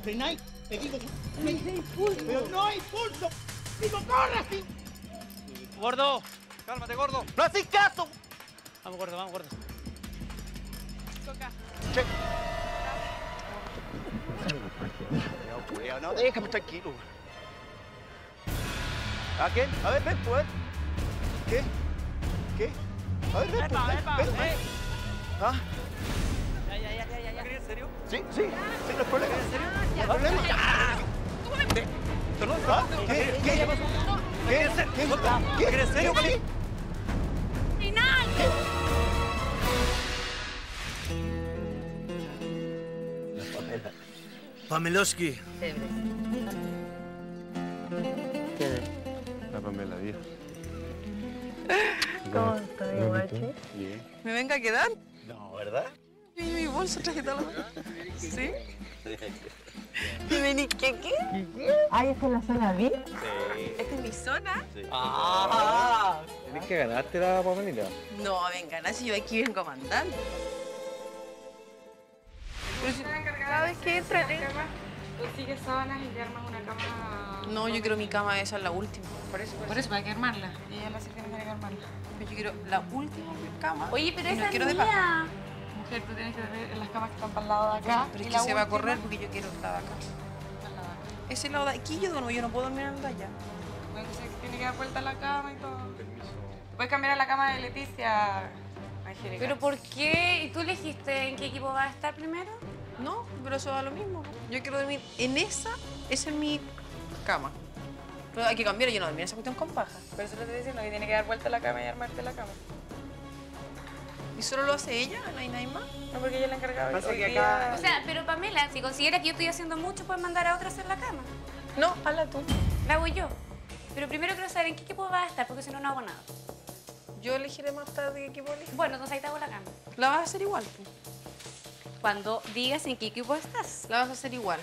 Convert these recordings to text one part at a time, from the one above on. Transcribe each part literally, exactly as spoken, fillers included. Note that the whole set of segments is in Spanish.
frenáis, te digo, no hay impulso. Pero no hay impulso. Digo, corre, así. Gordo, cálmate, gordo. No haces caso. Vamos, gordo, vamos, gordo. Coca. Che. Cuidado, no, déjame tranquilo. ¿A quién? A ver, ven, pues. ¿Qué? ¿Qué? A ver, ven, Epa, pues, epa, ven, ven, eh. ven. ¿Ah? Ya, ya, ya, ya, ya. ¿En serio? Sí, sí, sí, no hay problema. ¿En serio? No hay problema. ¿Qué? Perdón, ¿Ah? ¿Qué? ¿Qué? ¿Qué pasó? ¿Qué? ¿En serio? ¿Qué? ¿Qué? ¿En serio? ¿Qué? ¡Final! Pamelowski. La Pamela, vieja. ¿Cómo estoy, guachi? Bien. ¿Me venga a quedar? No, ¿verdad? ¿Y mi bolso traje todo lo... ¿Sí? ¿Y vení qué qué? Ah, ¿esta es la zona V I P? Sí. ¿Esta es mi zona? Sí. Ah. Tienes que ganarte la Pamelita. No, venga, no, si yo aquí vengo mandando. Pero si cada vez que entran... Tú sigues solas y te armas una cama. No, yo quiero mi cama, esa es la última. Por eso, por eso, hay que armarla. Y ella la tiene que armarla. Yo quiero la última cama. Oye, pero y no esa quiero es de paja. mía. Mujer, tú tienes que ver en las camas que están para el lado de acá. Pero es y que la se va a última, correr porque yo quiero la de acá. para el lado de acá. Ese lado de aquí yo duermo, yo no puedo dormir en el de allá. Bueno, entonces tiene que dar vuelta a la cama y todo. Puedes cambiar a la cama de Leticia, Angélica. ¿Pero por qué? ¿Y tú elegiste en qué equipo vas a estar primero? No, pero eso da lo mismo. Yo quiero dormir en esa, esa es mi cama. Pero hay que cambiar, yo no dormir en esa cuestión con paja. Por eso te estoy diciendo que tiene que dar vuelta a la cama y armarte la cama. ¿Y solo lo hace ella? ¿No hay nadie más? No, porque ella es la encargada. Pasa Hoy que día- acá- O sea, pero Pamela, si considera que yo estoy haciendo mucho, puedes mandar a otra a hacer la cama. No, hazla tú. La hago yo. Pero primero quiero saber en qué equipo vas a estar, porque si no, no hago nada. Yo elegiré más tarde qué equipo elegir. Bueno, entonces ahí te hago la cama. La vas a hacer igual tú. Cuando digas en qué equipo estás. La vas a hacer igual.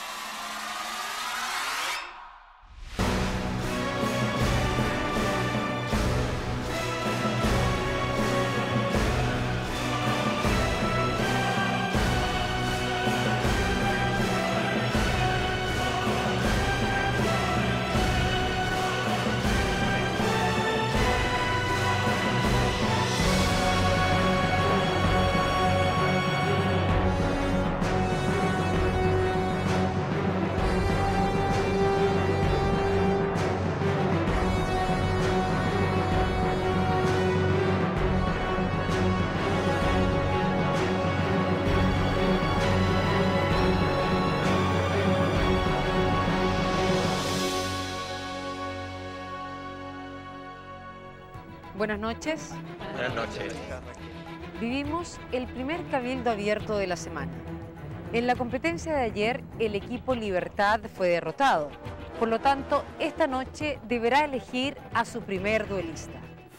Buenas noches. Buenas noches. Vivimos el primer cabildo abierto de la semana. En la competencia de ayer, el equipo Libertad fue derrotado. Por lo tanto, esta noche deberá elegir a su primer duelista.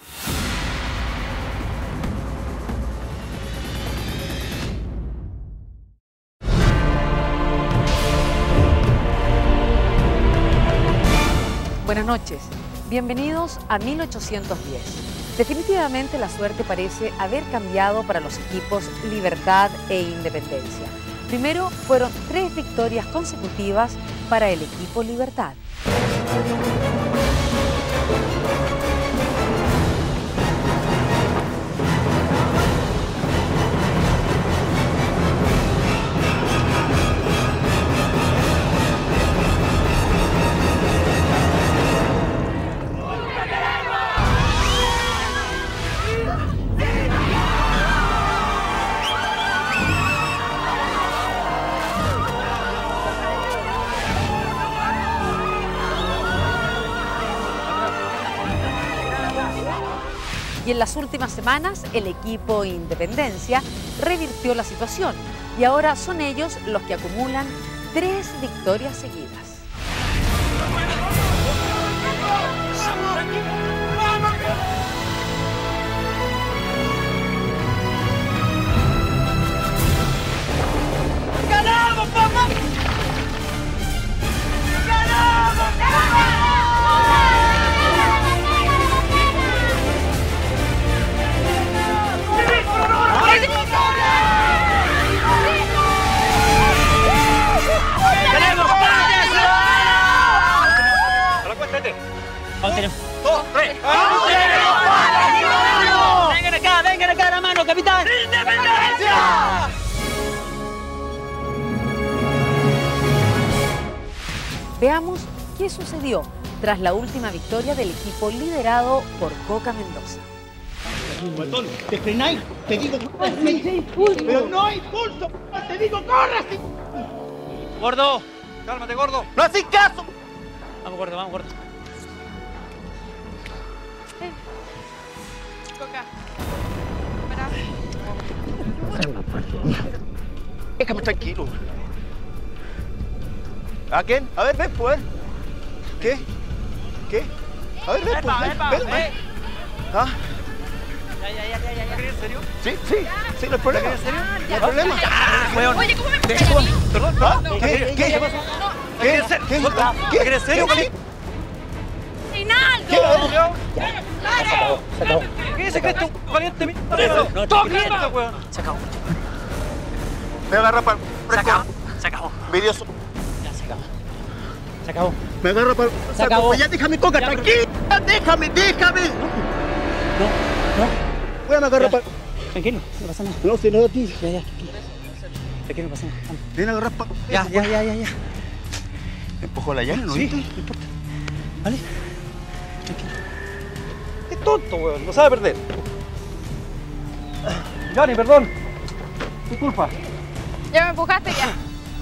Buenas noches. Bienvenidos a mil ochocientos diez. Definitivamente la suerte parece haber cambiado para los equipos Libertad e Independencia. Primero fueron tres victorias consecutivas para el equipo Libertad. Y en las últimas semanas, el equipo Independencia revirtió la situación y ahora son ellos los que acumulan tres victorias seguidas. ¡Ganamos, papá! ¡Ganamos! ¡Ganamos! Veamos qué sucedió tras la última victoria del equipo liderado por Coca Mendoza. Guatón, te frenáis, te digo, pero no hay pulso, te digo, corre. Gordo, cálmate, gordo. No haces caso. Vamos, gordo, vamos, gordo. Coca. Déjame tranquilo. ¿A quién? A ver, ven, pues. ¿Qué? ¿Qué? A ver, ven, pues. Ven, ven, ven. ¿Ah? Ya, ya, ya, ya, ya. ¿En serio? Sí, sí, sí, no hay problema. ¿En serio? No hay problema. Oye, ¿cómo me ¿Qué? pegas a mí? Perdón, ¿Ah? perdón. ¿Qué? ¿Qué? ¿Qué? ¿Qué? ¿Qué? ¿Qué? ¿En serio, ¿Qué? Cali? ¿Qué? ¿Qué se cree este valiente mío? No, todo cliente, weón. Se acabó. Me agarra para Se acabó. Se acabó. Vidioso. Ya, se acabó. Se acabó. Me agarra para Se acabó. Ya déjame, Coca, Ya, tranquila. Déjame, déjame. No, no. Voy a me agarrar para. Tranquilo, no pasa nada. No, si no, a ti. Ya, ya, tranquilo. Tranquilo, no pasa nada. Vamos. Ven a agarrar para. Ya, ya, ya, ya, ya. Me empujó la llana, ¿no Sí, viste? no importa. ¿Vale? Tranquilo. Qué tonto, weón. No sabe perder. Johnny, perdón. Disculpa. Ya me empujaste ya.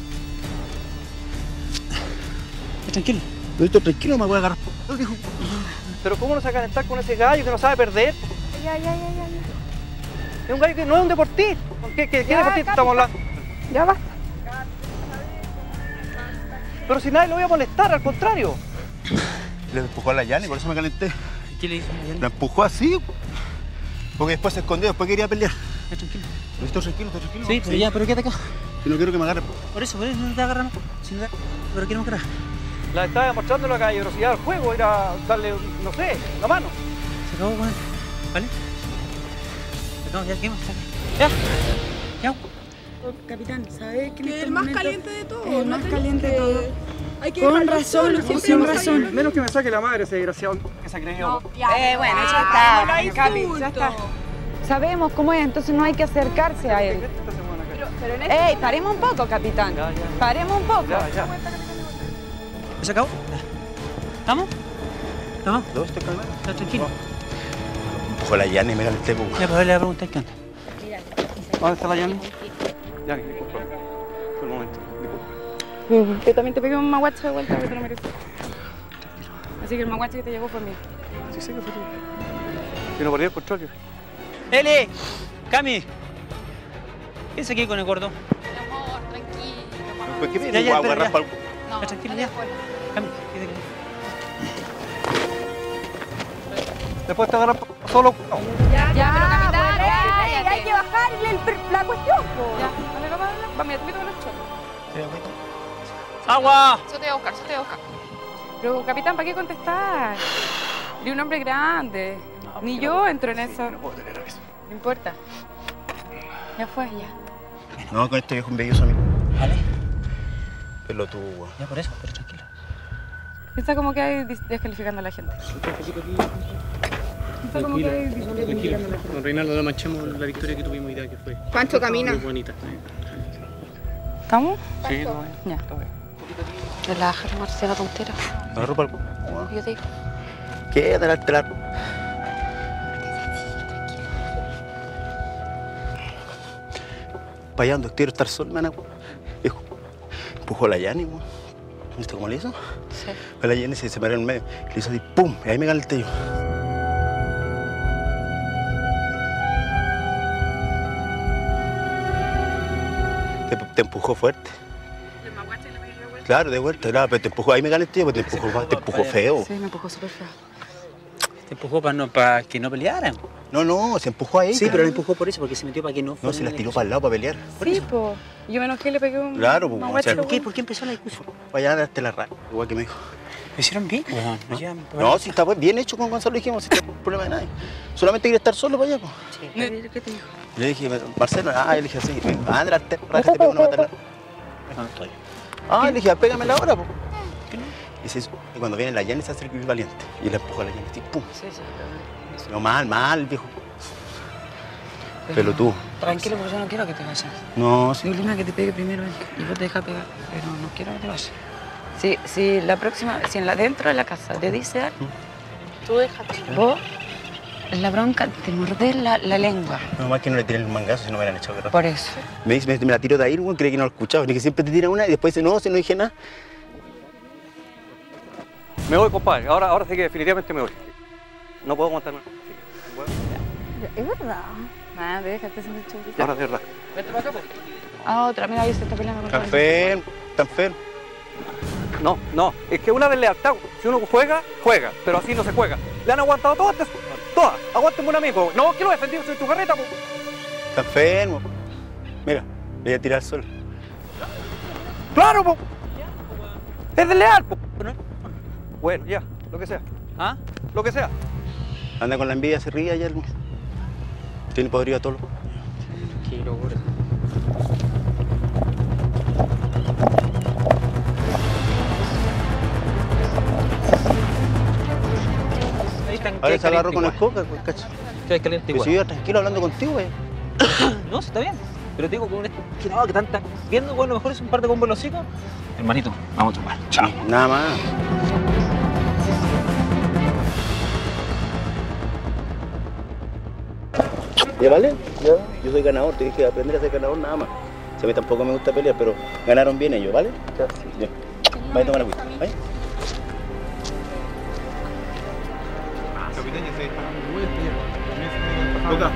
Tranquilo. No estoy tranquilo, me voy a agarrar. Dijo. Pero ¿cómo no se va a calentar con ese gallo que no sabe perder? Ya, ya, ya, ya. Es un gallo que no es un deportista. ¿Qué, qué, qué deportista estamos hablando? Ya basta. Pero si nadie lo voy a molestar, al contrario. Le empujó a la llana y por eso me calenté. ¿Qué le hizo? La empujó así. Porque después se escondió, después quería pelear. Ya, tranquilo. Estoy tranquilo, estoy tranquilo. Sí, pero ya, pero quédate acá. Y no quiero que me agarre. Por eso, por eso no te agarramos. Si no te... Pero quiero agarrar. La estaba demostrando la caballerosidad del juego, ir a darle, no sé, la mano. Se acabó con él. ¿Vale? Se acabó, ya, ¿qué más? Ya. Ya. Capitán, ¿sabes que en Que este el más momento caliente de todo. el no más tenés caliente de que- todo? Hay que Con dejarlo razón, solo, o siempre sin vas a razón. ir. Menos que me saque la madre ese desgraciado que se ha creído. Eh, bueno, ya Ah, está, no Capi, insulto. ya está. Sabemos cómo es, entonces no hay que acercarse a él. Pero, pero en este Ey, paremos un poco, capitán. Ya, ya. Paremos un poco. Ya, ya. ¿Se acabó? ¿Estamos? ¿Estamos? No, estoy calmado. ¿Estás tranquilo? Empujó la llana y me calenté. pues. Ya, pues le voy a preguntar qué onda. ¿Dónde está la Yanni? Yanni, disculpa. Fue un momento, disculpa. Yo también te pegué un maguacho de vuelta, porque te lo mereces. Así que el maguacho que te llegó fue mío. Sí sé que fue tú. Yo no perdí el control. Ele, Cami. ¿Qué es aquí con el gordo? Mi amor, tranquilo. ¿Por qué me Ya, ya, dijo pero agarrar ya. para No, Ya, tranquilo, no ya. te acuerdas. Cami, quédate aquí. Después te agarras solo. Ya, Ya, pero capitán, bueno, ya, ey, cállate. hay que bajar el- el- la cuestión, po. Ya, dame, papá, dame. Va, mira, te meto con los chocos. ¡Agua! Yo te voy a buscar, yo te voy a buscar. Pero, capitán, ¿para qué contestar? De un hombre grande. Ni yo entro en eso. No puedo tener eso. No importa. Ya fue, ya. No, con este viejo envidioso a mí. ¿Vale? Pelotudo. Ya por eso, pero tranquilo. Piensa como que hay dis- descalificando a la gente. Piensa como que hay descalificando a la gente. Don Reinaldo, no manchemos la victoria que tuvimos hoy día, que fue Pancho camina. muy bonita. ¿Estamos? Sí, no, Ya. está bien. Relájate, Marcela, tontera. Me agarró para el. Yo te digo. Quédate la. Para allá donde quiero estar solo, me van a. Viejo. Empujó la llana, weón. ¿Viste cómo le hizo? Sí. Fue la llana y se separó en el medio. Le hizo así, ¡pum! Y ahí me calenté yo. Te, te empujó fuerte. Claro, de vuelta, claro, pero te empujó, ahí me calenté yo, pero te empujó, te empujó feo. Sí, me empujó súper feo. Te empujó para, no, para que no pelearan. No, no, se empujó ahí. Sí, pero la empujó por eso, porque se metió para que no No, fueran se las a tiró discusión. para el lado para pelear. Sí, po. Yo me enojé y le pegué un Claro, po, maguacho, o sea, ¿Por qué? weón. ¿Por qué empezó la discusión? Vaya a darte la raya, igual que me dijo. Lo hicieron bien, weón. Lo llevan por- No, si está pues, bien hecho con Gonzalo, dijimos, si no hay problema de nadie. Solamente quiere estar solo para allá, pues. ¿Qué te dijo? Yo le dije, Marcelo, ah, yo le dije así, anda, darte la raja, te pego una matarla. No, estoy. Ah, le dije, pégamela ahora, pues. Y, se, y cuando viene la llana se hace el valiente. Y le empujó a la llana, así, pum. Sí, sí. No, mal, mal, viejo. Pelotudo. Tranquilo, porque yo no quiero que te vayas. No, No sí. hay problema que te pegue primero él y vos te dejas pegar. Pero no quiero que te vayas. Si, si la próxima, si en la dentro de la casa te dice algo, tú déjate. Vos, la bronca, te morder la, la lengua. No más que no le tiren el mangazo, si no me hubieran echado guerra. Por eso. Me dice, me, me la tiro de ahí, güey, cree que no lo escuchaba. Ni que siempre te tira una y después dice, no, si no dije nada. Me voy, compadre. Ahora, ahora sí que definitivamente me voy. No puedo aguantar más. Es verdad. Nada, déjate sin chupito. Ahora es verdad. Vete para acá, pues. Ah, otra. Mira, ahí se está peleando con Está enfermo, está enfermo. No, no. Es que una deslealtad. Si uno juega, juega. Pero así no se juega. Le han aguantado todas. Todas. Aguántenme un amigo. No, que lo defendí, soy tu carreta, pues. Está enfermo. Mira, le voy a tirar al suelo. ¡Claro, po! ¡Es desleal, po! Bueno, ya, lo que sea. ¿Ah? Lo que sea. Anda con la envidia, se ríe ayer. Tiene podrido a todo. Qué locura. Ahora se agarró con el coca, pues, cacho. Estoy caliente igual. Pues si yo tranquilo hablando contigo, güey. No, sí, está bien. Pero te digo, con esto que no, que tanta viendo, bueno, lo mejor es un par de combos en los hocicos. Hermanito, vamos a tomar. Chao. Nada más. ¿Ya vale? Ya. Yo soy ganador, te dije aprender a ser ganador nada más. Si a mí tampoco me gusta pelear, pero ganaron bien ellos, ¿vale? Ya. Ya. Vaya a tomar agüita, ¿vale? Capitán, ya se está muy bien. Toca.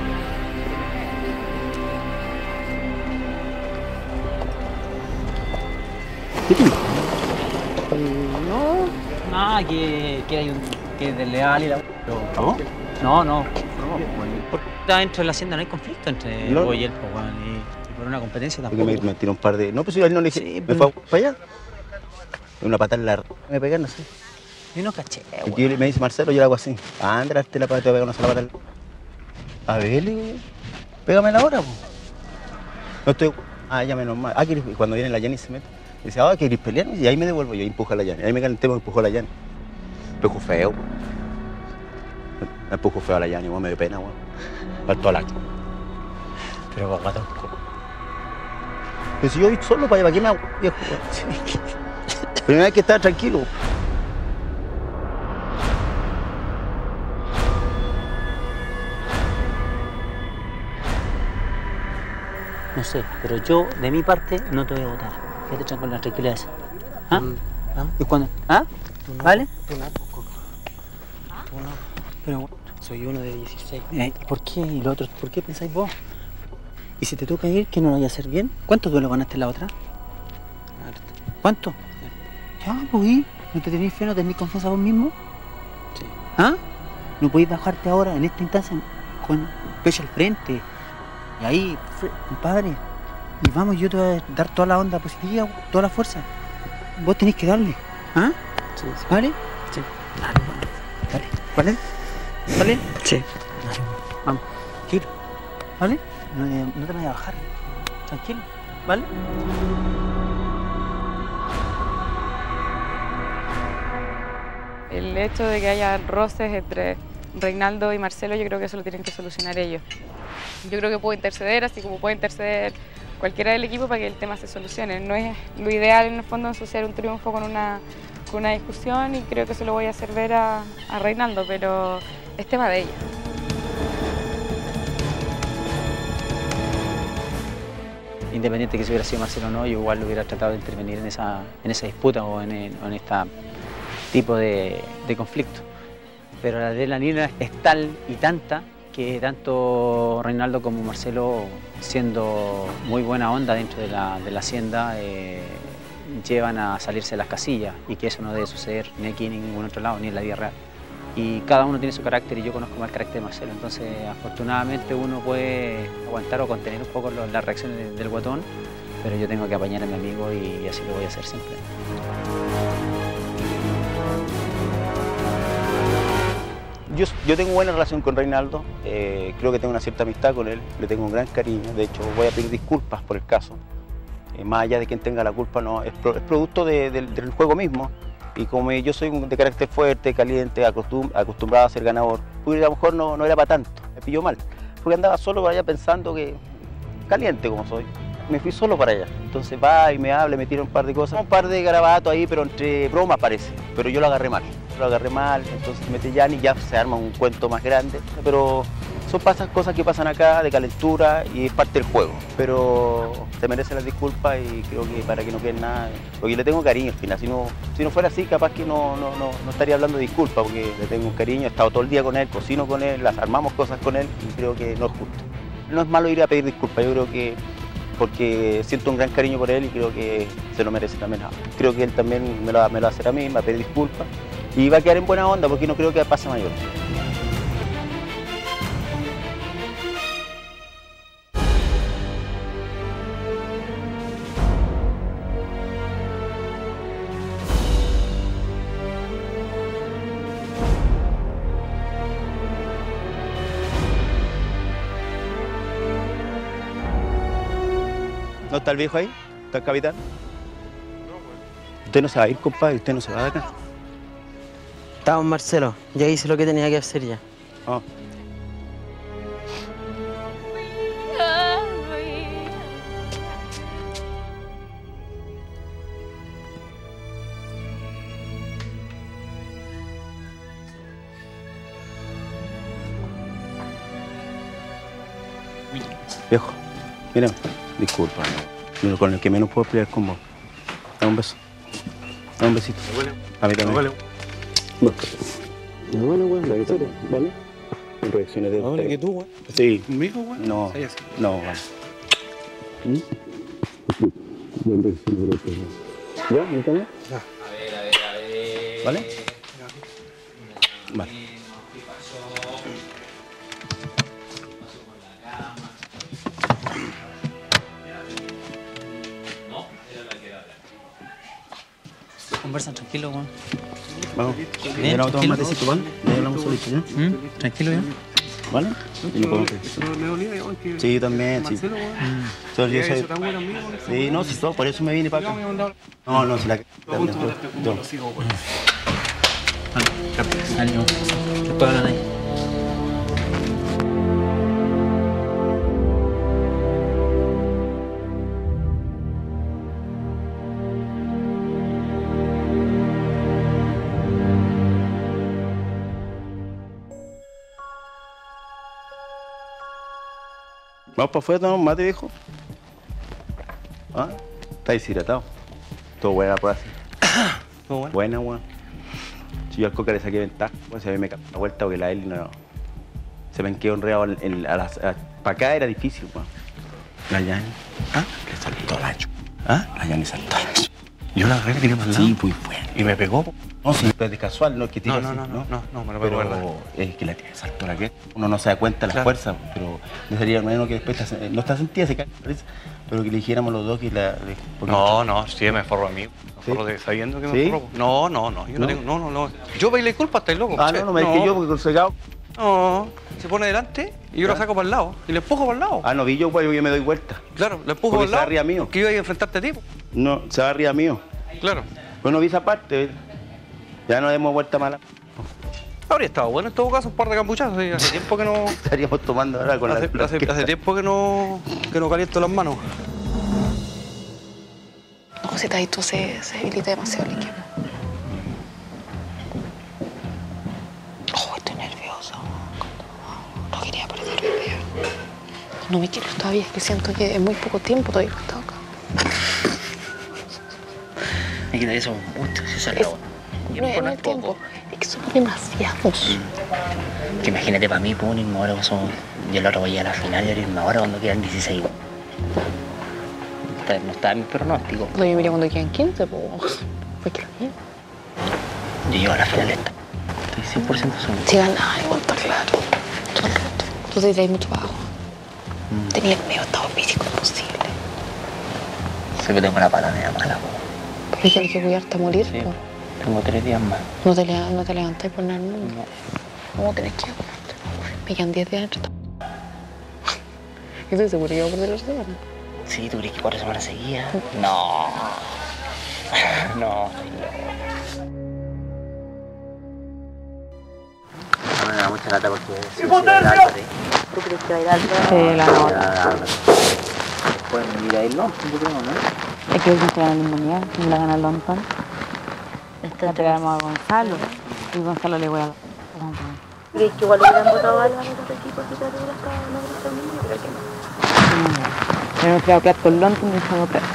No, nada, que, que hay un que es desleal y la. ¿Cómo? No, no. no porque dentro de la hacienda no hay conflicto entre no. vos y él, pues, bueno, y, y por una competencia tampoco. Porque me, me tiró un par de. No, pues yo a él no le dije. Sí, me fue para allá. Una patada en la. Me pegué, no sé. Yo no caché, Y yo, me dice Marcelo, yo le hago así. Anda, darte la pata, te voy a pegar una sola patada. A ver, le digo, pégamela ahora, pues. No estoy. Ah, ya menos mal. Ah, y cuando viene la Yanni se mete. Dice, ah, ¿querés pelear? Y ahí me devuelvo yo, y empujo a la Yanni. Ahí me calenté, me empujó a la Yanni. Empujo feo. Me empujo feo a la Yanni, me dio pena, weón. Faltó al acto. Pero con guatón. Pero si yo voy solo para allá, ¿para qué me hago, viejo? Primera vez que estaba tranquilo. No sé, pero yo, de mi parte, no te voy a votar. Quédate con la tranquilidad esa. ¿Ah? Mm. ¿Y cuándo? ¿Ah? No, ¿vale? Tú no, Coco. Tú no. Pero soy uno de dieciséis. Eh, ¿Por qué? ¿Y lo otro? ¿Por qué pensáis vos? ¿Y si te toca ir, que no lo vaya a hacer bien? ¿Cuántos duelos ganaste en la otra? ¿Cuánto? Ya, pues, ¿no te tenéis fe, no tenéis confianza vos mismo? Sí. ¿Ah? ¿No podéis bajarte ahora, en esta instancia, con pecho al frente? Y ahí, compadre, y vamos, yo te voy a dar toda la onda positiva, toda la fuerza. Vos tenés que darle, ¿ah? Sí, sí. ¿Vale? Sí. Dale, ¿vale? ¿Vale? Sí. Dale. Vamos, giro, ¿vale? No, no te vayas a bajar, tranquilo, ¿vale? El hecho de que haya roces entre Reinaldo y Marcelo, yo creo que eso lo tienen que solucionar ellos. Yo creo que puedo interceder, así como puede interceder cualquiera del equipo para que el tema se solucione. No es lo ideal, en el fondo, ensuciar un triunfo con una, con una discusión, y creo que se lo voy a hacer ver a, a Reinaldo, pero es tema de ella. Independiente que si hubiera sido Marcelo o no, yo igual hubiera tratado de intervenir en esa, en esa disputa o en, en este tipo de, de conflicto. Pero la adrenalina es tal y tanta que tanto Reinaldo como Marcelo, siendo muy buena onda dentro de la, de la hacienda, eh, llevan a salirse de las casillas, y que eso no debe suceder ni aquí ni en ningún otro lado, ni en la vida real. Y cada uno tiene su carácter, y yo conozco más el carácter de Marcelo, entonces afortunadamente uno puede aguantar o contener un poco lo, las reacciones de, del guatón, pero yo tengo que apañar a mi amigo, y así lo voy a hacer siempre. Yo, yo tengo buena relación con Reinaldo, eh, creo que tengo una cierta amistad con él, le tengo un gran cariño, de hecho voy a pedir disculpas por el caso, eh, más allá de quien tenga la culpa, no, es, pro, es producto de, de, del juego mismo, y como yo soy de carácter fuerte, caliente, acostum, acostumbrado a ser ganador, pues a lo mejor no, no era para tanto, me pilló mal, porque andaba solo por allá pensando que, caliente como soy, Me fui solo para allá. Entonces va y me habla, me tira un par de cosas. Un par de garabatos ahí, pero entre bromas parece. Pero yo lo agarré mal. Lo agarré mal, entonces mete Yanni y ya se arma un cuento más grande. Pero son pasas, cosas que pasan acá de calentura y es parte del juego. Pero se merece las disculpas y creo que para que no quede nada. Porque le tengo cariño al final. Si no, si no fuera así, capaz que no, no, no, no estaría hablando de disculpas, porque le tengo un cariño. He estado todo el día con él, cocino con él, las armamos cosas con él y creo que no es justo. No es malo ir a pedir disculpas, yo creo que porque siento un gran cariño por él y creo que se lo merece también. Creo que él también me lo, me lo va a hacer a mí, me va a pedir disculpas y va a quedar en buena onda porque no creo que pase mayor. ¿No está el viejo ahí? ¿Está el capitán? Usted no se va a ir, compadre, usted no se va de acá. Estamos, Marcelo. Ya hice lo que tenía que hacer ya. Oh. Viejo, mírame, disculpa, no. Con el que menos puedo pelear con vos. Dame un beso. Dame un besito. A mí también. No, bueno, güey, la historia, ¿vale? Reacciones de ¿Ahora que tú, güey? Sí. ¿Conmigo, güey? No, no, vale. ¿Mm? ¿Ya? ¿Me entiendes? Ya. A ver, a ver, a ver. ¿Vale? Vale. Conversan tranquilo, weón. Vamos. Bien, Ya tranquilo. un matecito, ¿vale? Ya hablamos solito, ¿ya? ¿Mm? Tranquilo, ya. ¿Vale? Y lo podemos hacer. Sí, yo también, sí. Yo soy... Sí, no, sí, todo, por eso me vine para acá. No, no, si la... Ánimo. Después hablan ahí. Vamos para afuera, tomamos mate, viejo. ¿Ah? Está deshidratado. Todo buena, pues así. Todo bueno. Buena, weón. Si yo al Coca le saqué ventaja, pues se me cambió la vuelta porque la Eli no. Se me quedó enredado en, en, a las. Para acá era difícil, weón. La Yani. ¿Ah? Le saltó la ch. ¿Ah? La Yani saltó la ch. Yo la agarré, tiré para el lado. Sí, pues bueno. Y me pegó. No, sí, pero es casual, no es que tira No, no, así, no, no, no, no, me lo pero verdad. es que la tira saltó la que. Uno no se da cuenta de la Claro. fuerza, pero no sería bueno que después está- no está sentida, se cae, parece. Pero que le dijéramos los dos que la. porque- No, no, sí, me forro a mí. Me ¿Sí? forro de, sabiendo que me ¿Sí? forro. No, no, no, yo no, ¿No? tengo. No, no, no. Yo pedirle disculpas, estáis loco. Ah, no, no me es que yo porque con cegado. No, se pone delante y yo ¿Ya? lo saco para el lado. Y le empujo para el lado. Ah, no vi yo, pues yo me doy vuelta. Claro, le empujo Porque para el se va lado. arriba mío. Que iba a ir a enfrentarte a ti. po. No, se va arriba mío. Claro. Pues no vi esa parte. Ya no demos vuelta mala. Habría estado bueno en todo caso un par de campuchazos. sí, Hace tiempo que no. Estaríamos tomando ahora con Hace, la. hace, hace tiempo que no. que no caliento las manos. No, Josita, se, se debilita demasiado el equipo. Oh, estoy nerviosa. No quería perder hoy día. No me quiero todavía, es que siento que es muy poco tiempo todavía que he estado acá. Me quita eso mucho, si se Es- No es el tiempo, es que somos demasiados. Que imagínate para mí, pues, irme ahora, somos, yo la otra voy a la final y ahora irme ahora cuando quedan dieciséis. Está- No está en mi pronóstico. No, yo miré cuando quedan quince, pues. Pues que lo bien. Yo llego a la final esta. Estoy cien por ciento seguro. Si ganaba, igual está claro. Todo el rato. Tú te traes mucho bajo. Mm. Tenía el medio estado físico imposible. Sé que tengo una pata media mala, po. Pero tienes que cuidarte a morir, Sí. po. Tengo tres días más. No te, leva- no te levantáis por nada, no. No. ¿Cómo tenés que cuidarte? Me quedan diez días dentro. ¿Y estoy seguro que voy a perder la semana? Sí, ¿tú crees que cuatro semanas seguidas? No. No. No me da mucha lata porque... ¡Hipotermia! ¿Tú crees que va a ir alto? Sí, la nota. Después pueden ir a ir, no, yo creo, ¿no? Es que ellos se ganan el mundial, no la gana el London. La pegamos a Gonzalo, y Gonzalo le voy a... ¿Crees que igual hubieran votado a los otros equipos si te hubieras estado en la familia? Yo creo que no. Tenemos que quedar con London y estamos peor.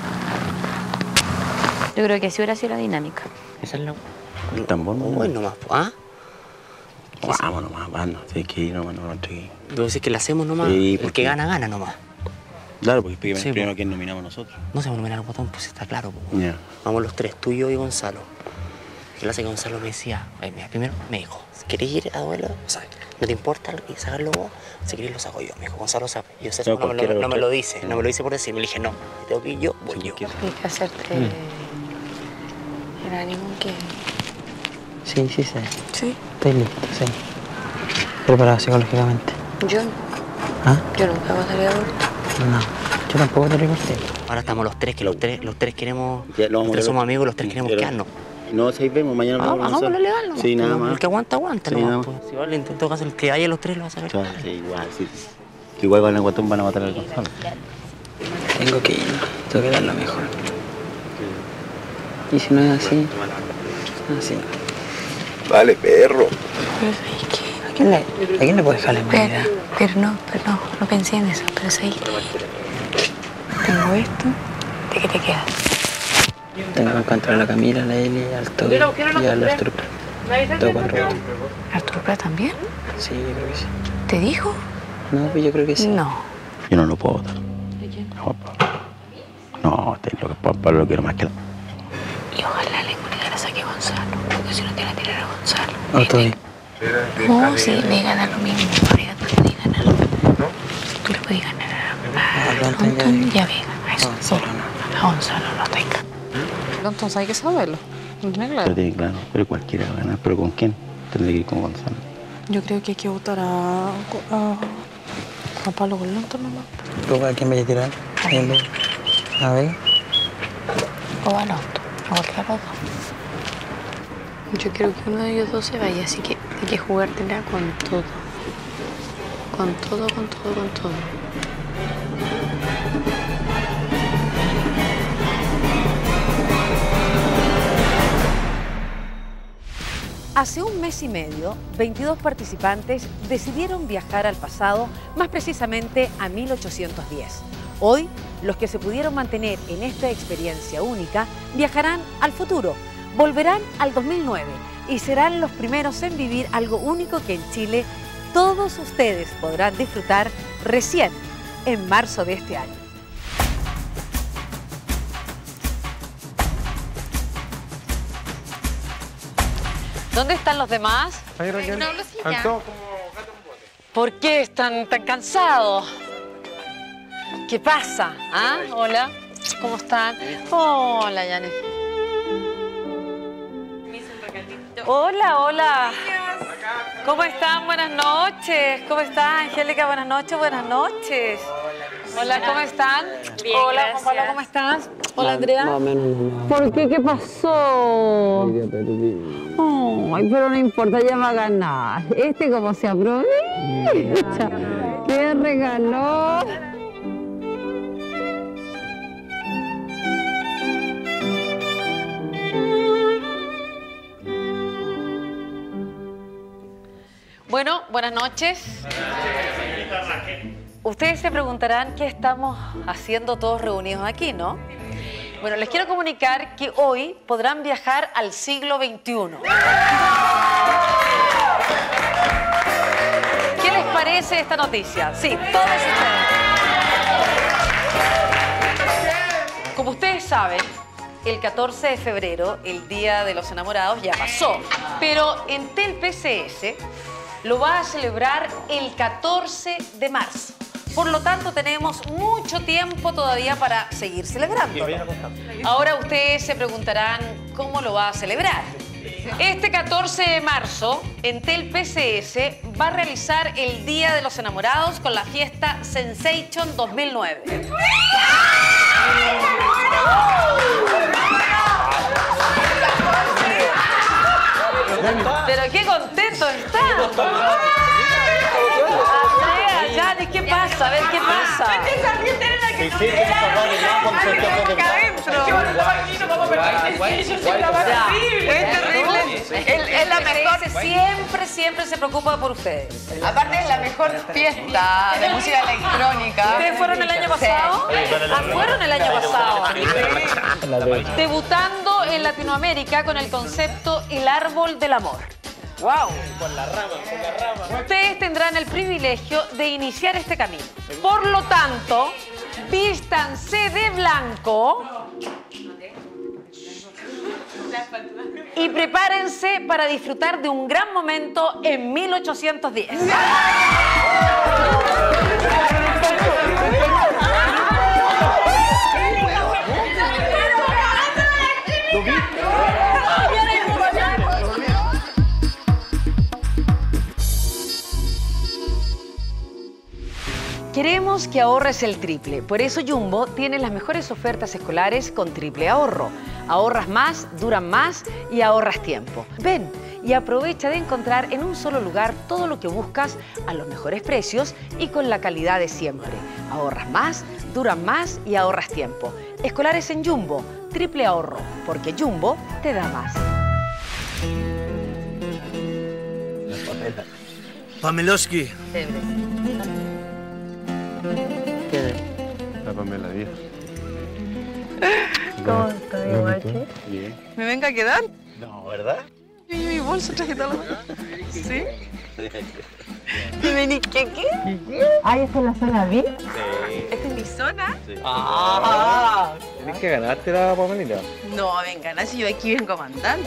Yo creo que así hubiera sido la dinámica. Esa es la... El tambor, ¿no? Bueno, nomás, ¿ah? Vamos nomás, vamos, hay que ir nomás, no lo entregué. Debo decir que la hacemos nomás, Sí, el porque- que gana, gana nomás. Claro, porque primero, Sí, primero po. que nominamos nosotros. No se va a nominar al botón, pues está claro. Po. Ya. Vamos los tres, tú, yo y Gonzalo. Y lo hace que Gonzalo me decía, "Ay, mira, primero me dijo, ¿querés ir a duelo? O sea, ¿no te importa sacarlo vos? Si querés lo saco yo. Me dijo, Gonzalo sabe. Y yo sé, No, no, me cualquiera lo, de no los me lo tres. dice, no me lo dice por decir. Me dije, no, si tengo que ir yo, voy yo. Tienes que hacer tres... ¿Era ningún que...? Sí, sí sé. ¿Sí? Estoy listo, sí. Preparado psicológicamente. Yo... ¿Ah? Yo nunca voy a salir a aborto. No, yo tampoco te recorté. Ahora estamos los tres, que los tres, los tres queremos... Ya, lo vamos los tres a- somos amigos, los tres queremos Pero- quedarnos. No, si ahí vemos, mañana Ah, vamos a hagámoslo hacer. legal, ¿no? Sí, nada más. El que aguanta, aguanta, Sí, ¿no? nada más. Pues, si vale, en todo caso, el que haya los tres lo va a sacar. Claro, sí, igual, sí. Igual con el guatón van a matar al Gonzalo. Tengo que ir, tengo que dar lo mejor. Y si no es así, así. Vale, perro. Pero ¿sabes qué? ¿A quién le, ¿a quién le puedo dejar la Pero, humanidad? pero no, pero no, no pensé en eso. Pero ¿sabes qué? Tengo esto, ¿de qué te queda? Tengo que encontrar a la Camila, a la Eli, al Toby y al Arturo. Todo con Roberto. ¿Arturo Prat también? Sí, yo creo que sí. ¿Te dijo? No, pues yo creo que sí. No. Yo no lo puedo votar. No, no, te- lo que Juan Pablo lo quiero más que la... Y ojalá le comunicara a saque a Gonzalo, porque si no te la tirar a Gonzalo. O Toby. Oh, sí, le gana lo mismo. Ahora tú le puedes ganar. Tú le puedes ganar a, a Lonton y a Vega. A eso. A Gonzalo no tenga. Entonces hay que saberlo. No tiene claro. Pero tiene claro, pero cualquiera va a ganar. ¿Pero con quién? Tendré que ir con Gonzalo. Yo creo que hay que votar a, a Juan Pablo con Lonton nomás. ¿Tú a quién vaya a tirar? ¿A quién vaya? ¿A ver? O a Lonton, a cualquiera de los dos. Yo quiero que uno de ellos dos se vaya, así que hay que jugártela con todo. Con todo, con todo, con todo. Hace un mes y medio, veintidós participantes decidieron viajar al pasado, más precisamente a mil ochocientos diez. Hoy, los que se pudieron mantener en esta experiencia única viajarán al futuro, volverán al dos mil nueve y serán los primeros en vivir algo único que en Chile todos ustedes podrán disfrutar recién en marzo de este año. ¿Dónde están los demás? Una blusilla. ¿Por qué están tan cansados? ¿Qué pasa? ¿Ah? Hola, ¿cómo están? Hola, Yanes. Hola, hola. ¿Cómo están? Buenas noches. ¿Cómo estás, Angélica? Buenas noches, buenas noches. Hola, ¿cómo están? Bien, Hola, gracias. Juan Pablo, ¿cómo estás? Hola, Andrea. Más o menos nomás. ¿Por qué? ¿Qué pasó? Hoy día perdí. Ay, pero no importa, ya va a ganar. Este como se aprovecha. ¡Qué regaló! Bueno, buenas noches. Ustedes se preguntarán qué estamos haciendo todos reunidos aquí, ¿no? Bueno, les quiero comunicar que hoy podrán viajar al siglo veintiuno. ¿Qué les parece esta noticia? Sí, todos ustedes. Como ustedes saben, el catorce de febrero, el Día de los Enamorados, ya pasó. Pero Entel P C S lo va a celebrar el catorce de marzo. Por lo tanto, tenemos mucho tiempo todavía para seguir celebrando. Ahora ustedes se preguntarán cómo lo va a celebrar. Este catorce de marzo, Entel P C S va a realizar el Día de los Enamorados con la fiesta Sensation dos mil nueve. Pero qué contentos están. Andrea, Yanis, ¿qué pasa? A ver, ¿qué pasa? Es terrible. Es la mejor. Siempre, siempre se preocupa por ustedes. Aparte es la mejor fiesta de música electrónica. ¿Ustedes fueron el año pasado? Ah, fueron el año pasado. Debutando en Latinoamérica con el concepto El Árbol del Amor. ¡Wow! Con la rama, con la rama. Ustedes tendrán el privilegio de iniciar este camino. Por lo tanto, vístanse de blanco y prepárense para disfrutar de un gran momento en mil ochocientos diez. Queremos que ahorres el triple, por eso Jumbo tiene las mejores ofertas escolares con triple ahorro. Ahorras más, duran más y ahorras tiempo. Ven y aprovecha de encontrar en un solo lugar todo lo que buscas a los mejores precios y con la calidad de siempre. Ahorras más, duran más y ahorras tiempo. Escolares en Jumbo, triple ahorro, porque Jumbo te da más. Pamelowski. La Pamela Díaz. ¿Cómo estás, mi guache? Bien. ¿Me venga a quedar? No, ¿verdad? Yo y mi bolso traje todo lo... ¿Sí? ¿Y vení qué qué? Ahí está la zona V I P. Sí. ¿Esta es mi zona? Sí. Ah. Tienes que ganarte la Pamelita. No, venga, no, si yo aquí vengo mandando.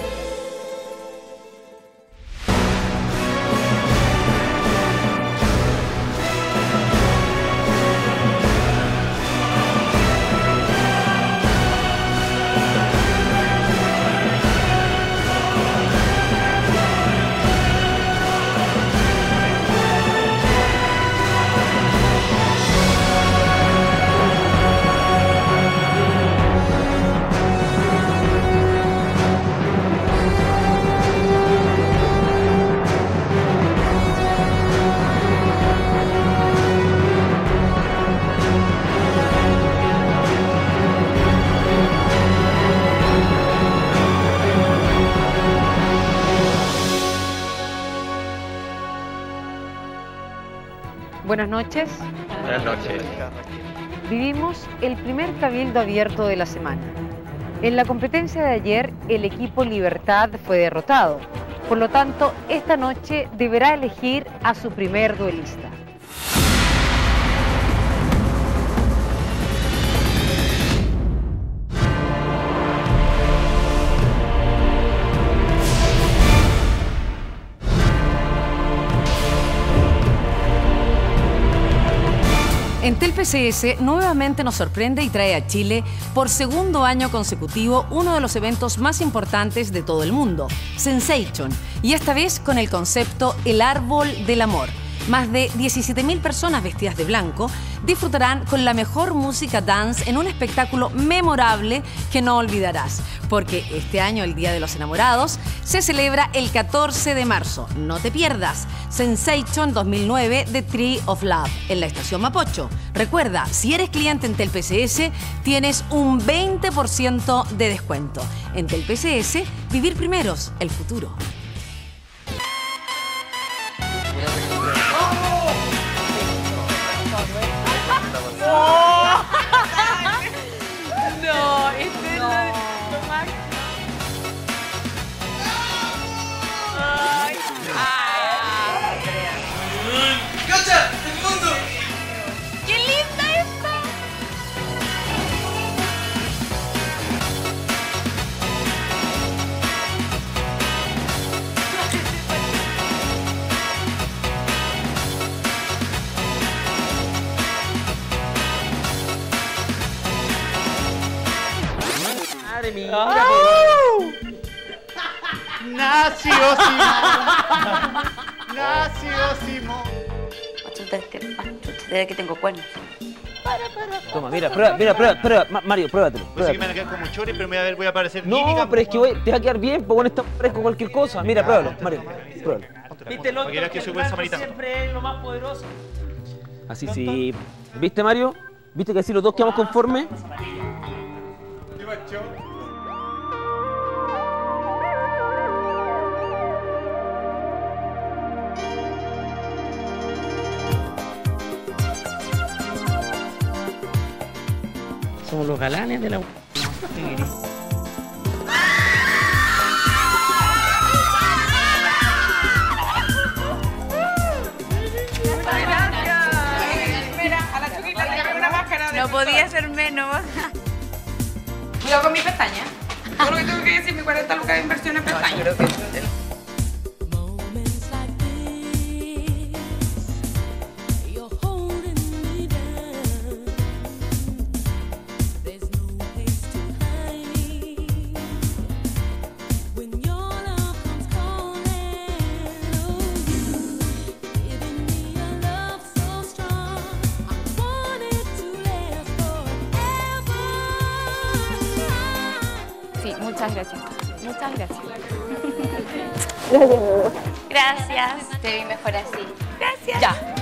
Buenas noches. Buenas noches. Vivimos el primer cabildo abierto de la semana. En la competencia de ayer, el equipo Libertad fue derrotado. Por lo tanto, esta noche deberá elegir a su primer duelista. Entel P C S nuevamente nos sorprende y trae a Chile por segundo año consecutivo uno de los eventos más importantes de todo el mundo, Sensation, y esta vez con el concepto El Árbol del Amor. Más de diecisiete mil personas vestidas de blanco disfrutarán con la mejor música dance en un espectáculo memorable que no olvidarás, porque este año, el Día de los Enamorados, se celebra el catorce de marzo. No te pierdas Sensation dos mil nueve de Tree of Love en la estación Mapocho. Recuerda, si eres cliente en Entel P C S, tienes un veinte por ciento de descuento. Entel P C S, vivir primeros, el futuro. No, este es lo, lo más. Ay. Ah. ¡Cacha! ¡El mundo! ¡Qué linda esta! Madre mía. ¡Oh! ¡Nazi Osimo! ¡Nazi Osimo! Desde que tengo cuernos. Para, para. Toma, mira, prueba, mira, prueba, prueba. Ma- Mario, pruébatelo. Pues sí que me van a quedar como chores, pero me voy a ver, voy a parecer No, química. pero es que voy, te va a quedar bien, pues bueno, está fresco cualquier cosa. Mira, Ya, pruébalo, ponte, Mario, ponte. pruébalo. ¿Viste, loco? Para que veas que soy buen samaritano. Siempre es lo más poderoso. Así sí. ¿Viste, Mario? ¿Viste que así los dos quedamos conformes? Somos los galanes de la... No podía ser menos. Cuidado con mi pestaña. Todo lo que tengo que decir, mi cuarenta lucas de inversión en pestañas. Sí, muchas gracias. Muchas gracias. Gracias. Te vi mejor así. Gracias. Ya.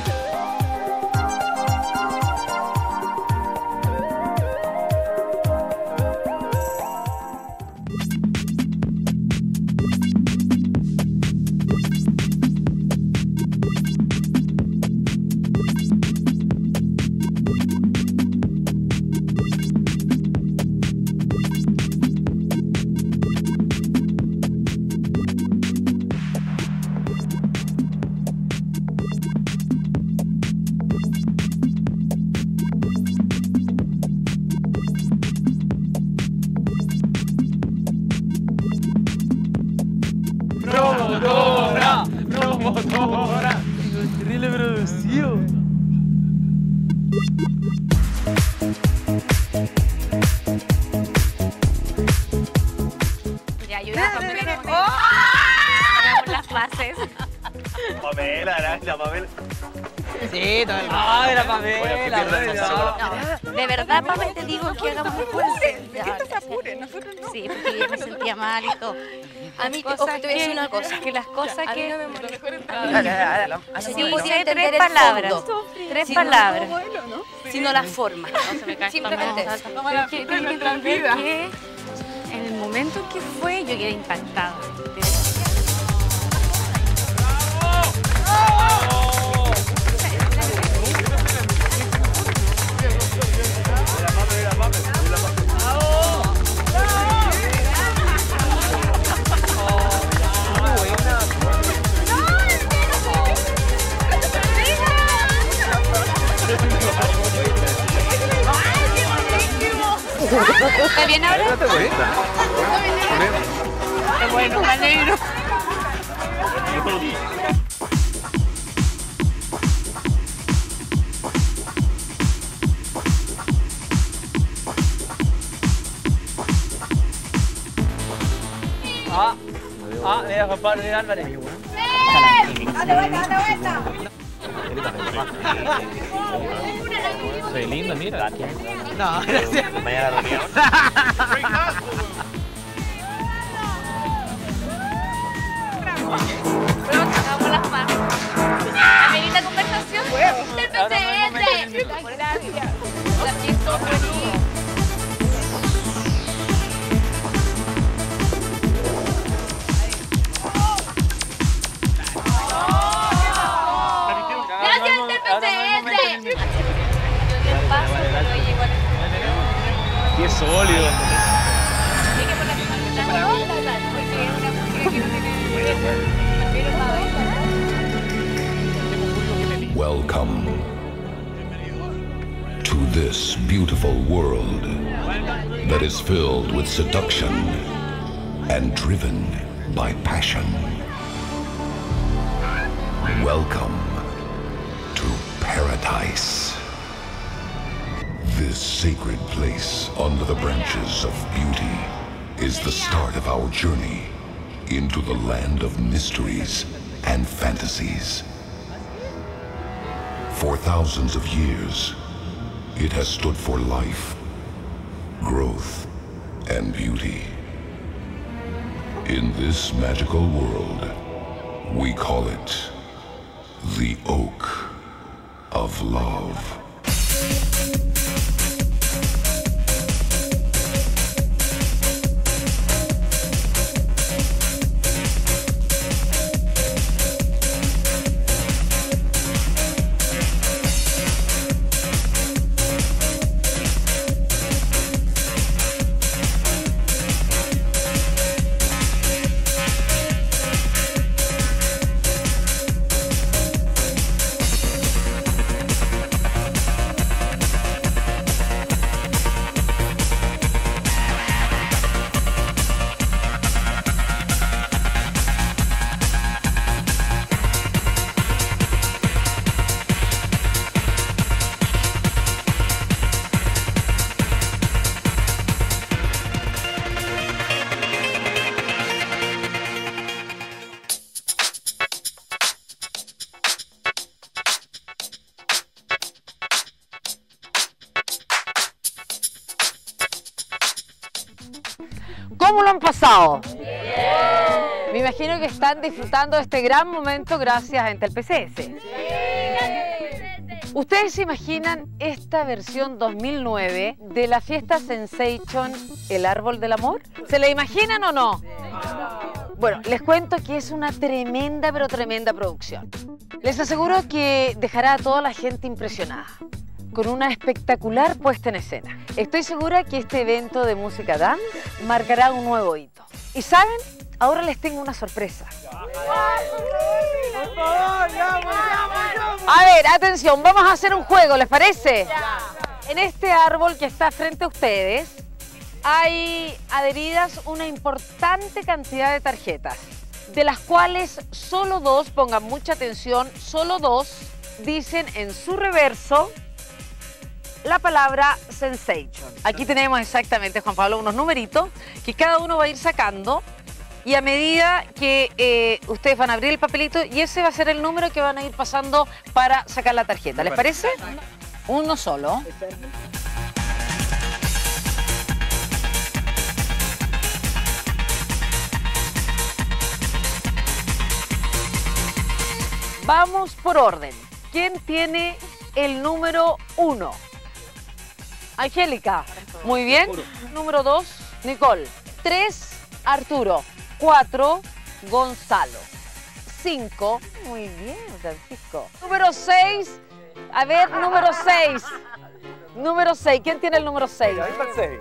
¡Promotora! ¡Promotora! ¡Terrible producido! Ya, yo ya Pamela. Hagamos las paces. Pamela, la Pamela. Sí, todo el mundo. ¡Ah, era Pamela! No, de verdad, Pamela, te digo que hagamos las paces. Que esto se apure, nosotros no. Sí, porque yo me sentía mal y todo. A mí, Cosas ojo, te voy a decir que- una cosa. Que las cosas A mí que... no me molesta. Hace Sí, tiempo sí, tiene entender tres el palabras. fondo. Tres Si no- palabras. Sino la forma. No se me cae Simplemente esta eso. mano. Pero que- que- que entender que en el momento en que fue, yo quedé impactada. ¿Está bien ahora? Qué bueno, me alegro. Ah, ah, mira, Juan Pablo de Álvarez. ¡Dale vuelta, dale vuelta! Soy lindo, mira. No, gracias. Mañana reunión. Pronto, hagamos las paces. Amenita conversación. Del P C S. Gracias. La pienso feliz. Gracias, del P C S. Yo di el paso, pero ella igual. Qué sólido. Llegué por la misma porque es una mujer que no tiene... Pero para ver, Welcome to this beautiful world that is filled with seduction and driven by passion. Welcome to paradise. This sacred place under the branches of beauty is the start of our journey into the land of mysteries and fantasies. For thousands of years, it has stood for life, growth, and beauty. In this magical world, we call it the Oak of Love. ¿Cómo lo han pasado? Me imagino que están disfrutando de este gran momento gracias a Entel P C S. ¿Ustedes se imaginan esta versión dos mil nueve de la fiesta Sensation El Árbol del Amor? ¿Se la imaginan o no? Bueno, les cuento que es una tremenda, pero tremenda producción. Les aseguro que dejará a toda la gente impresionada, con una espectacular puesta en escena. Estoy segura que este evento de música dance marcará un nuevo hito. ¿Y saben? Ahora les tengo una sorpresa. A ver, atención, vamos a hacer un juego, ¿les parece? En este árbol que está frente a ustedes hay adheridas una importante cantidad de tarjetas, de las cuales solo dos, pongan mucha atención, solo dos dicen en su reverso la palabra Sensation. Aquí tenemos exactamente, Juan Pablo, unos numeritos que cada uno va a ir sacando y a medida que eh, ustedes van a abrir el papelito y ese va a ser el número que van a ir pasando para sacar la tarjeta. ¿Les parece? Uno solo. Vamos por orden. ¿Quién tiene el número uno? Angélica. Muy bien. Número dos, Nicole. Tres, Arturo. Cuatro, Gonzalo. Cinco. Muy bien, Francisco. Número seis. A ver, número seis. Número seis. ¿Quién tiene el número seis? Ahí está el seis.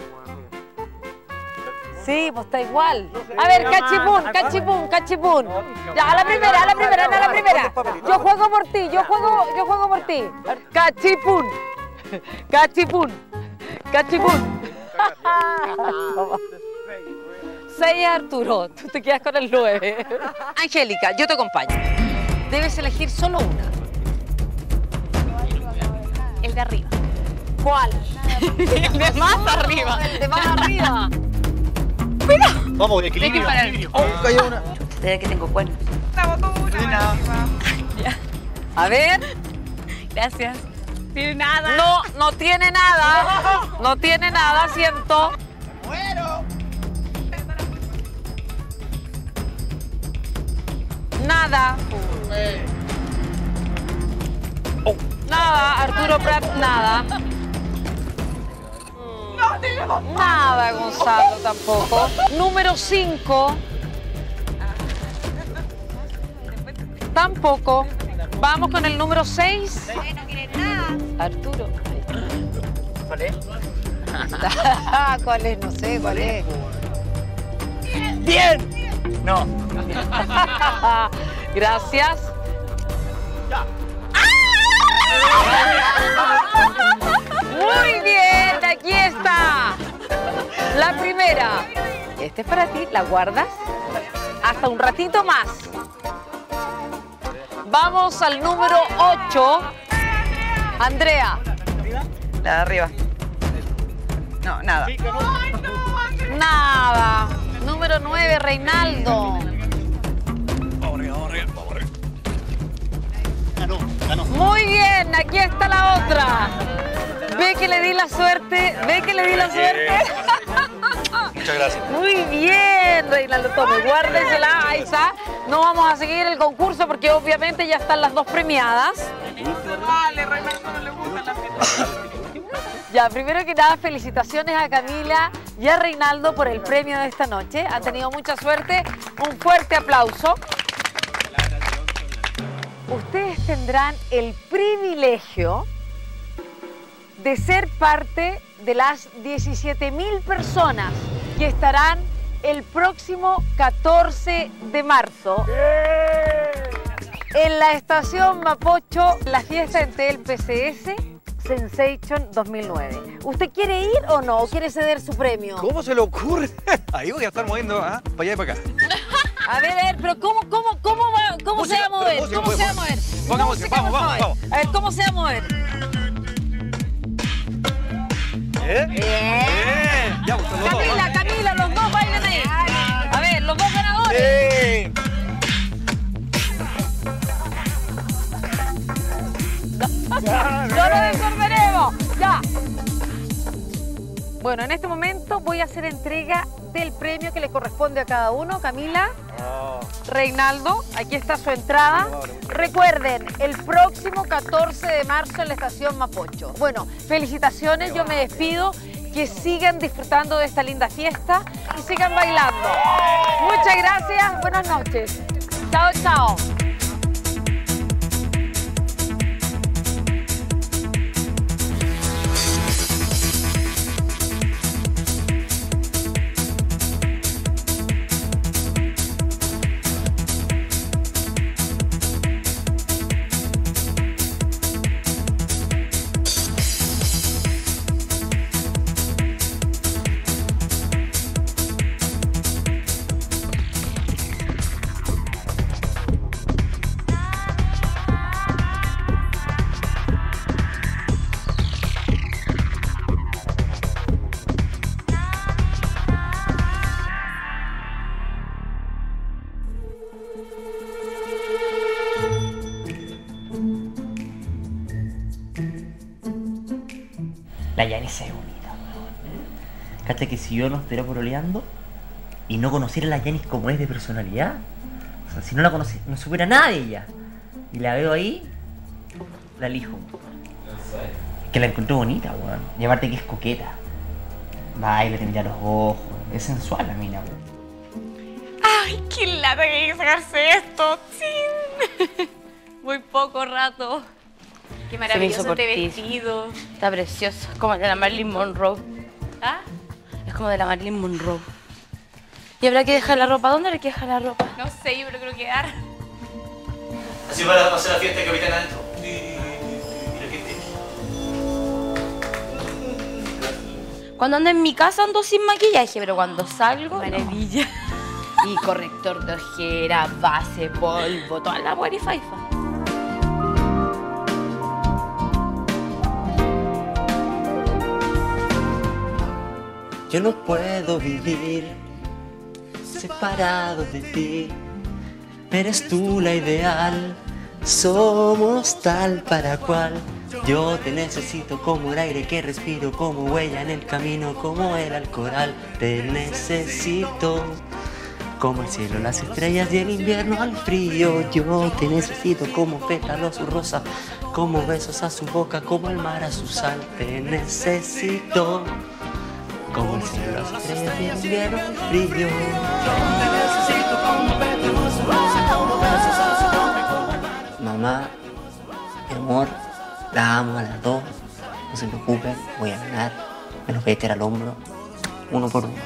Sí, pues está igual. A ver, cachipún, cachipún, cachipún. Ya, a la primera, a la primera, no a la primera. Yo juego por ti, yo juego, yo juego por ti. Cachipún. Cachipún. Cachipún. Seis, Arturo. Tú te quedas con el nueve. Angélica, yo te acompaño. Debes elegir solo una. El de arriba. ¿Cuál? El de más arriba. El de más arriba. Mira. Vamos, equilibrio. equilibrio. Oh, cayó una. Debe que tengo cuernos. A ver. Gracias. Tiene nada. No, no tiene nada. No tiene nada, siento. ¡Muero! Nada. Oh. Nada, Arturo Prat, nada. Nada, Gonzalo, tampoco. Número cinco. Tampoco. Vamos con el número seis. No quieren nada. Arturo. ¿Cuál es? ¿Cuál es? No sé, ¿cuál es? ¡Bien! No. Gracias. Ya. Muy bien, aquí está. La primera. Este es para ti, la guardas hasta un ratito más. Vamos al número ocho. Andrea. La de arriba. No, nada. Nada. Número nueve, Reinaldo. Muy bien, aquí está la otra. Ve que le di la suerte, ve que le di la suerte. Muchas gracias. Muy bien, Reinaldo. Tome, guárdesela, Aiza. No vamos a seguir el concurso porque obviamente ya están las dos premiadas. Vale, Reinaldo no le gusta la fiesta. Ya, primero que nada, felicitaciones a Camila y a Reinaldo por el premio de esta noche. Han tenido mucha suerte. Un fuerte aplauso. Ustedes tendrán el privilegio de ser parte de las diecisiete mil personas que estarán el próximo catorce de marzo en la estación Mapocho, la fiesta Entel P C S Sensation dos mil nueve. ¿Usted quiere ir o no? ¿O quiere ceder su premio? ¿Cómo se le ocurre? Ahí voy a estar moviendo, ¿ah? Para allá y para acá. A ver, a ver, pero ¿cómo, cómo, cómo, va, cómo se va a mover? música, ¿Cómo se va a mover? Pongamos música, vamos, vamos, vamos. A ver, ¿cómo se va a mover? ¿Eh? Bien. Bien. Ya, pues, los dos. Camila, Camila, los dos bailan ahí. A ver, los dos ganadores. Sí. ¡No lo desordenemos! ¡Ya! Bueno, en este momento voy a hacer entrega del premio que le corresponde a cada uno. Camila, oh. Reinaldo, aquí está su entrada. Recuerden, el próximo catorce de marzo en la estación Mapocho. Bueno, felicitaciones, yo me despido. Que sigan disfrutando de esta linda fiesta y sigan bailando. Muchas gracias, buenas noches. Chao, chao. La Yanis es bonita, Cacha que si yo no estuviera pololeando y no conociera a la Yanis como es de personalidad, o sea, si no la conociera, no supiera nada de ella, y la veo ahí, la elijo. Que la encontré bonita, weón. Y aparte que es coqueta. Baila, te mira los ojos, es sensual la mina, weón. ¡Ay, qué lata que hay que sacarse esto! ¡Chin! Muy poco rato. Qué maravilloso este vestido. Está precioso. Es como de la Marilyn Monroe. ¿Ah? Es como de la Marilyn Monroe. ¿Y habrá que dejar la ropa? ¿Dónde hay que dejar la ropa? No sé, yo creo que quedar. Así va a hacer la fiesta de Capitán adentro. Mira que te... Cuando ando en mi casa ando sin maquillaje, pero cuando salgo... Maravilla. No. Y corrector de ojera, base, polvo, toda la guarifaifa. Yo no puedo vivir separado de ti. Eres tú la ideal, somos tal para cual. Yo te necesito como el aire que respiro, como huella en el camino, como el alcohol. Te necesito como el cielo, las estrellas y el invierno al frío. Yo te necesito como pétalo a su rosa, como besos a su boca, como el mar a su sal. Te necesito como el cielo, las estrellas y el invierno al frío. Mamá, mi amor, la amo a las dos. No se preocupen, voy a ganar. Me los voy a echar al hombro, uno por uno.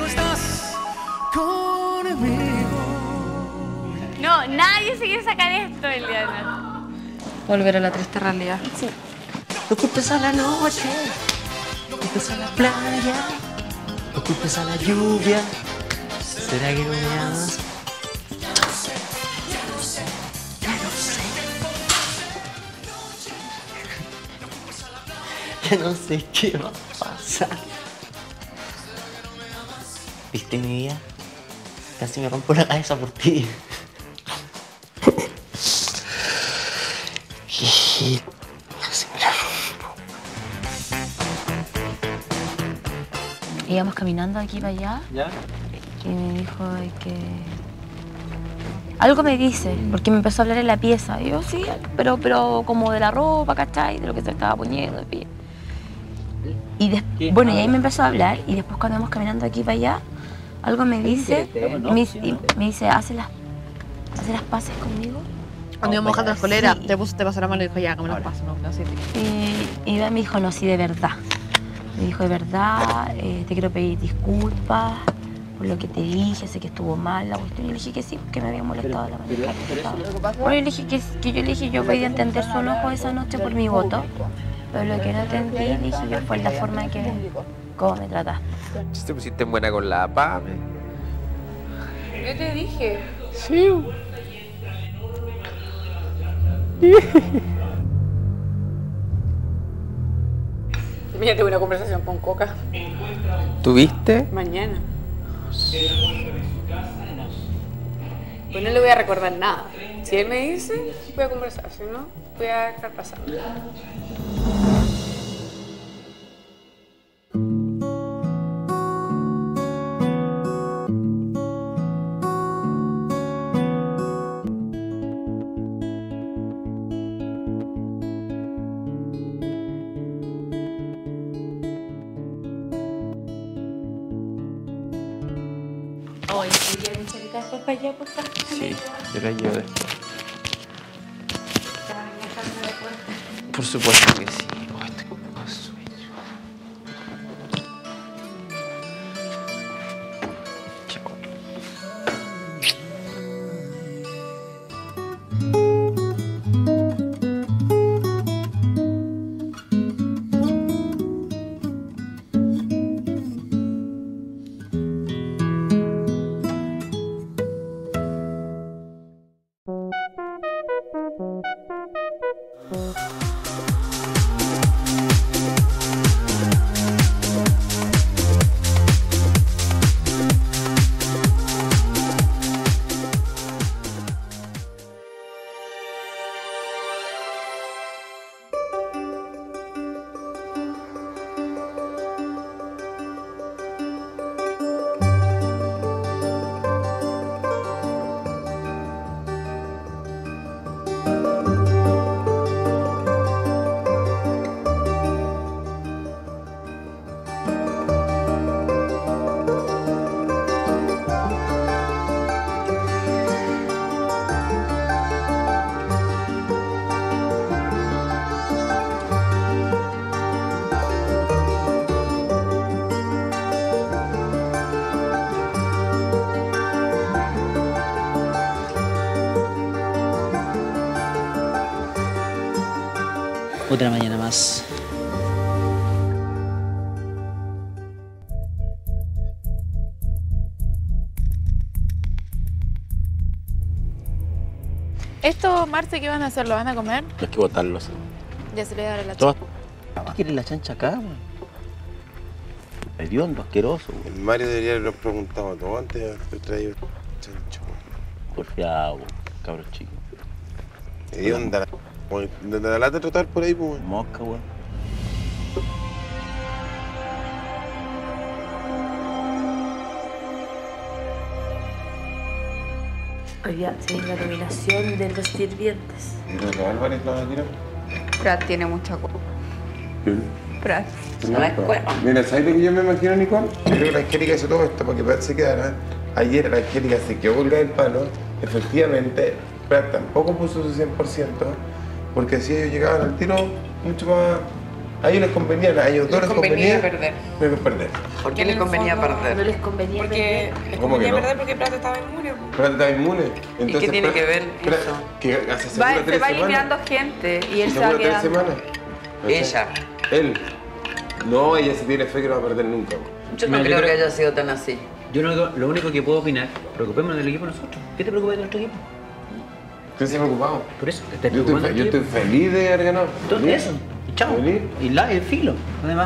No, nadie se quiere sacar esto, Eliana. Volver a la triste realidad. Sí. No culpes a la noche, no culpes a la playa, no culpes a la lluvia. ¿Será que no me amas? Ya no sé qué va a pasar. ¿Viste mi vida? Casi me rompo la cabeza por ti. Casi me la rompo. Íbamos caminando aquí para allá. ¿Ya? Y me dijo de que... Algo me dice, porque me empezó a hablar en la pieza. Y yo, sí, pero, pero como de la ropa, ¿cachai? De lo que se estaba poniendo, en fin. Y después, bueno, y ahí me empezó a hablar, y después cuando íbamos caminando aquí para allá, algo me dice, y me, y me dice, ¿hace las, ¿hace las paces conmigo? Cuando íbamos bajando la escolera, Sí. te, puso, te pasó la mano y dijo, ya, que me las paso, no, no sé. Y, y me dijo, no, sí, de verdad. Me dijo, de verdad, eh, te quiero pedir disculpas por lo que te dije, sé que estuvo mal la cuestión. Y le dije que sí, porque me había molestado la manera que estaba. Bueno, yo le dije que, que yo le dije, yo podía entender su enojo esa noche por mi voto, pero lo que no entendí, le dije yo, fue la forma en que, cómo me trataste. Si te pusiste buena con la Pame. Yo te dije. Sí. Mira, tuve una conversación con Coca. ¿Tuviste? Mañana. Pues no le voy a recordar nada. Si él me dice, voy a conversar. Si no, voy a dejar pasando. después para allá, por favor? Sí, yo la llevo después. Por supuesto que sí. Oh, estoy con un poco de sueño. Chao. Otra mañana más. ¿Esto, Marce, qué van a hacer? ¿Lo van a comer? Hay que botarlos. Ya se le dará la Todas- chancha. ¿Qué quiere la chancha acá, weón? Hediondo, asqueroso, weón. El Mario debería haberlo preguntado todo antes de haber traído chancho. Porfiado, cabros chicos. Hedionda. De la lata de trotar por ahí, pues. Mosca, weón. Oiga, si hay la nominación de los sirvientes. ¿Y los de Álvarez la van a tirar? Prat tiene mucha culpa. Prat. No, mira, ¿sabes lo que yo me imagino, Nicole? Yo creo que la Angélica hizo todo esto para que Prat se quedara. Ayer la Angélica se quedó colgada del palo. Efectivamente, Prat tampoco puso su cien por ciento, porque así ellos llegaban al tiro mucho más... A ellos les convenía, a ellos dos les convenía perder. perder. perder. ¿Por qué les convenía perder? No les convenía Porque les ¿Cómo que convenía no? perder porque Prat estaba inmune. Prat está inmune. ¿Y qué tiene Prat- que ver Prat- eso? Que hace Va, seguro se tres va semanas. eliminando gente y él se va Seguro tres quedando. semanas. Ella. Él. No, ella se tiene fe que no va a perder nunca. Yo no creo que haya sido tan así. Yo lo, lo único que puedo opinar, preocupémonos del equipo nosotros. ¿Qué te preocupa de nuestro equipo? Estoy preocupado. Por eso, te estás Yo estoy, preocupando. fe- yo estoy feliz de haber ganado. Todo eso. Y chao. Feliz. Y la, el filo, además.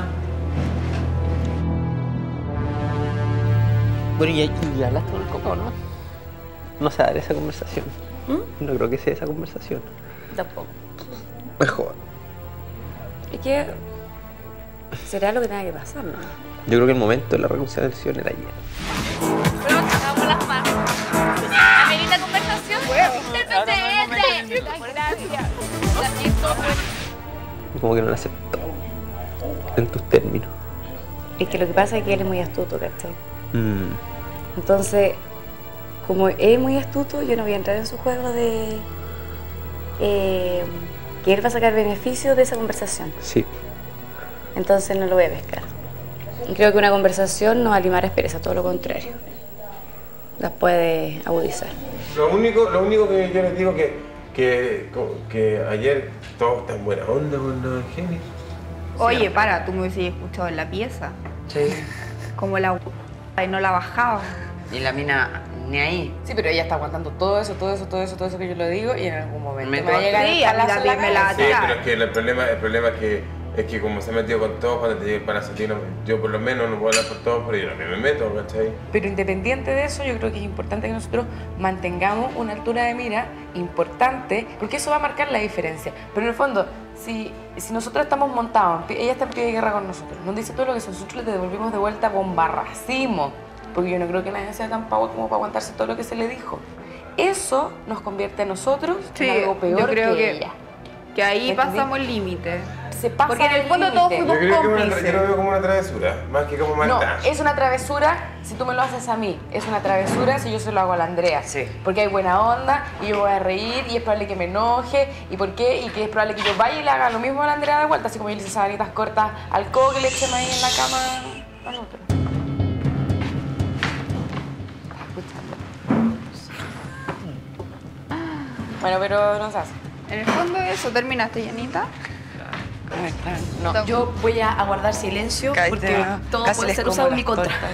Bueno, ¿y, y hablaste con el Coco o no? No se va a dar esa conversación. ¿Mm? No creo que sea esa conversación. Tampoco. Mejor. Es que será lo que tenga que pasar, ¿no? Yo creo que el momento de la reconciliación era ayer. Pronto, hagamos las manos. ¿Amerita conversación? ¡Del P C S! Gracias. La siento. Como que no la aceptó. En tus términos. Es que lo que pasa es que él es muy astuto, ¿cachai? Mm. Entonces, como es muy astuto, yo no voy a entrar en su juego de eh, que él va a sacar beneficio de esa conversación. Sí. Entonces no lo voy a pescar. Y creo que una conversación no va a limar aspereza, todo lo contrario. Las puede agudizar. Lo único, lo único que yo les digo que, que, que ayer todos están en buena onda con la Angélica. Oye, para, tú me hubieses escuchado en la pieza. Sí. Como la y no la bajaba. Y la mina ni ahí. Sí, pero ella está aguantando todo eso, todo eso, todo eso, todo eso que yo le digo y en algún momento Me me, va a llegar Sí, el a mí palazo en la también me la cabeza. Sí, pero es que el problema, el problema es que es que como se ha metido con todos, cuando te llegue el panacetino, yo por lo menos no puedo hablar por todos, pero yo también me meto, ¿cachai? Pero independiente de eso, yo creo que es importante que nosotros mantengamos una altura de mira importante, porque eso va a marcar la diferencia. Pero en el fondo, si, si nosotros estamos montados, en pie- ella está en pie de guerra con nosotros, nos dice todo lo que es, nosotros le devolvimos de vuelta con barracimo, porque yo no creo que nadie sea tan pavo como para aguantarse todo lo que se le dijo. Eso nos convierte a nosotros Sí, en algo peor yo creo que, que- ella. Que ahí ¿Me entendí? pasamos el límite. se pasa. Porque en el fondo todos límite. fuimos Yo creo que una, cómplices. yo lo veo como una travesura, más que como No, maldad. es una travesura si tú me lo haces a mí. Es una travesura si yo se lo hago a la Andrea. Sí. Porque hay buena onda y yo voy a reír y es probable que me enoje. ¿Y por qué? Y que es probable que yo vaya y le haga lo mismo a la Andrea de vuelta. Así como yo le hice sabanitas cortas al coco que le eché ahí en la cama al otro. Bueno, pero no se hace. En el fondo eso, terminaste, Yanita. No, yo voy a guardar silencio Cállate, porque ah. todo Casi puede les ser como usado en las mi contra. tortas.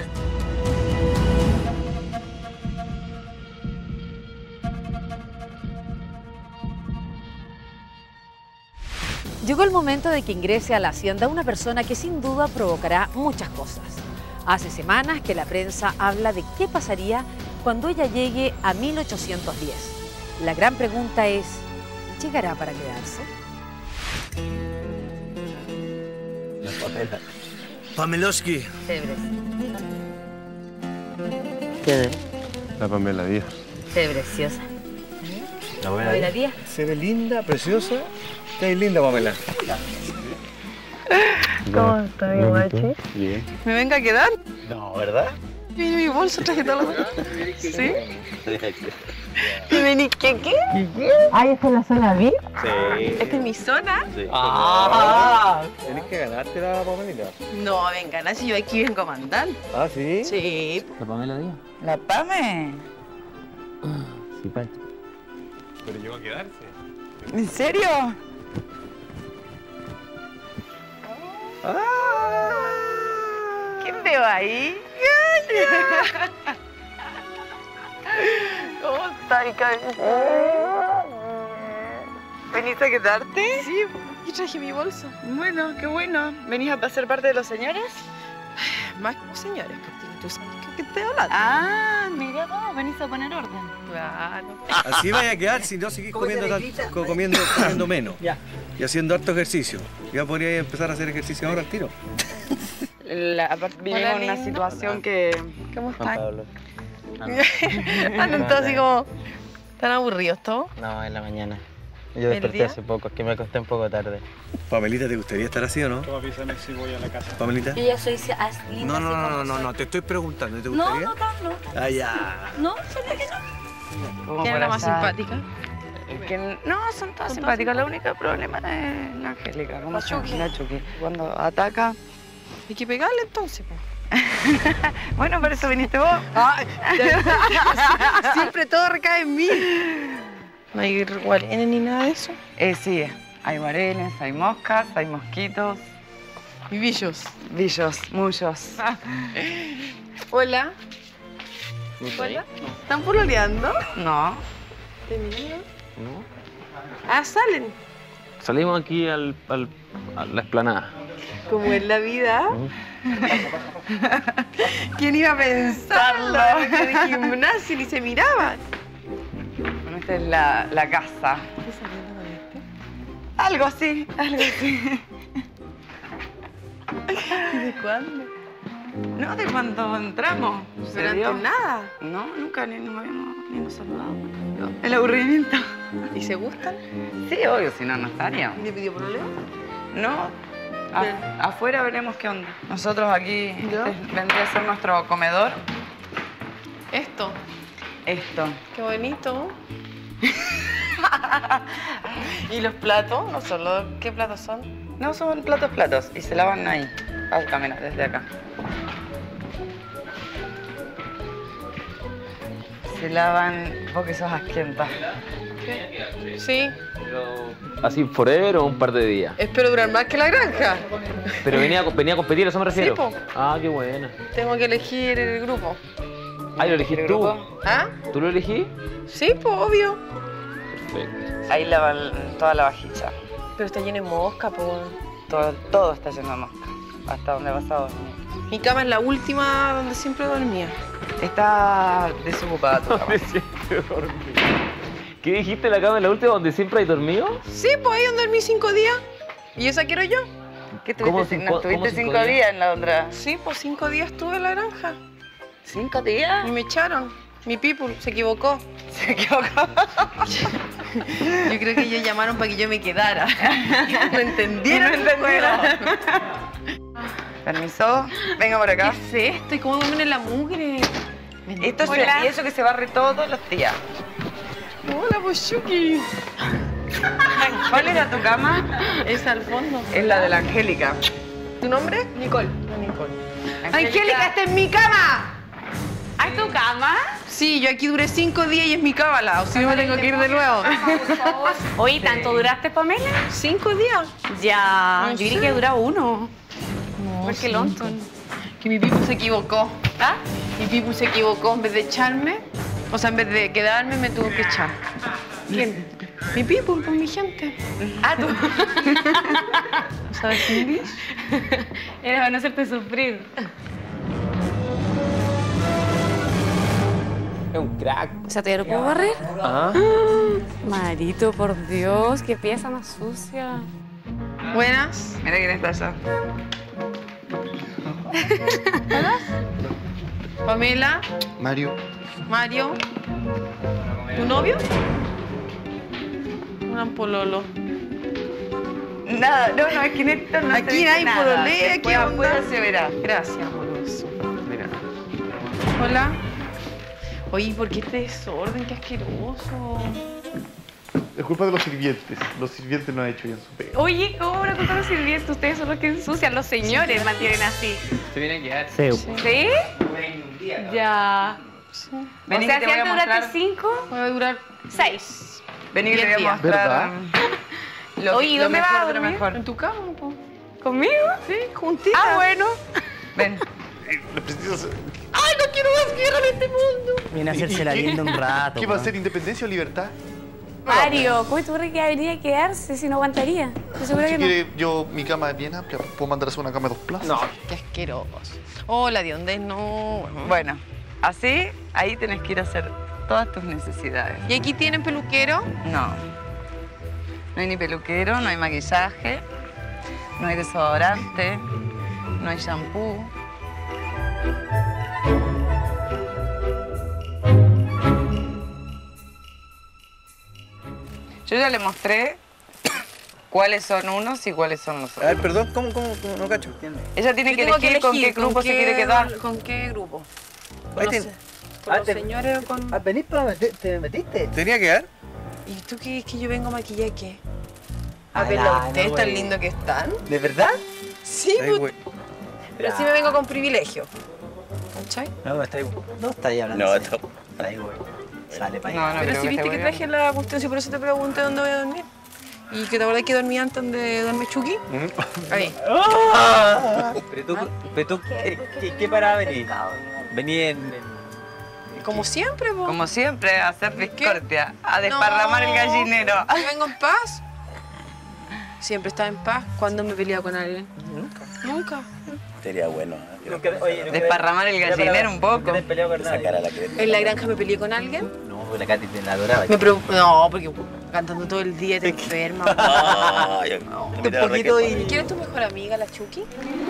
Llegó el momento de que ingrese a la hacienda una persona que sin duda provocará muchas cosas. Hace semanas que la prensa habla de qué pasaría cuando ella llegue a mil ochocientos diez. La gran pregunta es, ¿llegará para quedarse? La Pamela. Pameloski. Cebres. ¿Quién es? La Pamela Díaz. Se ve preciosa. La Pamela Díaz. Se ve linda, preciosa. Está linda, Pamela. ¿Cómo está mi guachi? Bien. ¿Me venga a quedar? No, ¿verdad? Mira mi bolso, traje todo lo... ¿Sí? ¿Y vení qué qué? Ah, ¿esta es la zona V I P? Sí. ¿Esta es mi zona? Sí. Ah, tenés que ganarte la Pamelita. No, venga, no, si yo aquí vengo a mandar. Ah, ¿sí? Sí. ¿La Pamela Díaz? ¿La Pame? Sí, Pacho. Pero llegó a quedarse. ¿En serio? ¿Quién veo ahí? ¿Cómo estás, cabeza? ¿Venís a quedarte? Sí, y traje mi bolso. Bueno, qué bueno. ¿Venís a ser parte de los señores? Más que los señores, Cristina. ¿Tú sabes qué te hablas? Ah, mira vos, venís a poner orden. Claro. Así vaya a quedar si no seguís comiendo, tan- co- comiendo, comiendo menos. Ya. Y haciendo harto ejercicio. Ya podría empezar a hacer ejercicio ahora al tiro. La, aparte, vivimos Hola, en una lindo. situación que... ¿Cómo Juan están? Pablo. Andan todos así como... ¿Tan aburridos todos? No, en la mañana. Yo ¿El desperté día? hace poco, es que me acosté un poco tarde. Pamelita, ¿te gustaría estar así o no? Tú avísame si voy a la casa. Pamelita. Yo ya soy as- linda. No, no, así no, como no, no, soy. no, te estoy preguntando, ¿te No, gustaría? no, no, no. Ah, ya. No, sabía que no. ¿Quién es la más simpática? Que no, son todas simpáticas. El único problema es la Angélica. ¿Cómo La se llama? Chucky. La Chucky. Cuando ataca... Hay que pegarle entonces, po. Bueno, para eso viniste vos. Ay, siempre todo recae en mí. No hay guarenes ni nada de eso. Eh, sí, hay guarenes, hay moscas, hay mosquitos. Y billos. Billos, muchos. Hola. Hola. ¿Están pololeando? No. ¿Terminando? ¿No? Ah, salen. Salimos aquí al, al, a la explanada. Como es la vida. ¿Quién iba a pensarlo? En el gimnasio ni se miraban. Bueno, esta es la, la casa. ¿Estás saliendo con este? Algo así, algo así. ¿Y de cuándo? No, de cuando entramos. Pero Se dio. antes nada. No, nunca ni nos habíamos ni nos saludado. El aburrimiento. ¿Y se gustan? Sí, obvio, si no, no estaríamos. ¿Le pidió problema? No, a- afuera veremos qué onda. Nosotros aquí este vendría a ser nuestro comedor. Esto. Esto. Qué bonito. ¿Y los platos? No solo. ¿Qué platos son? No, son platos, platos. Y se lavan ahí. Al caminar desde acá. Se lavan... Vos que sos asquienta. ¿Qué? Sí. ¿Así forever o un par de días? Espero durar más que la granja. Pero venía, a- venía a competir, ¿a eso me refiero? po. Ah, qué buena. Tengo que elegir el grupo. Ah, ¿lo elegís tú? ¿Ah? ¿Tú lo elegís? Sí, pues obvio. Perfecto. Ahí lavan toda la vajilla. Pero está lleno de mosca, pues. Todo, todo está lleno de mosca. Hasta donde vas a dormir. Mi cama es la última donde siempre dormía. Está desocupada tu cama. ¿Dónde siempre dormí? ¿Qué dijiste la cama en la última donde siempre hay dormido? Sí, pues ahí donde dormí cinco días. ¿Y esa quiero yo? ¿Qué ¿Cómo tuviste? cinco- ¿No estuviste cómo cinco cinco días? días en la otra? Sí, pues cinco días estuve en la granja. ¿Cinco días? Y me echaron. Mi people se equivocó. Se equivocó. Yo creo que ellos llamaron para que yo me quedara. No entendieron. No entendieron. Permiso, venga por acá. ¿Qué es esto? ¿Y cómo duermen en la mugre? Esto es, y eso que se barre todos los días. Hola, Pochuki. ¿Cuál era tu cama? Esa al fondo. Es la de la Angélica. ¿Tu nombre? Nicole. Nicole. Angélica, Angélica, esta es mi cama. ¿Hay tu cama? Sí, yo aquí duré cinco días y es mi cábala. O si no me tengo que ir de nuevo. Oye, ¿tanto duraste, Pamela? Cinco días. Ya, No yo sé. creí que duraba uno. No, Porque cinco. Lonton. Que mi Pipu se equivocó. ¿Ah? Mi Pipu se equivocó. En vez de echarme, o sea, en vez de quedarme, me tuvo que echar. ¿Quién? Mi Pipu, con mi gente. Ah, tú. ¿Sabes inglés? Era para no hacerte sufrir. Es un crack. O sea, ¿te lo puedo barrer? Ah. Marito, por Dios, qué pieza más sucia. Buenas. Mira quién está allá. ¿Buenas? Pamela, Mario. Mario. ¿Tu novio? Un pololo. Nada, no, no, es que en esto no Aquí se no hay nada. pololé, Después ¿qué afuera onda? se verá. Gracias, amoroso. Mira. Hola. Oye, ¿por qué este desorden? Qué asqueroso. Es culpa de los sirvientes. Los sirvientes no han hecho bien su pega. Oye, ¿cómo van a contar los sirvientes? Ustedes son los que ensucian. Los señores mantienen así. Se viene a quedar. Sí. ¿Sí? Ya. Vení, o sea, que si te voy a antes duraste mostrar. cinco, Voy a durar seis. Vení que te Diez voy a días. mostrar. ¿Verdad? Lo, Oye, ¿y lo dónde vas mejor a de lo dormir? mejor. en tu cama, po. ¿Conmigo? Sí, juntita. Ah, bueno. Ven. La princesa. ¡Ay, no quiero más guerra en este mundo! Viene a hacerse la linda un rato. ¿Qué va a weón. ser, independencia o libertad? Mario, ¿cómo te ocurre que venía a quedarse si no aguantaría? Estoy segura Si que no. quiere, yo, mi cama es bien amplia. ¿Puedo mandar a hacer una cama de dos plazas? No. Qué asqueroso. Hola, ¿de dónde no? Bueno, así, ahí tenés que ir a hacer todas tus necesidades. ¿Y aquí tienen peluquero? No. No hay ni peluquero, no hay maquillaje, no hay desodorante, no hay shampoo. Yo ya le mostré cuáles son unos y cuáles son los A ver, otros. perdón, ¿cómo, cómo, cómo? No cacho. Ella tiene Yo que tengo elegir con qué grupo se quiere quedar. ¿Con qué grupo? Ahí Con te- los, con los señores o con... ¿Has venido para meter- te metiste? ¿Tenía que dar? ¿Y tú qué es que yo vengo maquillada qué? A Ay, verlo, no, ustedes tan güey. lindos que están. ¿De verdad? Sí, Ay, pues, güey. pero sí me vengo con privilegio. ¿Cachai? No, me estáis. No estáis hablando. No, en serio. esto- Estáis, güey. Sale para No, allá. no, Pero creo si que viste te que voy a- traje la cuestión, sí, por eso te pregunté dónde voy a dormir. Y que te acuerdas que dormí antes de dormir Chucky. Ahí. Pero tú, pero tú ¿qué, qué, qué parada venís? Vení en. en- Como siempre, po. Como siempre, a hacer discordia, a desparramar el gallinero. Yo vengo en paz. Siempre estaba en paz. ¿Cuándo me he peleado con alguien? Nunca. Nunca. Sería bueno. Nunca- oye, nunca- Desparramar el nunca- gallinero un poco. nunca te has peleado con nadie. Sacar a la que... ¿En la granja me peleé con alguien? No, porque la Katy te la adoraba. Me pro- No, porque cantando todo el día te enferma. Ay, Un me da poquito requete. y... ¿Quién es tu mejor amiga, la Chucky?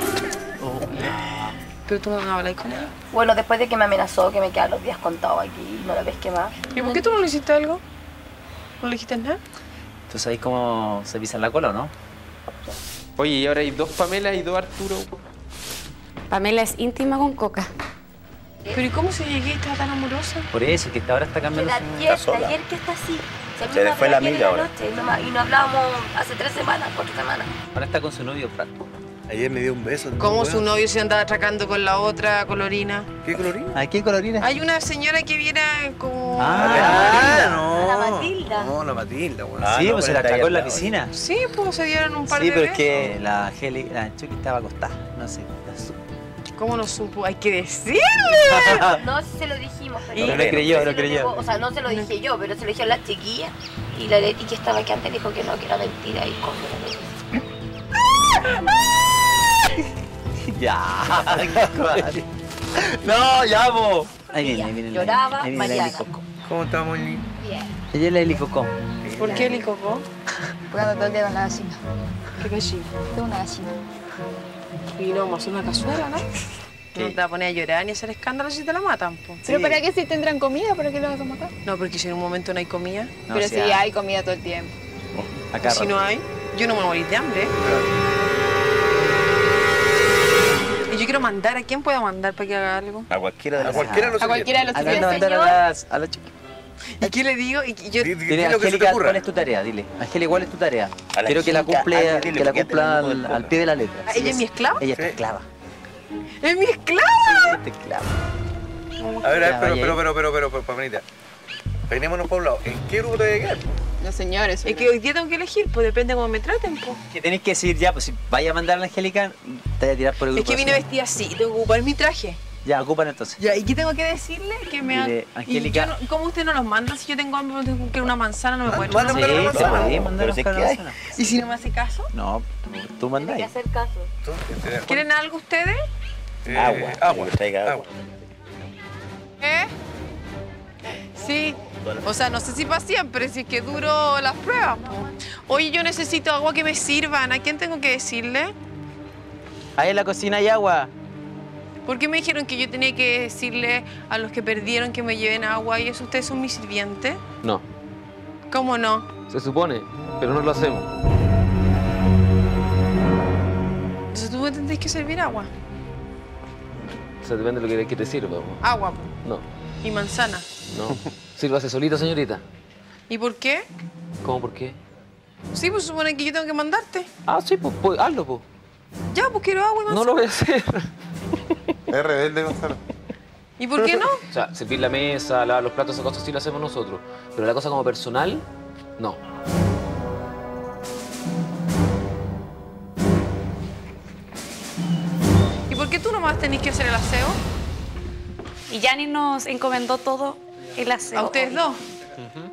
¿Pero tú no hablas con ella? Bueno, después de que me amenazó que me quedan los días contados aquí, no la ves que más. ¿Y por qué tú no le hiciste algo? ¿No le dijiste nada? ¿Tú sabes cómo se pisa la cola o no? Oye, y ahora hay dos Pamela y dos Arturo. Pamela es íntima con Coca. ¿Pero y cómo se llegué y estaba tan amorosa? Por eso, que ahora está cambiando De su... ayer, de sola. ayer que está así. Si a mí Se le me fue la habló ayer amiga en la ahora. noche y no, ma- y no hablábamos hace tres semanas, cuatro semanas. Ahora está con su novio, Fran. Ayer me dio un beso. ¿Cómo weón. su novio se andaba atracando con la otra colorina? ¿Qué colorina? ¿A qué colorina? Hay una señora que viene como... Ah, no. La Matilda. No, la Matilda, weón. Ah, sí, no, pues se pero la está ahí atracó en la al lado. piscina. Sí, pues se dieron un par Sí, de pero es besos. que la Angélica, la Chucky estaba acostada. No sé. la su- ¿Cómo no supo? Hay que decirle. No, sí se lo dijimos, pero... No lo creyó, se no lo creyó. dijo- O sea, no se lo dije yo, pero se lo dije a la chiquilla. Y la Leti que estaba aquí antes dijo que no, que era mentira y cogió la Leti. Ya. No, ya, po. Ahí viene, ahí viene. la- Lloraba ahí viene la Mariana. Eli Coco. ¿Cómo estamos, Lili? Bien. Ella es la Eli Coco. ¿Por qué el cocó? Porque ando todo el día con la gallina. ¿Qué gallina? Tengo una gallina. Y no, más una cazuela, ¿no? No te vas a poner a llorar ni a hacer escándalo si te la matan, po. ¿Pero sí. para qué si tendrán comida? ¿Para qué lo vas a matar? No, porque si en un momento no hay comida. No, pero si hay... hay comida todo el tiempo. Oh, acá si no hay, yo no me voy a morir de hambre. Y yo quiero mandar, ¿a quién puedo mandar para que haga algo? A cualquiera de los A cualquiera de los A cualquiera de los sirvientes. A mandar a las, a las chicas. ¿Y qué le digo? Y yo... Dile, Angélica, ¿cuál es tu tarea? Dile. Angélica, ¿cuál es tu tarea? Quiero que la cumpla, que la cumpla al, al pie de la letra. ¿Ella es, es mi esclava? Ella es tu esclava. ¡Es mi esclava! Sí, es tu esclava. A ver, a ver, pero, pero, pero, pero, pero, pero, Pamelita. Peinémonos por un lado. ¿En qué grupo te voy a quedar? No, señores. Es que hoy día tengo que elegir, pues depende de cómo me traten, pues. Que tenés que decir ya, pues si vaya a mandar a la Angélica, te voy a tirar por el grupo. Es que vine vestida así, tengo que ocupar mi traje. Ya, ocupan entonces. Ya, ¿y qué tengo que decirle? Que me Dile, Angélica. No, ¿cómo usted no los manda? Si yo tengo hambre, tengo que una manzana, no me puede. Manda sí, una manzana. Puede mandar a buscar una manzana. ¿Y si no me hace caso? No, tú mandas. Hay que hacer caso. ¿Quieren algo ustedes? Eh, agua. Agua. Que traiga agua. ¿Eh? Sí. O sea, no sé si para siempre, si es que duro las pruebas. Oye, yo necesito agua que me sirvan. ¿A quién tengo que decirle? Ahí en la cocina hay agua. ¿Por qué me dijeron que yo tenía que decirle a los que perdieron que me lleven agua y eso? ¿Ustedes son mis sirvientes? No. ¿Cómo no? Se supone, pero no lo hacemos. Entonces tú me tendréis que servir agua. O sea, depende de lo que, que te sirva. Agua. No. ¿Y manzana? No. Sírvase solita, señorita. ¿Y por qué? ¿Cómo por qué? Sí, pues supone que yo tengo que mandarte. Ah, sí, pues, pues hazlo, pues. Ya, pues quiero agua y manzana. No lo voy a hacer. Es rebelde, Gonzalo. ¿Y por qué no? O sea, servir la mesa, lavar los platos, esas cosas sí las hacemos nosotros. Pero la cosa como personal, no. ¿Y por qué tú nomás tenés que hacer el aseo? Y Yanni nos encomendó todo el aseo. ¿A ustedes dos? Uh-huh.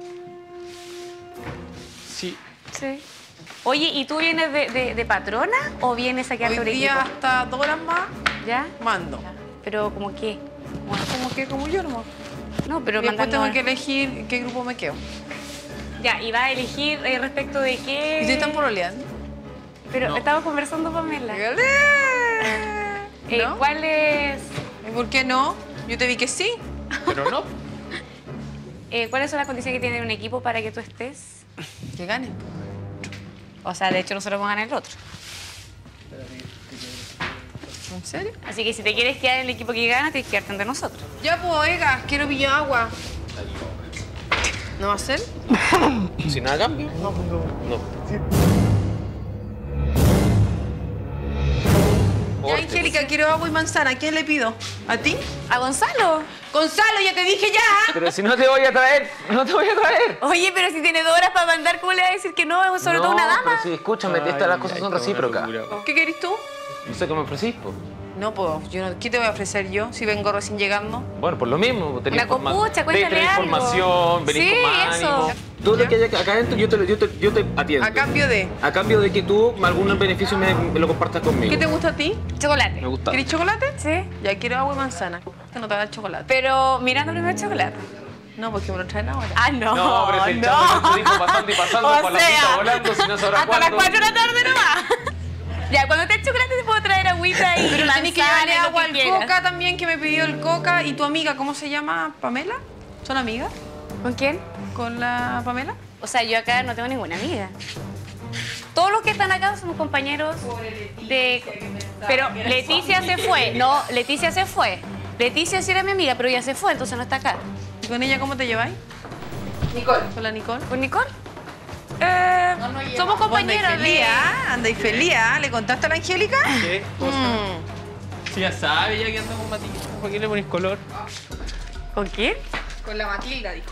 Sí. Sí. Oye, ¿y tú vienes de, de, de patrona o vienes a quedarte Hoy día hasta dos horas más, ¿ya? Mando. ¿Pero como qué? ¿Como qué? Como yo nomás. No, pero y después mandando... tengo que elegir en qué grupo me quedo. Ya, y vas a elegir eh, respecto de qué... ¿Y ustedes están pololeando? Pero no. Estamos conversando, Pamela. eh, ¿No? ¿Cuál es...? ¿Y por qué no? Yo te vi que sí. Pero no. eh, ¿Cuáles son las condiciones que tiene un equipo para que tú estés? Que gane. O sea, de hecho, nosotros vamos a ganar el otro. ¿En serio? Así que si te quieres quedar en el equipo que gana, tienes que quedarte entre nosotros. Ya, pues, oiga, quiero pillar agua. ¿No va a ser? ¿Sin nada cambio? No, pues no. No. Ya, Angélica, quiero agua y manzana. ¿A quién le pido? ¿A ti? ¿A Gonzalo? ¡Gonzalo, ya te dije ya! Pero si no te voy a traer, no te voy a traer. Oye, pero si tiene dos horas para mandar, ¿cómo le va a decir que no? Sobre no, todo una dama. pero sí, escúchame, ay, estas las cosas son recíprocas. ¿Qué querés tú? No sé qué me ofrecís, po. No, pues, yo no, ¿qué te voy a ofrecer yo si vengo recién llegando? Bueno, por lo mismo. Una copucha, cuéntale algo. Información, venís sí, con más eso. ánimo. Todo lo que haya acá adentro, yo te, yo, te, yo te atiendo. ¿A cambio de? A cambio de que tú algún beneficio me, me lo compartas conmigo. ¿Qué te gusta a ti? Chocolate. Me gusta. ¿Querés chocolate? Sí. Ya, quiero agua y manzana. Este no te va a dar chocolate. Pero mirando primero el chocolate. No, porque me lo traen ahora. Ah, no. No, pero si el no. chavo se dijo pasando y pasando o por la sea, pista volando, si no sabrá hasta cuándo. las cuatro de la tarde nomás. Ya, cuando te dé chocolate te puedo traer agüita y pero tenés que llevarle agua al quieras. Coca también, que me pidió el Coca. ¿Y tu amiga, cómo se llama? ¿Pamela? ¿Son amigas? ¿Con quién? ¿Con la Pamela? O sea, yo acá no tengo ninguna amiga. Todos los que están acá somos compañeros de... Pero Leticia se fue. No, Leticia se fue. Leticia sí era mi amiga, pero ella se fue, entonces no está acá. ¿Y con ella cómo te lleváis? Nicole. ¿Con la Nicole? ¿Con Nicole? Eh, no, no somos compañeros de... de... Andáis feliz, ¿ah? ¿Le contaste a la Angélica? ¿Qué? Mm. Sí, ya sabe, ya que anda con Matilda. ¿Por qué le pones color? ¿Con quién? Con la Matilda, dijo.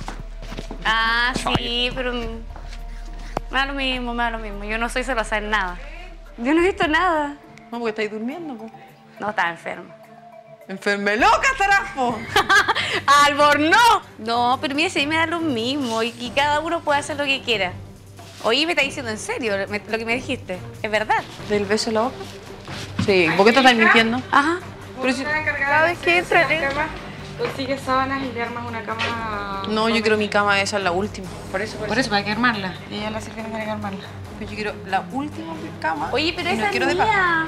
Ah, sí, pero... Me da lo mismo, me da lo mismo. Yo no soy celosa en nada. Yo no he visto nada. No, porque estáis durmiendo, po. No, estaba enferma. ¡Enferme loca estarás, po! ¡Albornoz! No, pero mira, sí me da lo mismo y, y cada uno puede hacer lo que quiera. Oye, me está diciendo en serio me, lo que me dijiste. ¿Es verdad? ¿Del beso en la boca? Sí. ¿Por qué te estás mintiendo? Ajá. Pero si... Cada vez que entra en cama, consigues sábanas y le armas una cama... No, yo quiero mi cama, esa es la última. Por eso, por, por eso. eso, para que armarla. Y ella la sirviente tiene que armarla. Pero yo quiero la última cama. Oye, pero y esa no es quiero mía. de paja.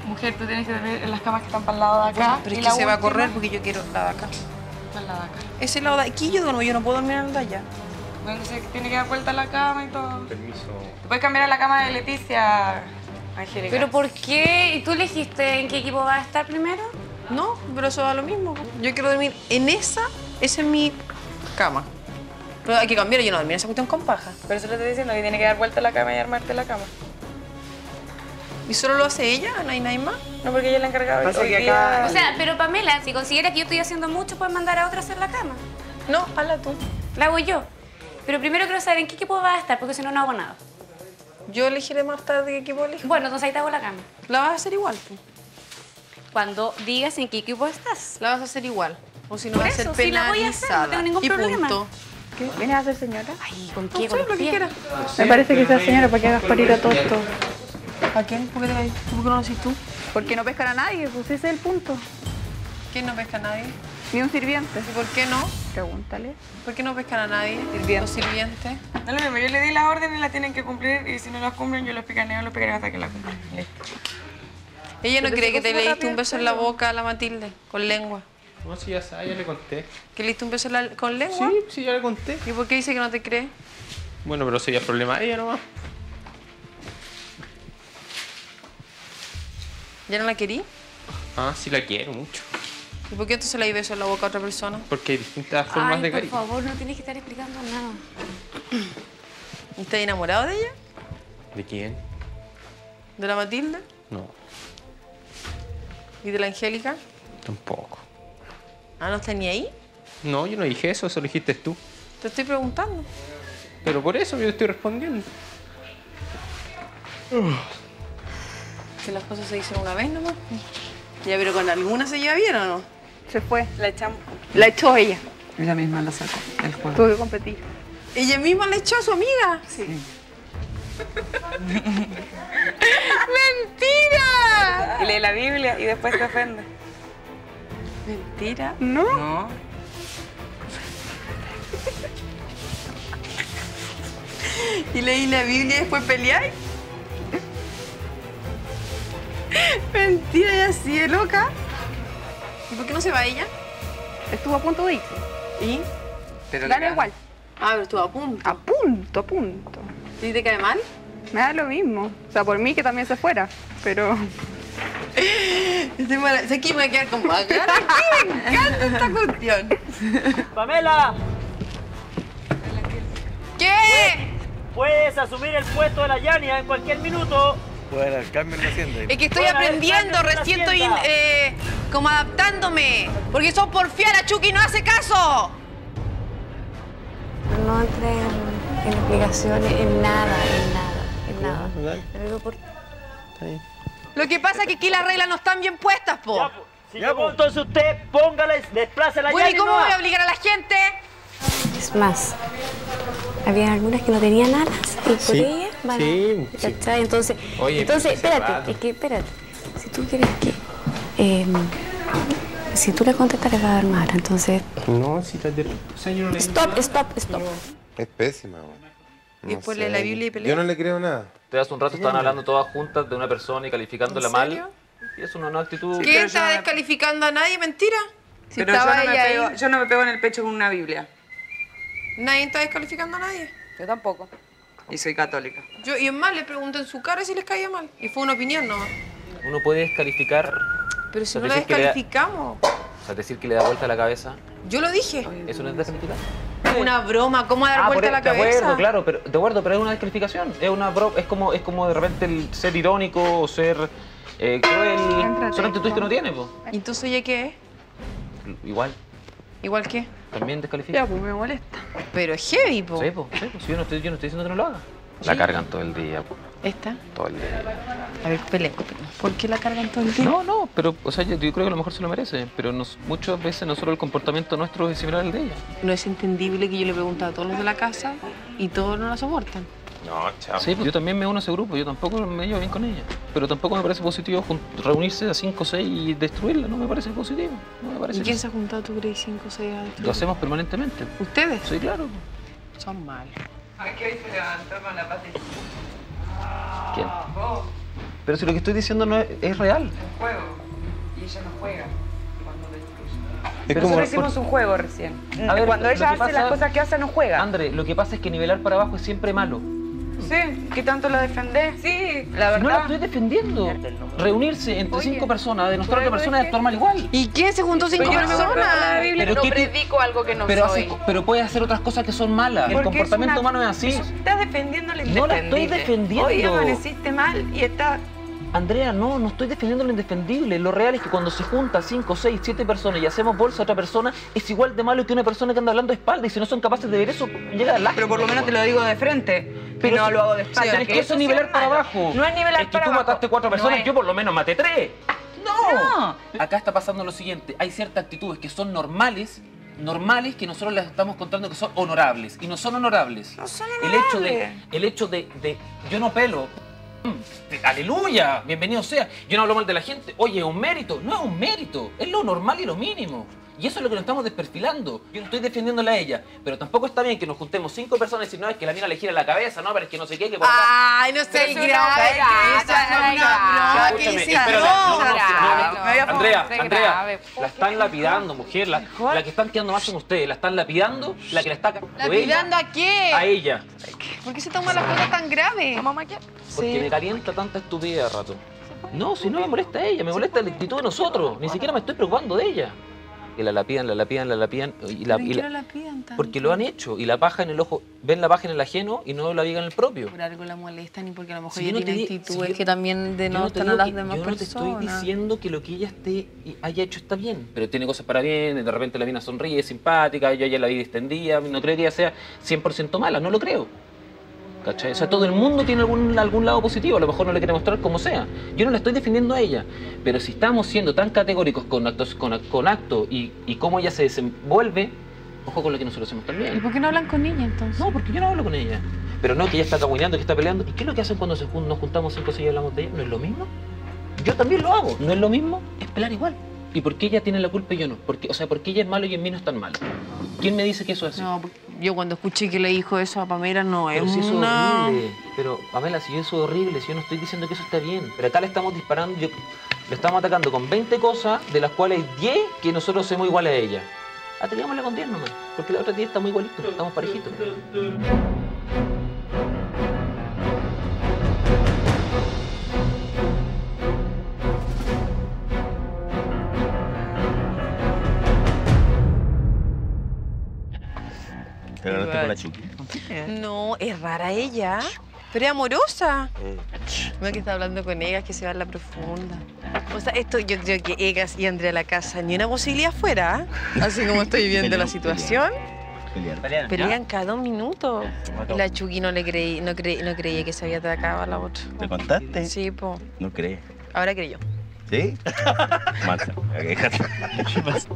Mujer, tú tienes que dormir en las camas que están para el lado de acá. Pero es y que la se va a última- correr porque yo quiero la de acá. ¿Cuál lado de acá? Ese lado de aquí yo duermo, yo no puedo dormir en el de allá. Bueno, se tiene que dar vuelta a la cama y todo. Permiso. Te puedes cambiar a la cama de Leticia, Angélica. ¿Pero por qué? ¿Y tú elegiste en qué equipo vas a estar primero? No, pero eso da lo mismo. Yo quiero dormir en esa, esa es mi cama. Pero hay que cambiar, yo no dormir en esa cuestión con paja. Pero eso le estoy diciendo, que tiene que dar vuelta a la cama y armarte la cama. ¿Y solo lo hace ella? ¿No hay nadie más? No, porque ella es la encargada. Pasa Hoy que día- acá- O sea, pero Pamela, si consideras que yo estoy haciendo mucho, puedes mandar a otra a hacer la cama. No, hazla tú. La hago yo. Pero primero quiero saber en qué equipo vas a estar, porque si no, no hago nada. Yo elegiré más tarde qué equipo elijo. Bueno, entonces ahí te hago la cama. La vas a hacer igual, tú. Cuando digas en qué equipo estás. La vas a hacer igual. O si no Por va a ser eso, sí la voy a hacer, no tengo ningún y problema. punto. ¿Qué? ¿Vienes a ser señora? Ay, ¿con No qué? sé, Con los lo que pies. quieras. Me parece que sea señora para que hagas parir a todo esto. ¿A quién? ¿Por qué, te va a ir? ¿Por qué no lo haces tú? Porque no pescan a nadie, pues ese es el punto. ¿Quién no pesca a nadie? Ni un sirviente. ¿Y por qué no? Pregúntale. ¿Por qué no pescan a nadie? Sirviente. Los sirvientes. No lo mismo, yo le di las órdenes y las tienen que cumplir y si no las cumplen yo los picaneo, los picaneo hasta que las cumplan. Listo. Ella no Pero cree se que te cocina le diste rápido un beso el en la pelo. boca a la Matilde, con lengua. No, si ya sabes, ya le conté. ¿Que le diste un beso en la- con lengua? Sí, sí, ya le conté. ¿Y por qué dice que no te cree? Bueno, pero sería problema de ella nomás. ¿Ya no la querí? Ah, sí la quiero mucho. ¿Y por qué entonces le di beso en la boca a otra persona? Porque hay distintas formas Ay, de por cariño. favor, no tienes que estar explicando nada. ¿Estás enamorado de ella? ¿De quién? ¿De la Matilde? No, ¿Y de la Angélica? tampoco. Ah, ¿no estás ni ahí? No, yo no dije eso, eso lo dijiste tú. Te estoy preguntando. Pero por eso yo te estoy respondiendo. Que las cosas se dicen una vez nomás. Ya, pero con alguna se lleva bien o no? Se fue, la echamos. La echó ella. Ella misma la sacó del juego. Tuvo que competir. ¿Ella misma le echó a su amiga? Sí. ¡Mentira! Y lee la Biblia y después te ofende. ¿Mentira? ¿No? No. ¿Y leí la Biblia y después peleáis? Mentira, ella así de loca. ¿Y por qué no se va ella? Estuvo a punto de irse. ¿Y? Pero Dale le igual. Ah, pero estuvo a punto. A punto, a punto. ¿Y te cae mal? Me da lo mismo. O sea, por mí que también se fuera. Pero. Estoy mala. Sé que me voy a quedar como acá. Aquí me encanta esta cuestión. ¡Pamela! ¿Qué? Puedes asumir el puesto de la Yania en cualquier minuto. Bueno, el Carmen lo haciendo. Es que estoy Bueno, aprendiendo, Alexander, recién la estoy tienda. eh, como adaptándome. Porque son porfiadas, Chucky no hace caso. No entré en, en explicaciones, en nada, en nada, en nada. Dale, Pero por- está bien. Lo que pasa es que aquí las reglas no están bien puestas, po. Ya, po. Si llegó, entonces usted póngale, desplace la Bueno, ¿y Yania. cómo nomás. voy a obligar a la gente? Es más, había algunas que no tenían alas y por Sí, ellas van a- sí, sí. ¿cachai? Entonces, Oye, entonces pero hace espérate, rato. es que espérate. Si tú quieres que. eh, si tú le contestas, le va a dar más. Entonces, No, si la de... O sea, yo no le... stop, stop, stop. Es pésima, weón. No Y después sé. lee la Biblia y pelea. Yo no le creo nada. Ustedes hace un rato estaban hablando todas juntas de una persona y calificándola ¿En mal. serio? Y es una, una actitud... ¿Quién está descalificando a nadie? Mentira. Si Pero yo estaba no, me ella ahí, pego, yo no me pego en el pecho con una Biblia. nadie está descalificando a nadie. Yo tampoco. Y soy católica. Yo, y es más, le pregunté en su cara si les caía mal. Y fue una opinión nomás. Uno puede descalificar... Pero si o sea, no la decir que le da- descalificamos. O sea, decir que le da vuelta a la cabeza, Yo lo dije. ¿eso no es descalificar? Una broma, ¿cómo dar Ah, por vuelta a la de cabeza? acuerdo, claro, pero de acuerdo, pero es una descalificación. Es una bro- es como es como de repente el ser irónico o ser eh, cruel. Son actitudes que no tiene, pues. ¿Y entonces ella qué es? Igual, ¿Igual qué? también descalifica. Ya, pues me molesta. Pero es heavy, po. Sí, pues, sí, po. Si yo no estoy, yo no estoy diciendo que no lo haga. La Sí. cargan todo el día, po. ¿Esta? Todo el día. A ver, pelea. ¿Por qué la cargan todo el día? No, no, pero, o sea, yo, yo creo que a lo mejor se lo merece, pero nos- muchas veces nosotros el comportamiento nuestro es similar al de ella. No es entendible que yo le preguntaba a todos los de la casa y todos no la soportan. No, chao. Sí, pues, yo también me uno a ese grupo, yo tampoco me llevo bien con ella. Pero tampoco me parece positivo jun- reunirse a cinco o seis y destruirla, no me parece positivo. No me parece ¿Y quién que- se ha juntado, tú crees, cinco o seis a destruir? Lo hacemos permanentemente. ¿Ustedes? Sí, claro. Son malos. Aquí hoy se levantó con la patita. ¿Quién? Vos. Pero si lo que estoy diciendo no es, es real. Juego. Y ella no juega. Cuando destruye. Pero Nosotros hicimos un juego recién. A ver, Cuando lo ella que hace pasa- las cosas que hace, no juega. André, lo que pasa es que nivelar para abajo es siempre malo. Sí, ¿qué tanto la defendés? Sí, la verdad. No la estoy defendiendo. Reunirse entre Oye, cinco personas, denostar a otra pero persona es es actuar mal igual. ¿Y qué? Se juntó cinco Pero yo no me personas. acuerdo de la Biblia, Pero no ¿qué te- predico algo que no pero, soy. hace- pero puedes hacer otras cosas que son malas. El Porque comportamiento es una- humano es así. eso- Estás defendiendo lo No la indefendible. estoy defendiendo. Hoy amaneciste mal y estás... Andrea, no, no estoy defendiendo lo indefendible. Lo real es que cuando se juntan cinco, seis, siete personas y hacemos bolsa a otra persona, es igual de malo que una persona que anda hablando de espalda. Y si no son capaces de ver eso, llega a la... Pero por lo menos te lo digo de frente. Pero y no si- lo hago de espalda. pero es que eso es nivelar sí para malo. abajo. No es nivelar Es que para tú abajo. mataste cuatro personas, No es. yo por lo menos maté tres. No. Acá está pasando lo siguiente. Hay ciertas actitudes que son normales, normales, que nosotros las estamos contando que son honorables. Y no son honorables. No son El hecho de, honorables. el hecho de, de yo no pelo. Mm, ¡Aleluya! Bienvenido sea. Yo no hablo mal de la gente. Oye, es un mérito. No es un mérito. Es lo normal y lo mínimo. Y eso es lo que nos estamos desperfilando. Yo no estoy defendiéndola a ella. Pero tampoco está bien que nos juntemos cinco personas y decir, no, es que la mina le gira la cabeza, no, pero es que no sé qué, que por acá. Ay, no sé, Pero es una grave. obra, Esa es una grave. broma que Escúchame, dice espérate, no. no, no, no, no, Me voy a Andrea, poner Andrea, grave. la están lapidando, mujer. La, la que están quedando mal son ustedes. La están lapidando, la que la está cagando ella, ¿Lapidando a qué? a ella. ¿Por qué se toman las cosas tan graves? ¿Vamos a maquillar? Porque me calienta tanta estupidez a rato. No, si no me molesta a ella, me molesta la actitud de nosotros. Ni siquiera me estoy preocupando de ella. Y la lapidan, la lapidan, la lapidan. Y la, y la- la pidan tanto? porque lo han hecho. Y la paja en el ojo, ven la paja en el ajeno y no la viga en el propio. Por algo la molestan y porque a lo mejor Si yo ella no te tiene di- actitudes si yo- que también Yo no te denotan a digo las que- demás yo no te personas. estoy diciendo que lo que ella esté y haya hecho está bien, pero tiene cosas para bien, de repente la mina sonríe, es simpática, yo ya la vi extendida, no creo que ella sea cien por ciento mala, no lo creo. ¿Cachai? O sea, todo el mundo tiene algún, algún lado positivo, a lo mejor no le quiere mostrar como sea. Yo no la estoy defendiendo a ella, pero si estamos siendo tan categóricos con actos, con, con acto y, y cómo ella se desenvuelve, ojo con lo que nosotros hacemos ¿Y también. por qué no hablan con ella entonces? No, porque yo no hablo con ella. Pero no, que ella está cagüineando, que está peleando. ¿Y qué es lo que hacen cuando se jun- nos juntamos cinco o seis y hablamos de ella? ¿No es lo mismo? Yo también lo hago. ¿No es lo mismo? Es pelear igual. ¿Y por qué ella tiene la culpa y yo no? Porque, o sea, ¿por qué ella es malo y en mí no es tan malo? ¿Quién me dice que eso es así? No, yo cuando escuché que le dijo eso a Pamela, no, es Pero si eso es una... horrible. Pero, Pamela, si eso es horrible, si yo no estoy diciendo que eso está bien. Pero acá le estamos disparando, yo- le estamos atacando con veinte cosas, de las cuales hay diez que nosotros somos iguales a ella. Ataquémosla con diez nomás, porque la otra diez estamos igualitos, estamos parejitos. ¿Te agarraste con la Chucky? No, es rara ella. Pero es amorosa. Eh, No es que está hablando con Egas, que se va a la profunda. O sea, esto yo creo que Egas y Andrea La Casa ni una posibilidad fuera. ¿eh? Así como estoy viendo la situación. pelear. Pelean cada dos minutos. Y la Chucky no le creí, no creí, no creía que se había atacado a la otra. ¿Te contaste? Sí, po. No crees. Ahora creyó. ¿Sí? Marta, déjate. ¿Qué pasa?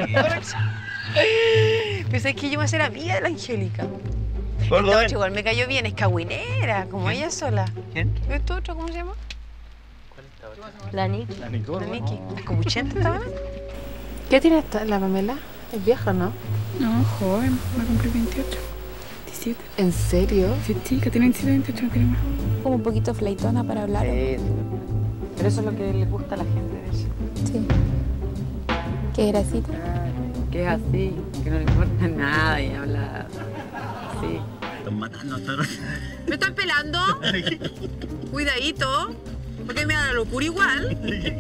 Pero es que yo me voy a ser amiga de la Angélica. Gordo, Esta ven. otra igual me cayó bien, es cagüinera, como ella sola. ¿Quién? ¿Esta otra cómo se llama? La Niki. La Nicole. La Niki. ¿Es copuchenta esta buena? ¿Qué tiene esta, la Pamela? Es vieja, ¿no? No, joven, va a cumplir veintiocho. veintisiete. ¿En serio? Sí, chica, tiene veintisiete, veintiocho, no tiene más. Como un poquito fleitona para hablar. Pero eso es lo que le gusta a la gente de ella. Sí. ¿Qué grasita? Que es así, que no le importa nada y habla así. Están matando hasta ahora. ¿Me están pelando? Cuidadito. Porque me da la locura igual.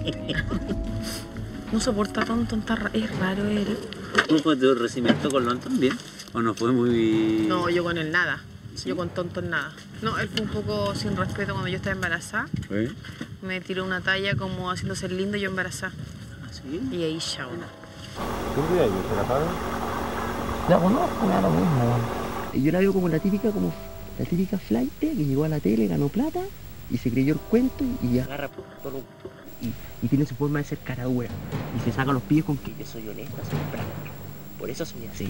No soporta tanto, tan ra- es raro él. ¿Cómo fue tu recibimiento con Luan también? ¿O no fue muy...? No, yo con él nada. Yo con tontos nada. No, él fue un poco sin respeto cuando yo estaba embarazada. ¿Eh? Me tiró una talla como haciéndose el lindo yo embarazada. ¿Sí? Y ahí chao. ¿Qué día ¿Se la pagan? La conozco, me da lo mismo. Yo la veo como la típica, como la típica flight que llegó a la tele, ganó plata y se creyó el cuento y agarra por todo y, y tiene su forma de ser cara dura y se saca los pies con que yo soy honesta, soy práctica. Por eso soy así.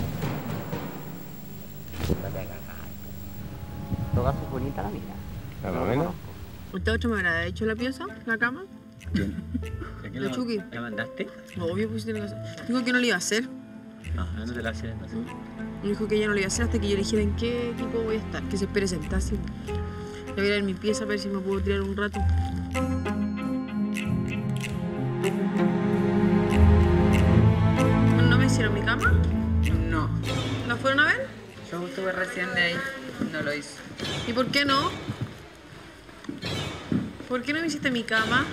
Puta, te cagar. Todo es bonita la vida. ¿A lo menos? ¿Usted otra me habrá hecho la pieza? ¿La cama? ¿Quién? ¿La Chucky? ¿La mandaste? No, obvio, pues tiene que hacer. Dijo que no lo iba a hacer. No, no te la hacía entonces. Me dijo que ella no lo iba a hacer hasta que yo le dijera en qué equipo voy a estar. Que se espere sentarse. Le voy a ir a mi pieza a ver si me puedo tirar un rato. estuve recién de ahí, no lo hizo. ¿Y por qué no? ¿Por qué no me hiciste mi cama?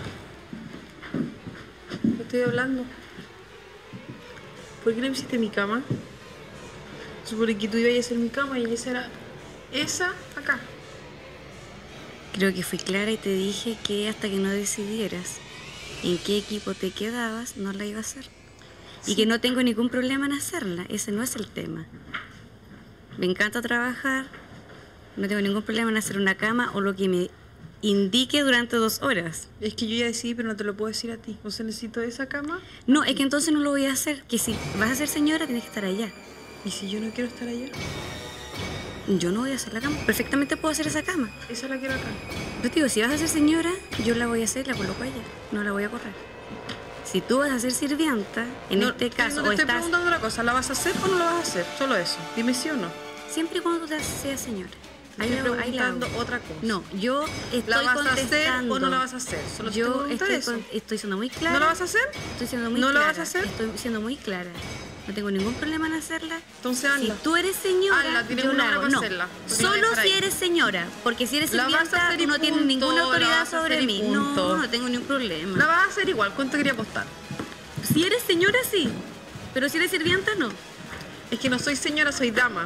¿Qué estoy hablando? ¿Por qué no me hiciste mi cama? Supone que tú ibas a hacer mi cama y esa era esa acá. Creo que fui clara y te dije que hasta que no decidieras en qué equipo te quedabas, no la iba a hacer. Sí. Y que no tengo ningún problema en hacerla, ese no es el tema. Me encanta trabajar, no tengo ningún problema en hacer una cama o lo que me indique durante dos horas. Es que yo ya decidí, pero no te lo puedo decir a ti. O sea, necesito esa cama. No, es que entonces no lo voy a hacer, que si vas a ser señora tienes que estar allá. ¿Y si yo no quiero estar allá? Yo no voy a hacer la cama, perfectamente puedo hacer esa cama. Esa la quiero acá. Yo te digo, si vas a ser señora, yo la voy a hacer y la coloco allá, no la voy a correr. Si tú vas a ser sirvienta, en no, este caso, no te o estoy estás... preguntando una cosa, ¿la vas a hacer o no la vas a hacer? Solo eso, dime sí o no. Siempre y cuando tú seas señora. Ahí estoy preguntando otra cosa. No, yo estoy ¿La vas contestando. a hacer o no la vas a hacer? Solo yo te estoy, eso. Con, estoy siendo muy clara. ¿No la vas a hacer? Estoy siendo muy ¿No clara. la vas a hacer? Estoy siendo muy clara. No tengo ningún problema en hacerla. Entonces hazla. Si tú eres señora, hazla, tienes yo una la hora hago. para no, hacerla. solo si eres señora, porque si eres sirvienta, tú no tienes ninguna autoridad sobre mí. No, no tengo ningún problema. La vas a hacer igual. ¿Cuánto quería apostar? Si eres señora, sí. Pero si eres sirvienta, no. Es que no soy señora, soy dama.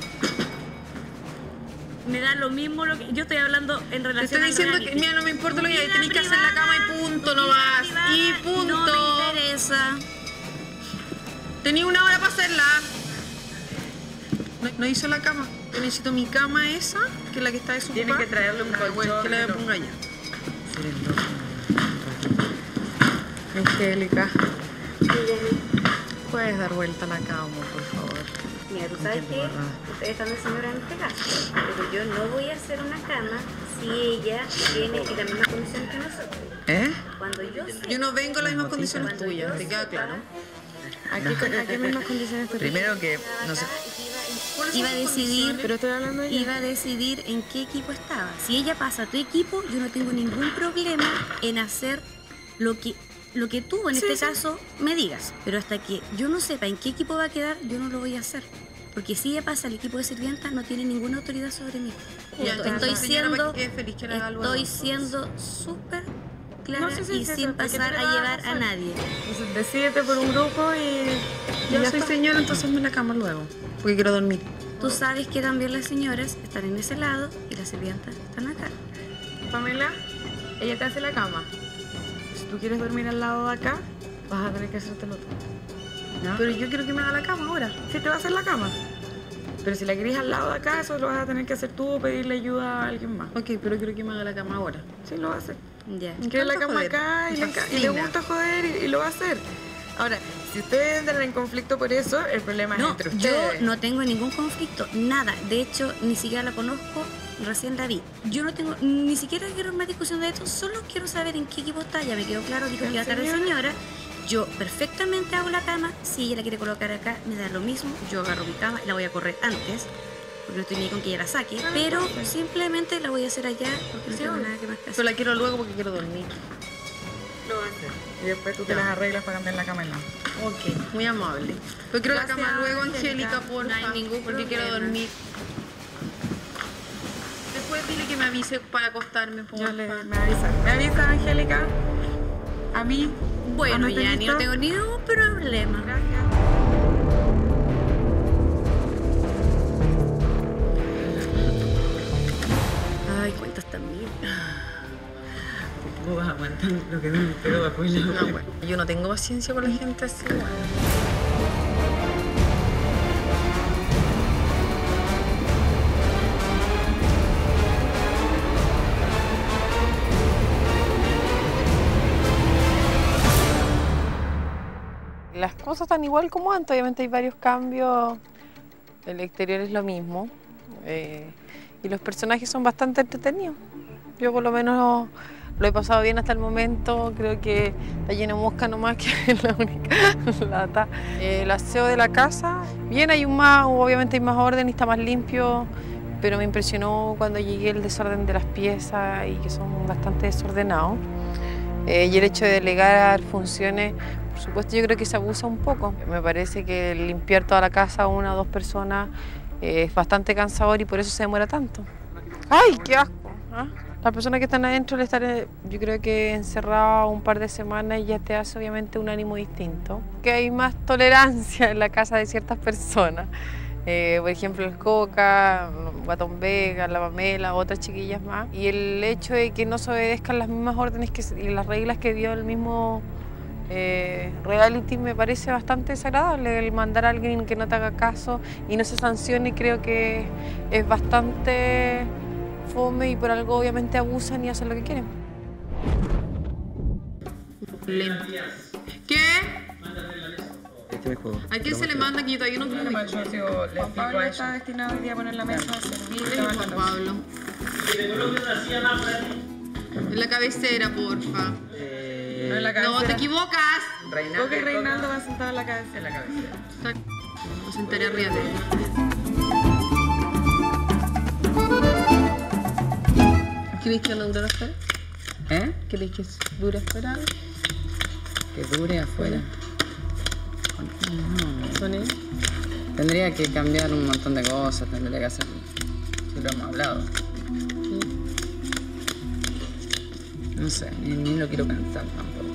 Me da lo mismo lo que... Yo estoy hablando en relación Te estoy diciendo reality. que, mira, no me importa lo que hay. Tenés que hacer la cama y punto nomás. Y punto. No me interesa. Tenía una hora para hacerla. No, no hizo la cama. Yo necesito mi cama esa, que es la que está de su Tiene que traerle un colchón. Que la ponga allá. Angélica. ¿Puedes dar vuelta a la cama, por favor? Mira, tú sabes que ustedes están de señora en este caso, pero yo no voy a hacer una cama si ella tiene en las mismas condiciones que nosotros. ¿Eh? Cuando yo sé, Yo no vengo en las mismas condiciones tuyas, ¿te queda claro? ¿A qué, a qué mismas condiciones te Primero que, no sé, iba a decidir, pero estoy hablando de ella. iba a decidir en qué equipo estaba. Si ella pasa a tu equipo, yo no tengo ningún problema en hacer lo que lo que tú en Sí, este sí. caso me digas. Pero hasta que yo no sepa en qué equipo va a quedar, yo no lo voy a hacer. Porque si ella pasa al equipo de sirvienta, no tiene ninguna autoridad sobre mí. Ya, Estoy entonces, señora, siendo, para que quede feliz, que la haga luego, estoy entonces. siendo súper clara No, sí, sí, y sí, sin sí, porque pasar tú a le vas a llevar a hacer. nadie. Entonces, decídete por un grupo y... y Ya ya soy está. señora, entonces me la cama luego. Porque quiero dormir. Tú sabes que también las señoras están en ese lado y las sirvientas están acá. Pamela, ella te hace la cama. Si tú quieres dormir al lado de acá, vas a tener que hacerte el otro. ¿No? Pero yo quiero que me haga la cama ahora. Sí, te va a hacer la cama. Pero si la querés al lado de acá, eso lo vas a tener que hacer tú o pedirle ayuda a alguien más. Ok, pero quiero que me haga la cama ahora. Sí, lo va a hacer. Ya. Quiere la encanta cama joder. acá y Me le, enca- y fascina. le gusta joder y, y lo va a hacer. Ahora, si ustedes entran en conflicto por eso, el problema es No, entre yo ustedes. no tengo ningún conflicto, nada. De hecho, ni siquiera la conozco, recién la vi. Yo no tengo, ni siquiera quiero una discusión de esto, solo quiero saber en qué equipo está. Ya me quedó claro, dijo que iba a estar de señora. Yo perfectamente hago la cama, si ella la quiere colocar acá, me da lo mismo. Yo agarro mi cama y la voy a correr antes, porque no estoy ni con que ella la saque. Pero simplemente la voy a hacer allá, porque no tengo nada que más que hacer. Pero la quiero luego porque quiero dormir. Lo va a hacer. Y después tú te las arreglas para cambiar la cama en la. Ok, muy amable. Pero quiero la cama luego, Angélica, por No hay ningún porque quiero problema. dormir. Después dile que me avise para acostarme, por Yo le, me avisa. ¿Me avisa, Angélica? A mí. Bueno, ¿Cuándo esté ya, ni listo? no tengo ningún problema. Gracias. Ay, cuentas también. Tú vas a aguantar lo que me pego bajo el No, bueno, yo no tengo paciencia con la gente así. Las cosas están igual como antes, obviamente hay varios cambios, el exterior es lo mismo eh, y los personajes son bastante entretenidos. Yo por lo menos lo he pasado bien hasta el momento, creo que está lleno de mosca nomás, que es la única lata. Eh, el aseo de la casa, bien, hay un más, obviamente hay más orden y está más limpio, pero me impresionó cuando llegué el desorden de las piezas y que son bastante desordenados. Eh, y el hecho de delegar funciones, por supuesto, yo creo que se abusa un poco. Me parece que limpiar toda la casa una o dos personas eh, es bastante cansador y por eso se demora tanto. ¡Ay, qué asco! ¿Ah? Las personas que están adentro, le estaré, yo creo que encerrado un par de semanas ya te hace obviamente un ánimo distinto. Que hay más tolerancia en la casa de ciertas personas. Eh, por ejemplo, el Coca, Guatón Vega, la Pamela, otras chiquillas más. Y el hecho de que no se obedezcan las mismas órdenes que, y las reglas que dio el mismo eh, reality me parece bastante desagradable. El mandar a alguien que no te haga caso y no se sancione, creo que es bastante fome y por algo obviamente abusan y hacen lo que quieren. Lento. ¿Qué? ¿A quién se le manda que yo todavía no tengo? Juan Pablo está destinado hoy día a poner la mesa a servir. Juan Pablo. En la cabecera, porfa. Eh... No, en la cabecera. No, te equivocas. Reinaldo, Coca y Reinaldo van sentados en la cabecera. En la cabecera. Me sentaré arriba de él. ¿Crees que van a durar afuera? ¿Eh? ¿Crees que dure afuera? Que dure afuera. No. ¿Son ellos? Tendría que cambiar un montón de cosas, tendría que hacer... Si lo hemos hablado. ¿Sí? No sé, ni, ni lo quiero pensar tampoco.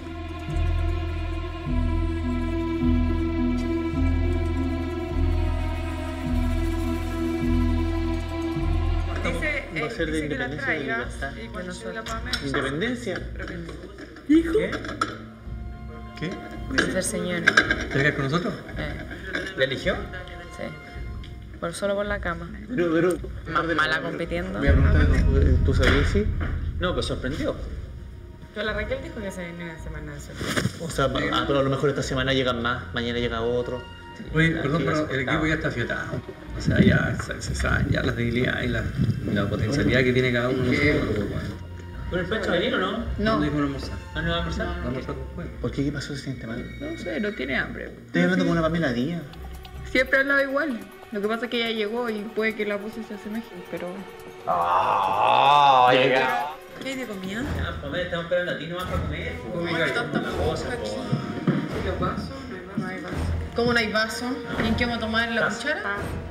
Dice, Va a ser de dice que la independencia traiga y ya está. y cuando se la Pamela. ¿Independencia? ¿Hijo? ¿Qué? ¿Qué? Dice ser señor. ¿Te con nosotros? Eh. ¿La eligió? Sí. Por solo por la cama. Pero, pero... Más mala compitiendo. Voy a preguntar, ¿tú, ¿tú sabías si? No, pues sorprendió. Pero la Raquel dijo que se venía una semana de sorpresa. O sea, ah, pero a lo mejor esta semana llegan más, mañana llega otro. Oye, perdón, pero el equipo ya está afiatado. O sea, ya se, se saben ya las debilidades y la, la potencialidad que tiene cada uno de nosotros. ¿Con el pecho va a venir o no? No. No dijo no almorzar. ¿Ah, no va a almorzar? No almorzar después. ¿Por qué? ¿Qué pasó? ¿Se siente mal? No sé, no tiene hambre. Estoy hablando con una Pamela Díaz. Siempre ha hablado igual. Lo que pasa es que ella llegó y puede que la pose se asemeje, pero... ¡Ah! Llega. ¿Qué hay de comida? Ya, Pamela, estamos esperando a ti nomás para comer. ¿Cómo hay tanta cosa aquí? ¿Los vasos? No hay vasos. ¿Cómo no hay vaso? ¿Y en qué vamos a tomar la cuchara?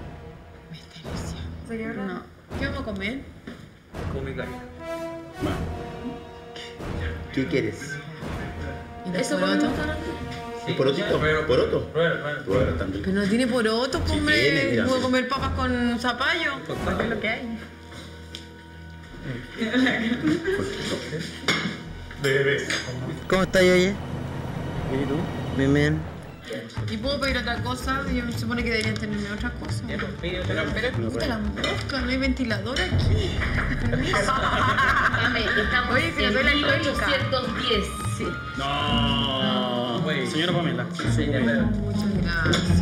¿Se quebró? No. ¿Qué vamos a comer? Come gallo. ¿Qué quieres? ¿Y los porotos? Sí, ¿porotito? ¿Poroto? Prueba también. Pero no tiene porotos, Sí hombre. tiene, mira. Puedo comer papas con zapallo. ¿Qué es lo que hay? Bebé. ¿Cómo estás, oye? ¿Y tú? Bien, bien. ¿Y puedo pedir otra cosa? Yo me supone que deberían tenerme otras cosas. Pero puta la mosca, no hay ventilador aquí. Permiso. Estamos Oye, si no soy la mil ochocientos diez. Sí. No. Güey, señora Pamela. Muchas gracias.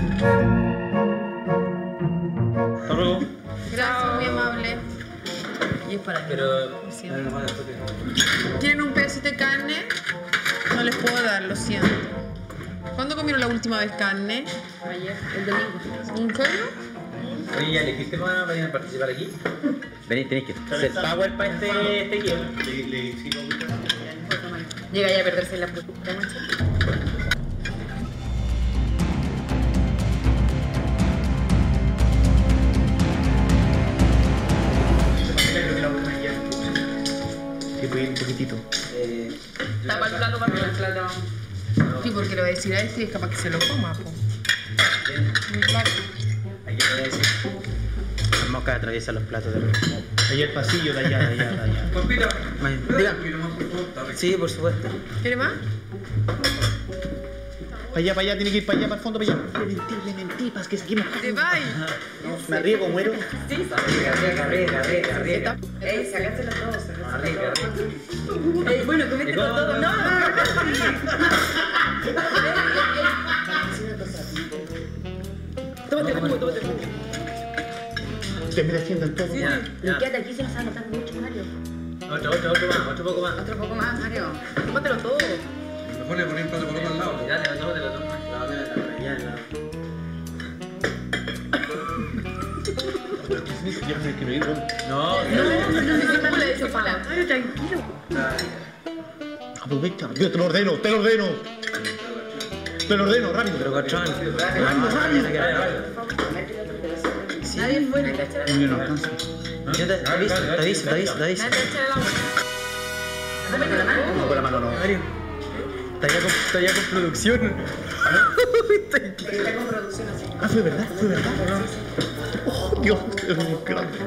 Hasta luego. Gracias, muy amable. Y es para mí. Pero... Lo siento. ¿Quieren un pedacito de carne? No les puedo dar, lo siento. ¿Cuándo comieron la última vez carne? Ayer, el domingo. ¿Un serio? Oye, ¿ya elegiste para venir a participar aquí? Vení, tenés que ser power para este, este guión. Llega ya a perderse en la puta noche. Sí, voy un poquitito. Tapa el plato para que el plato. Sí, porque le voy a decir a este y es capaz que se lo coma, po. Mi plato. Aquí te voy a decir. Las moscas atraviesan los platos de los... Allá el pasillo, de allá, de allá, de allá. Papito, Diga. Sí, por supuesto. ¿Quiere más? Para allá, para allá, tiene que ir para allá, para el fondo, para allá. Mentí, mentí, para que saquemos. ¿Te vas? No, me arriesgo, muero. Sí, arriesga, arriesga, arriesga, arriesga. Ey, sacárselo todo, sacárselo todo. Ey, bueno, comételo todo. No, no, no. Tómate el jugo, tómate el jugo. Te me defiendan todo. Sí, sí. Quédate aquí, se nos va a notar mucho, Mario. Otro, otro, otro más, otro poco más. Otro poco más, Mario. Tómatelo todo. mejor le ponen plato por otro al lado. Dale, tómatelo, tómatelo. Ya, ya. No, no, no, no, no le he hecho para. Mario, tranquilo. Aprovecha, yo te lo ordeno, te lo ordeno. Te lo ordeno, rápido. Pero cachón. Rápido, rápido. Sí, Nadie fue a echar el agua. Yo te aviso, te aviso, te aviso, te aviso. Nadie echar el agua. Dame con la mano. No, con la mano no. Mario. Está ya con, está ya con producción. Está con producción así. Ah, fue verdad, fue verdad. Oh, Dios, es muy grande.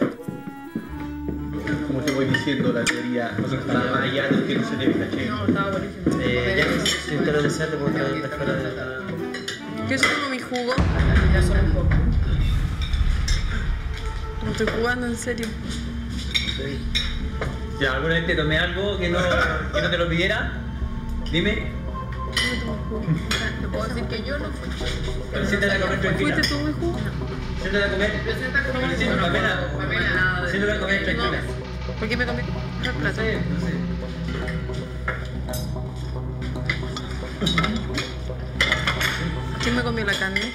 Como te voy diciendo, la teoría va más allá de lo que no se debe, ¿cachai? No, estaba buenísimo. Eh, ya que si te lo deseas, te puedo traer de fuera de la... ¿Qué es como mi jugo? Ya solo un poco. No estoy jugando, en serio. Ya, ¿alguna vez te tomé algo que no, que no te lo pidiera? Dime. No puedo decir que yo no fui. Pero siéntate a comer tranquila. ¿Fuiste tú mi jugo? Siéntate a comer. Pero siéntate a comer. Sí, Pamela. Pamela. Siéntate a comer tranquila. ¿Por qué me comí el plato? No sé, no sé. ¿Quién me comió la carne?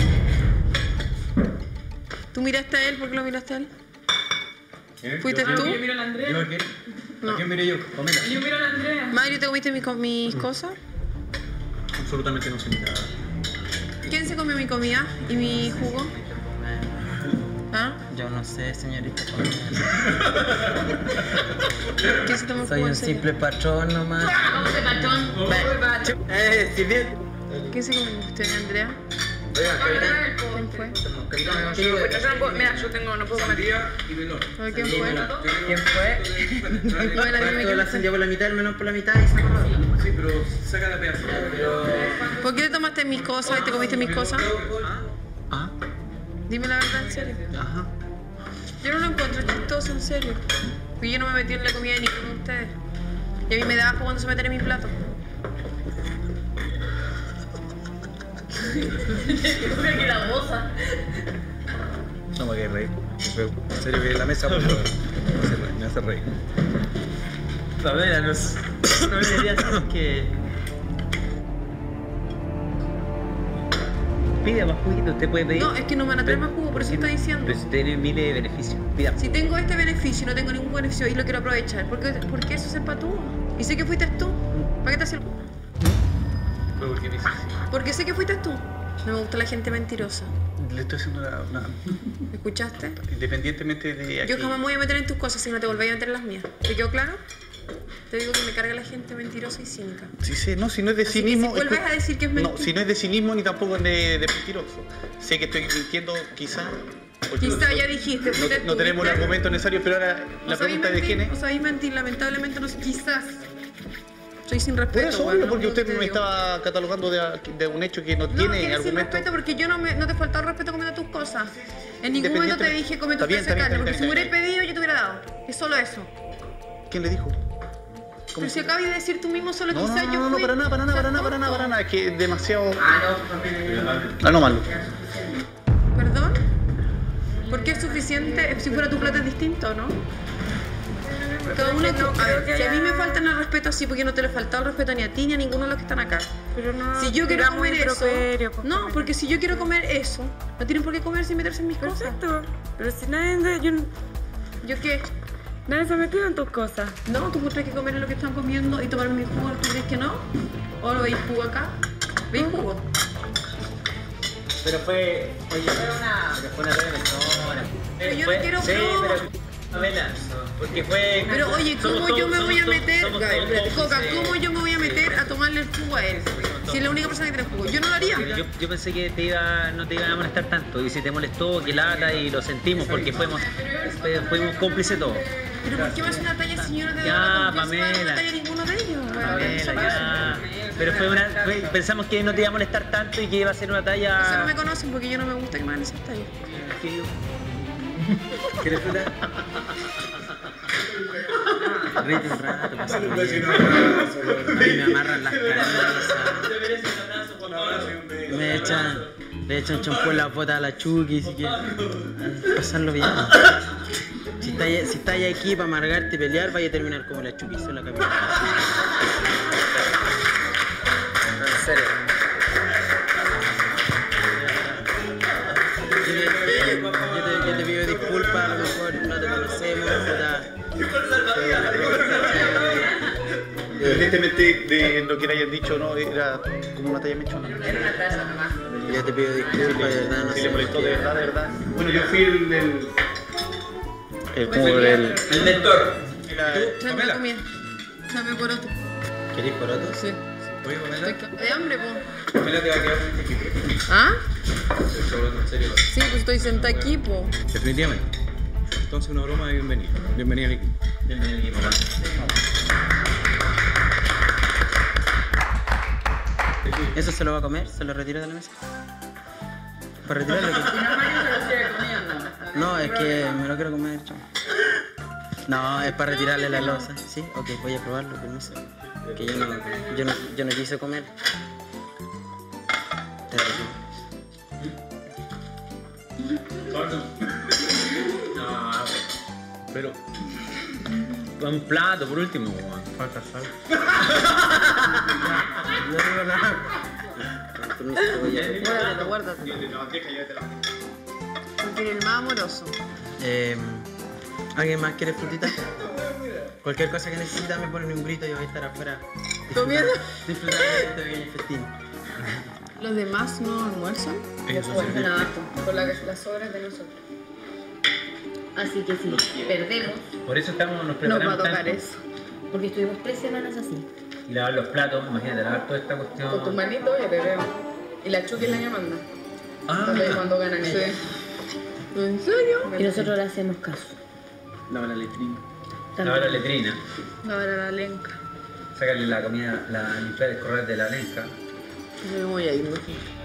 ¿Tú miraste a él? ¿Por qué lo miraste a él? ¿Fuiste tú? Yo miro a la Andrea. ¿Yo a quién? ¿A quién miré yo? Pamela. Yo miro a la Andrea. Mario, ¿te comiste mis, mis cosas? Absolutamente no sé nada. ¿Quién se comió mi comida y mi jugo? ¿Ah? Yo no sé, señorita. ¿Quién se tomó el Soy jugo un en serio? simple patrón nomás. ¿Cómo se patrón? ¿Cómo se patrón? Eh, si bien. ¿Quién se comió usted, Andrea? ¿Quién fue? Mira, yo tengo, no puedo comer. ¿Sabe quién fue? ¿Quién fue? Pamela, dime Partió quién la fue. sandía por la mitad, el menor por la mitad y sacó la... Sí, pero saca la pedazo. Pero... ¿Por qué te tomaste mis cosas y te comiste mis cosas? ¿Ah? Dime la verdad, en serio. Ajá. Yo no lo encuentro chistoso, en serio. Porque yo no me metí en la comida de ninguno de ustedes. Y a mí me da asco cuando se meten en mi plato. Creo que la goza. No me hagas reír. En serio que la mesa, por favor. Me hace reír. Pamela, no, no me dirías que... Pida más juguito, usted puede pedir. No, es que no me van a traer más jugo, por eso estoy diciendo. Pero si tiene miles de beneficios, pida. Si tengo este beneficio y no tengo ningún beneficio y lo quiero aprovechar, ¿por qué, por qué eso se empatúa? Y sé que fuiste tú. ¿Para qué te hacía el... Fue porque me dices. Porque sé que fuiste tú. No me gusta la gente mentirosa. Le estoy haciendo una... una... ¿Escuchaste? Independientemente de... Yo jamás me voy a meter en tus cosas si no te volvéis a meter en las mías. ¿Te quedó claro? Te digo que me carga la gente mentirosa y cínica. Sí, sí, no, si no es de Así que cinismo... si vuelves a decir que es mentira... No, si no es de cinismo ni tampoco es de, de mentiroso. Sé que estoy mintiendo quizás... Quizá ya dijiste, No, fuiste no tú, tenemos un ¿viste? argumento necesario, pero ahora No la sabéis pregunta es de quién mentir, es. No sabéis mentir, lamentablemente no sé, quizás. Soy sin respeto. Por eso, bueno, obvio, porque no usted te me digo. estaba catalogando de, de un hecho que no, No, tiene que eres sin argumento. respeto porque yo no, me, no te he faltado el respeto comiendo tus cosas. En ningún momento te dije come tus Está bien, pedazo de está bien, carne, porque está si me bien, hubieras pedido yo te hubiera dado. Es solo eso. ¿Quién le dijo? Pero si acabas de decir tú mismo solo No, quizás no, yo no, no, fui... para nada, para nada, para nada, para nada, para nada. Es que es demasiado... Ah, no, Ah, no, malo. ¿Perdón? ¿Por qué es suficiente? Si fuera tu plato es distinto, ¿no? Cada uno, a ver, si a mí me faltan el respeto así, porque no te le he faltado el respeto ni a ti ni a ninguno de los que están acá. Pero no, Si yo quiero comer eso, improperio, pues, no, porque si yo quiero comer eso, no tienen por qué comer sin meterse en mis cosas. Perfecto. Pero si nadie... Yo, ¿Yo qué? nadie se ha metido en tus cosas. No, tú tienes que comer lo que están comiendo y tomar mi jugo, ¿tú crees que no? ¿O no veis jugo acá? ¿Veis jugo? Pero fue... Oye, fue una... Pero fue una buena persona. Pero yo Fue- no quiero Sí, broma. pero... Pamela, porque fue... Pero oye, ¿cómo somos yo todos- me voy a somos meter? todos- somos A ver, todos espérate, Coca, cómplices. ¿cómo yo me voy a meter a tomarle el jugo a él? Si es la única persona que tiene jugo. Yo no lo haría. Yo, yo pensé que te iba, no te iban a molestar tanto y si te molestó, que lata y lo sentimos porque fuimos, fue- fuimos cómplices todos. Pero ¿por qué me hace una talla si yo no te doy Ya, la confianza para dar Pamela. una talla a ninguno de ellos? Pamela, ya. Pero fue una, fue- pensamos que no te iba a molestar tanto y que iba a ser una Eso no talla... me conocen porque yo no me gusta que me hagan esas tallas. ¿Quieres fruta? Ríete un rato, pasa bien. A mí me amarran las camisas. Me echan, le echan champú en las botas a la Chucky, así que pasarlo bien. Si estás si está aquí para amargarte y pelear, vaya a terminar como la Chucky, sola camina. En serio. Yo te, yo te- yo te pido disculpas, a lo mejor no te conocemos, puta. Evidentemente independientemente de lo que le hayan dicho, no, era como una talla mechona. Era una talla nomás. Ya te pido disculpas, de verdad, no si sé. le molestó de verdad, de verdad. Bueno, yo fui el... el... El, como el... el lector. Dame comida. Dame poroto. ¿Querés poroto? Sí. Oye, Pamela. De hambre, po. Pamela te va a quedar muy chiquito. ¿Ah? Estoy hablando en serio. Sí, pues estoy sentada aquí, po. Definitivamente. Entonces una broma de bienvenida. Bienvenida al equipo. Bienvenido al equipo. ¿Eso se lo va a comer? ¿Se lo retira de la mesa? ¿Para retirarlo? No, es que me lo quiero comer, chamo. No, es para retirarle la losa. Sí, ok, voy a probarlo, permiso. Que yo no, yo no, yo no quise comer. Te retiro. No, pero... Un plato, por último, weón. Falta sal. No digo nada. Guárdate, guárdate. Porque eres el más amoroso. Eh, ¿Alguien más quiere frutita? Cualquier cosa que necesita me ponen un grito y voy a estar afuera. ¿Comiendo? Disfrutando de este pequeño festín. ¿Los demás no almuerzan? Ellos son Pues servicios. nada, con la, las obras de nosotros. Así que si perdemos, Por eso estamos, nos nos preparamos va a tocar tanto. eso. Porque estuvimos tres semanas así. Y lavar los platos, imagínate, lavar toda esta cuestión. Con tus manitos ya te veo. Y la Chucky es la que manda. Ah. Entonces, cuando ganan ellos. ¿En serio? Y nosotros le hacemos caso. Lavar la letrina. Lavar la letrina. Lavar a la lenca. Sacarle la comida, la limpiar el corral de la lenca. Yo me voy a ir, ¿no?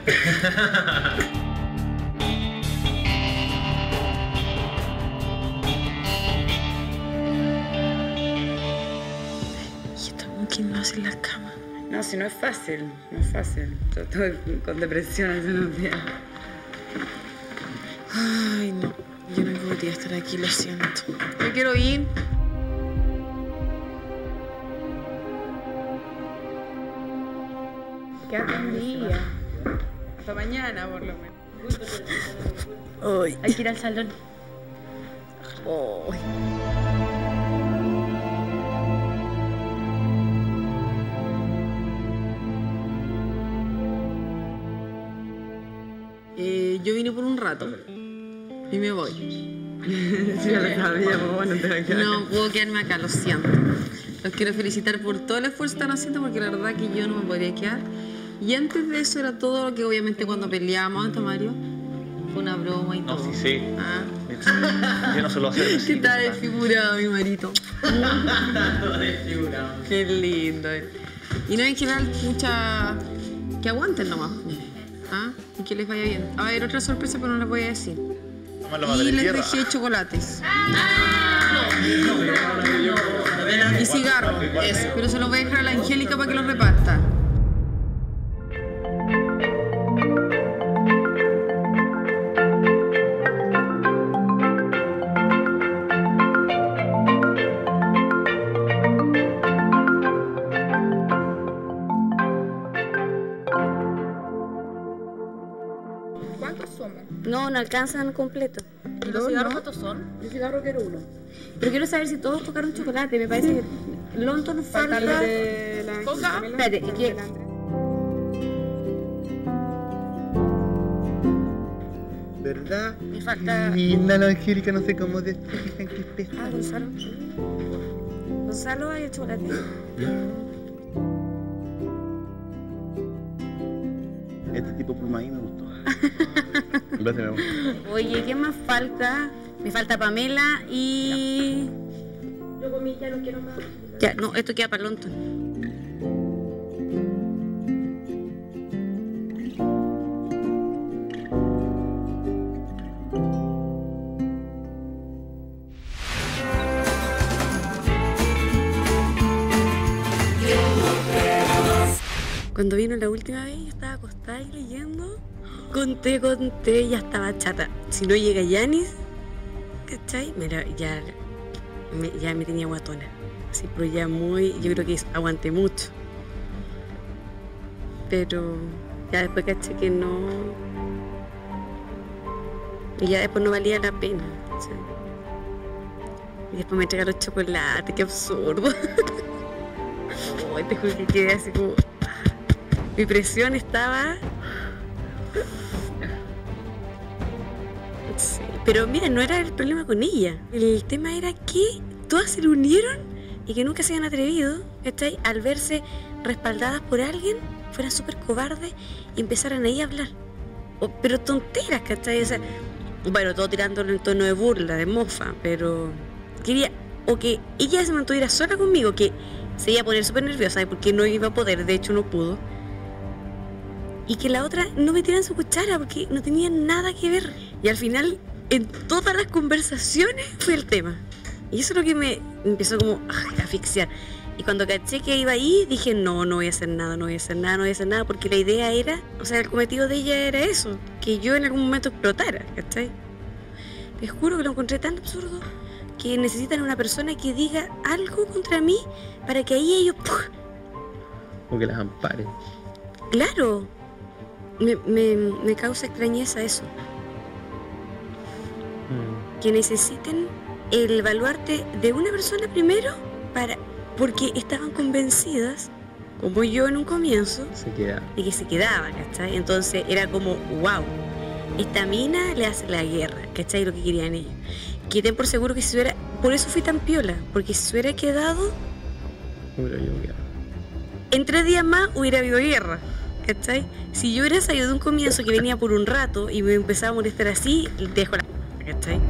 ¿Quién no hace la cama? No, si no es fácil, no es fácil. Yo estoy con depresión hace unos días. Ay, no. Yo no podría estar aquí, lo siento. Yo quiero ir. Quédate un día. Hasta mañana, por lo menos. Ay. Hay que ir al salón. Ay. Eh, yo vine por un rato y me voy. Sí, ya lo sabía, pues bueno, te va a quedar No acá. puedo quedarme acá, lo siento. Los quiero felicitar por todo el esfuerzo que están haciendo porque la verdad que yo no me podría quedar. Y antes de eso era todo lo que obviamente cuando peleábamos, ¿no, Mario? Fue una broma y No, todo. sí, sí. Ah. Yo no se lo hacer ¿Qué así. está desfigurado mi marito? Todo desfigurado. Qué lindo. Y no, en general, mucha... que aguanten nomás. ¿Ah? Y que les vaya bien. Va a haber otra sorpresa, pero no les voy a decir. Y les dejé chocolates. Y cigarros, eso. Pero se los voy a dejar a la Angélica para que los reparta. ¿Cuántos somos? No, no alcanzan completo. ¿Y los No, cigarros no. cuántos son? Yo cigarro quiero uno. Pero quiero saber si todos tocaron chocolate. Me parece que Lonton falta... de la- ¿Coca? Espérate, ¿y qué? ¿Verdad? Me falta... Linda la Angélica, no sé cómo despejan que pesa. Ah, Gonzalo. Gonzalo, hay el chocolate. Este tipo de pluma ahí me gustó. Gracias, mi amor. Oye, ¿qué más falta? Me falta Pamela y... Yo comí, ya no quiero más. Ya, no, esto queda para Lonton. Cuando vino la última vez, yo estaba acostada y leyendo. Conté, conté, y ya estaba chata. Si no llega Yanis, ¿cachai? Mira, ya me, ya me tenía guatona. Así, pero ya muy, yo creo que aguanté mucho. Pero ya después caché que no. Y ya después no valía la pena, ¿cachai? Y después me entregaron los chocolates, qué absurdo. Oh, te juro que quedé así como... Mi presión estaba... Sí, pero mira, no era el problema con ella. El tema era que todas se le unieron y que nunca se habían atrevido, ¿cachai? Al verse respaldadas por alguien, fueran súper cobardes y empezaran ahí a hablar. O, pero tonteras, ¿cachai? O sea, bueno, todo tirándolo en tono de burla, de mofa, pero quería... O que ella se mantuviera sola conmigo, que se iba a poner súper nerviosa porque no iba a poder, de hecho no pudo. Y que la otra no me tiran su cuchara porque no tenía nada que ver. Y al final, en todas las conversaciones fue el tema. Y eso es lo que me empezó como a asfixiar. Y cuando caché que iba ahí, dije, no, no voy a hacer nada, no voy a hacer nada, no voy a hacer nada, porque la idea era, o sea, el cometido de ella era eso, que yo en algún momento explotara, ¿cachai? Les juro que lo encontré tan absurdo que necesitan una persona que diga algo contra mí para que ahí ellos... ¡puf! O que las ampare. Claro, me, me, me causa extrañeza eso. Mm. Que necesiten el baluarte de una persona primero para... Porque estaban convencidas, como yo en un comienzo, se queda. de que se quedaba, ¿cachai? Entonces era como, wow, esta mina le hace la guerra, ¿cachai? Lo que querían ellos. Que ten por seguro que si hubiera... Por eso fui tan piola, porque si se hubiera quedado... Hubiera habido guerra. En tres días más hubiera habido guerra, ¿cachai? Si yo hubiera salido de un comienzo que venía por un rato y me empezaba a molestar así, dejo la... ¿cachai?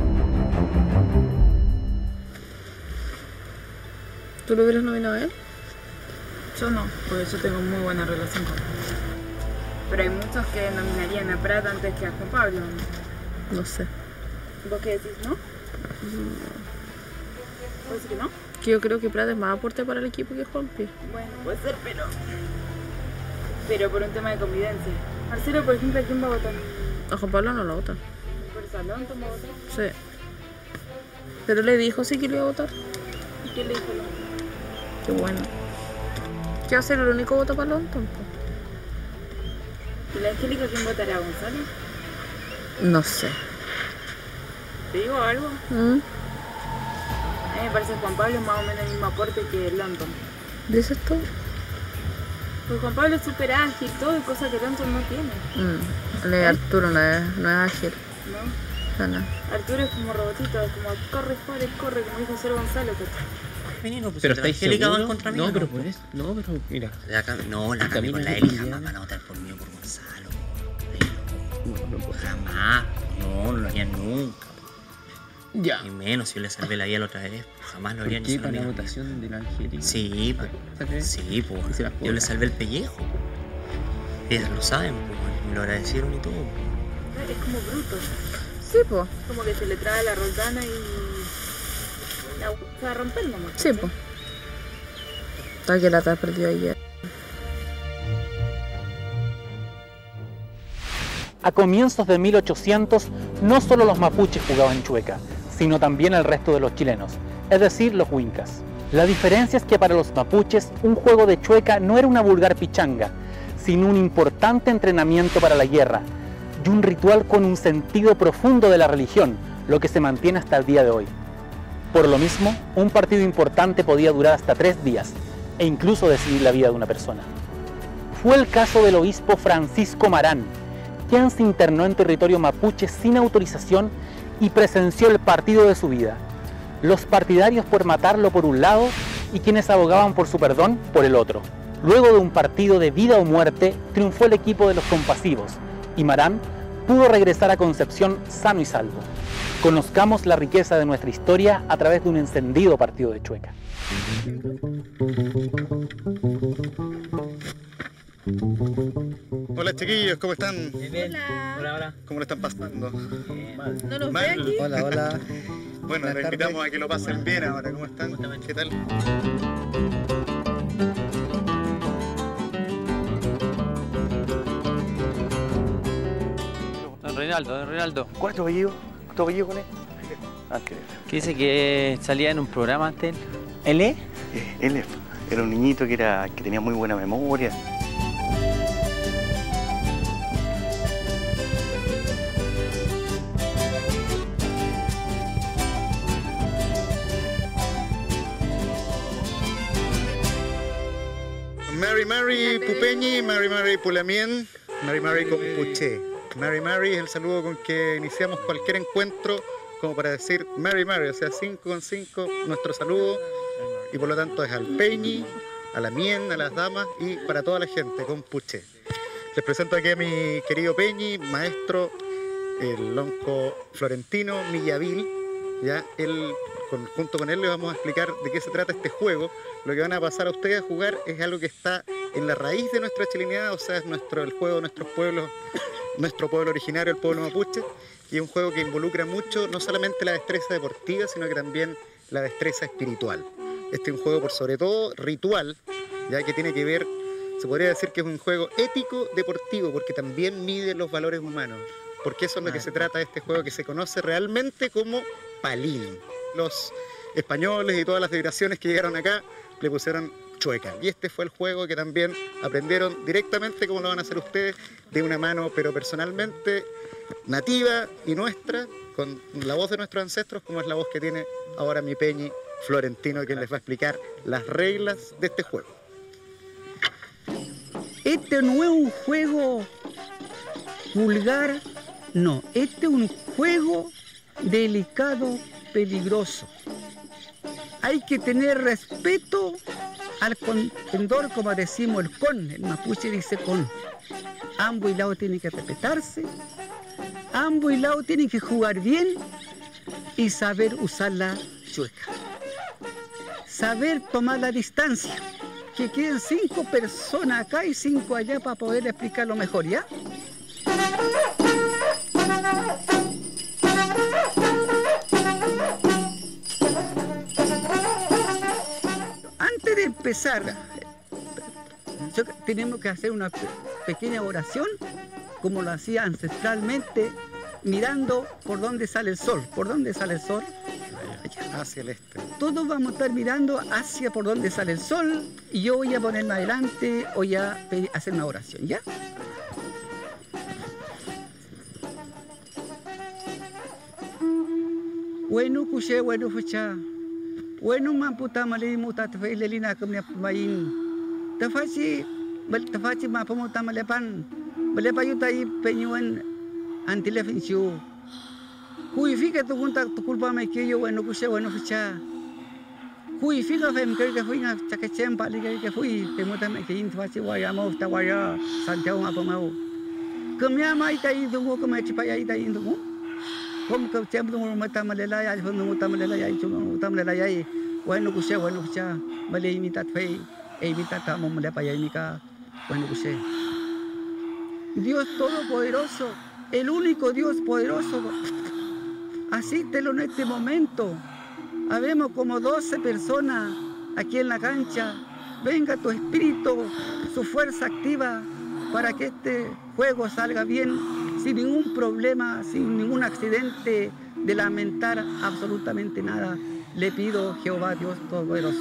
¿Tú lo hubieras nominado a él? Yo no, porque yo tengo muy buena relación con él. Pero hay muchos que nominarían a Prat antes que a Juan Pablo. No sé. ¿Vos qué decís, no? ¿Puede ser que no? Que yo creo que Prat es más aporte para el equipo que Juanpi. Bueno, puede ser, pero... Pero por un tema de convivencia. Marcelo, por ejemplo, ¿a quién va a votar? A Juan Pablo no lo vota. ¿Por Salón va a votar? Sí. Pero le dijo sí que le iba a votar. ¿Y qué le dijo? Qué bueno. ¿Qué va a ser el único voto para Lonton? ¿Y la Angélica quién votará? ¿Gonzalo? No sé. ¿Te digo algo? ¿Mm? A mí me parece que Juan Pablo es más o menos el mismo aporte que Lonton. ¿Dices tú? Pues Juan Pablo es súper ágil, todo y cosas que Lonton no tiene. Mm. El de Arturo no es, no es ágil. ¿No? No, no. Arturo es como robotito, es como corre, corre, corre, como dijo ser Gonzalo. Que... Menino, pues pero si estáis Angélica seguro? va contra mí. No, pero por eso, no, pero mira. La Cami, no, la Cami con la Eli jamás van a votar por mí o por Gonzalo. No, no puedo. Jamás. No, no lo harían nunca. Ya. Y menos si yo le salvé la vida la otra vez. Jamás lo harían. ¿Por qué? ¿Para la votación de la Angélica? Sí, pues. Sí, pues. Yo le salvé el pellejo. Ellas lo saben, pues. Me lo agradecieron y todo. Es como bruto. Sí, pues. Como que se le trae la Roldana y... La se va a romper nomás. Sí, pues. Está que la te has perdido ayer. A comienzos de mil ochocientos, no solo los mapuches jugaban chueca, sino también el resto de los chilenos, es decir, los huincas. La diferencia es que para los mapuches, un juego de chueca no era una vulgar pichanga, sino un importante entrenamiento para la guerra, y un ritual con un sentido profundo de la religión, lo que se mantiene hasta el día de hoy. Por lo mismo, un partido importante podía durar hasta tres días, e incluso decidir la vida de una persona. Fue el caso del obispo Francisco Marán, quien se internó en territorio mapuche sin autorización y presenció el partido de su vida. Los partidarios por matarlo por un lado y quienes abogaban por su perdón por el otro. Luego de un partido de vida o muerte, triunfó el equipo de los compasivos y Marán pudo regresar a Concepción sano y salvo. Conozcamos la riqueza de nuestra historia a través de un encendido partido de chueca. Hola chiquillos, ¿cómo están? Bien. Hola. Hola. ¿Cómo lo están pasando? Mal. ¿No nos ve aquí? Hola, hola. Bueno, les invitamos a que lo pasen bien ahora. ¿Cómo están? ¿Qué tal? Don Reinaldo, don Reinaldo. ¿Cuál es tu apellido? ¿Tu apellido con él? Ah, qué ¿Qué dice que salía en un programa antes? ¿Él es? Él era un niñito que, era, que tenía muy buena memoria. Mary Pupeñi, Mary Mary Pulamien, Mary Mary Compuché. Mary Mary es el saludo con que iniciamos cualquier encuentro, como para decir Mary Mary, o sea, cinco con cinco, nuestro saludo, y por lo tanto es al Peñi, a la Mien, a las damas y para toda la gente, Compuché. Les presento aquí a mi querido Peñi, maestro, el lonco florentino Millavil, ya, él, con, junto con él les vamos a explicar de qué se trata este juego. Lo que van a pasar a ustedes a jugar es algo que está en la raíz de nuestra chilenidad, o sea, es nuestro, el juego de nuestros pueblos, nuestro pueblo originario, el pueblo mapuche, y es un juego que involucra mucho, no solamente la destreza deportiva, sino que también la destreza espiritual. Este es un juego por sobre todo ritual, ya que tiene que ver, se podría decir que es un juego ético deportivo, porque también mide los valores humanos, porque eso es lo que se trata de este juego, que se conoce realmente como palín. Los españoles y todas las federaciones que llegaron acá le pusieron chueca, y este fue el juego que también aprendieron directamente, como lo van a hacer ustedes, de una mano, pero personalmente nativa y nuestra, con la voz de nuestros ancestros, como es la voz que tiene ahora mi Peñi Florentino, quien les va a explicar las reglas de este juego. Este no es un juego vulgar, no, este es un juego delicado, peligroso. Hay que tener respeto al contendor, como decimos el con, el mapuche dice con. Ambos lados tienen que respetarse, ambos lados tienen que jugar bien y saber usar la chueca. Saber tomar la distancia, que queden cinco personas acá y cinco allá para poder explicarlo mejor, ¿ya? Antes de empezar, yo, tenemos que hacer una pequeña oración, como lo hacía ancestralmente, mirando por dónde sale el sol. ¿Por dónde sale el sol? Hacia el este. Todos vamos a estar mirando hacia por dónde sale el sol, y yo voy a ponerme adelante, voy a hacer una oración, ¿ya? Bueno, kuche, bueno, fucha. Bueno, mamputa malay muta tafai lelina kamnya pemain. Tafaci, bal tafaci ma pamuta malepan. Balepayu tai penyuan antilefensio. Juifica tu junta tu culpa me que yo bueno, kuche, bueno, fucha. Juifica fem que que fui na chakachem pali que que fui, pemuta me que in tafaci waya mau ta waya Santiago ma pamau. Kamya mai tai dungo kamya chipaya tai dungo. Como que siempre uno mata malelaya, el fondo mata malelaya, y chulo mata malelaya, y bueno que sea, bueno que sea, vale imitar fe, e imitar tamo malepaya y mica, bueno que sea. Dios Todopoderoso, el único Dios poderoso, asístelo en este momento. Habemos como doce personas aquí en la cancha. Venga tu espíritu, su fuerza activa para que este juego salga bien, sin ningún problema, sin ningún accidente, de lamentar absolutamente nada. Le pido, Jehová Dios Todopoderoso.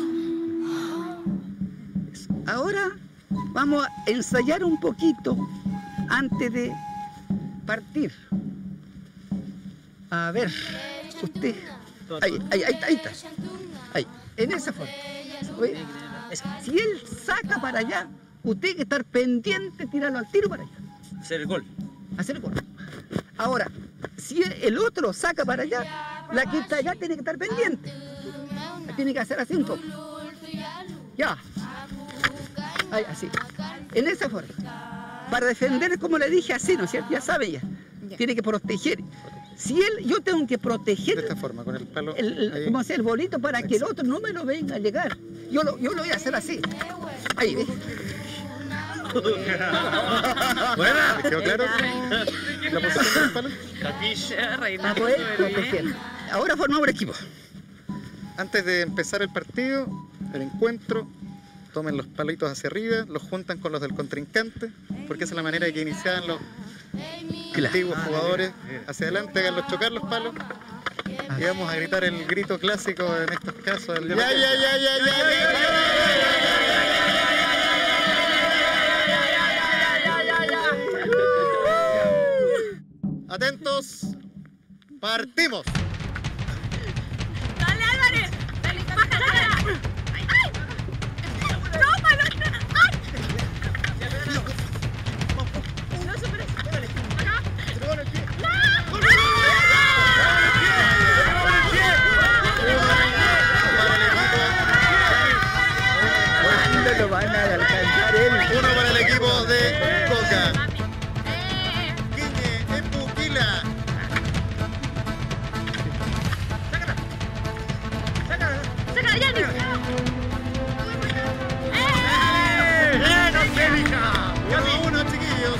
Ahora vamos a ensayar un poquito antes de partir. A ver, usted. Ahí, ahí, ahí, ahí está. Ahí, en esa forma. Si él saca para allá, usted tiene que estar pendiente, tirarlo al tiro para allá. Hacer el gol. Hacer el gol. Ahora, si el otro saca para allá, la que está allá tiene que estar pendiente. Tiene que hacer así un poco. Ya. Ahí, así. En esa forma. Para defender, como le dije, así, ¿no es cierto? Ya sabe ya. ya. Tiene que proteger. Si él, yo tengo que proteger. De esta forma, con el palo. El, el, como hacer el bolito para que el otro no me lo venga a llegar. Yo lo, yo lo voy a hacer así. Ahí, ¿ves? Buena, ¿quedó claro? La posición del palo. Para poder proteger. Ahora formamos el equipo. Antes de empezar el partido, el encuentro, tomen los palitos hacia arriba, los juntan con los del contrincante, porque esa es la manera de que iniciaban los claro. antiguos jugadores. Hacia adelante, háganlos chocar los palos. Y vamos a gritar el grito clásico en estos casos. El ya, ya, ya, ya, ya, ya, ya. Atentos, partimos. Dale, Álvarez. Dale, dale. ¡Ay! ¡Ay! ¡Tómalo! ¡Ay! Pupquila. ¡Sácala, Yanni! ¡Eh, no sé, hija! Uno a uno, chiquillos.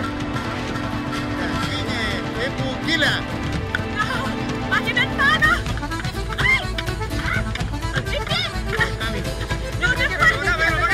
Niñe, es Pupquila. ¡No! ¡Más que ventana! ¡Ay! ¡No te puedes!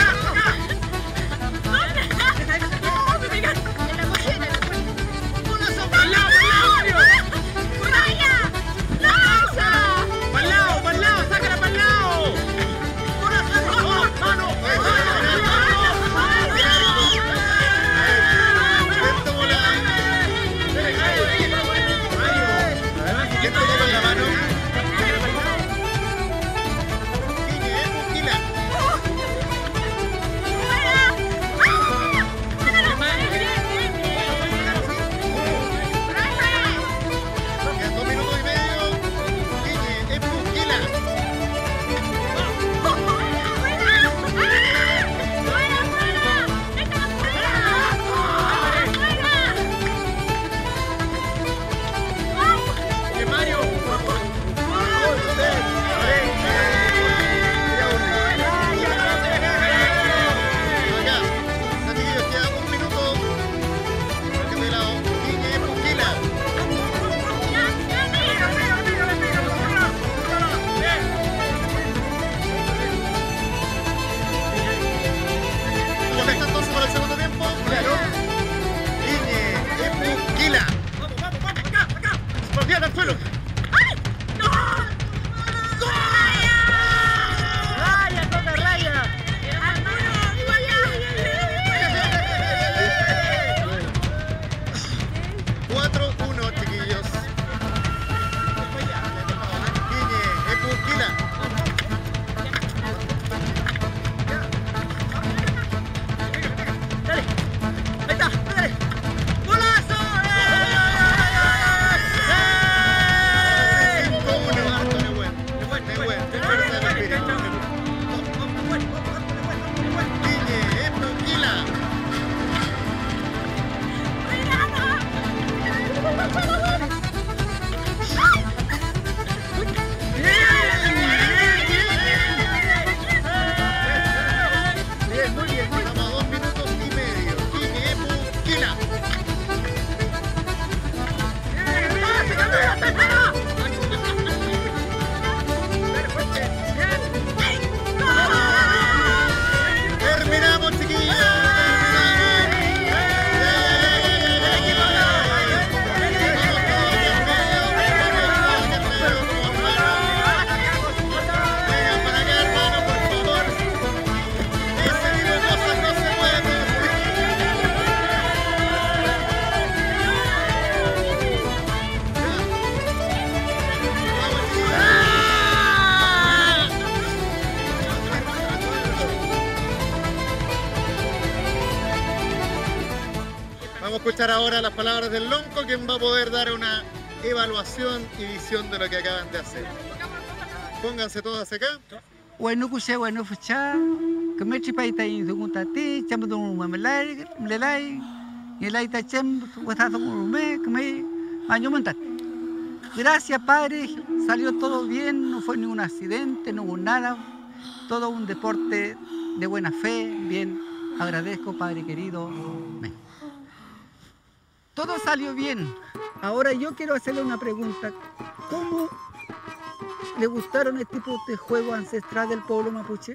Vamos a escuchar ahora las palabras del Lonco, quien va a poder dar una evaluación y visión de lo que acaban de hacer. Pónganse todas acá. Bueno, que bueno, fecha, que me chipaita y de un tate, chamo de un mamelay, melay, y el aita chem, guatazo con me, que me, año montat. Gracias, Padre, salió todo bien, no fue ningún accidente, no hubo nada, todo un deporte de buena fe, bien, agradezco, Padre querido. Amén. Todo salió bien. Ahora yo quiero hacerle una pregunta. ¿Cómo le gustaron este tipo de juego ancestral del pueblo mapuche?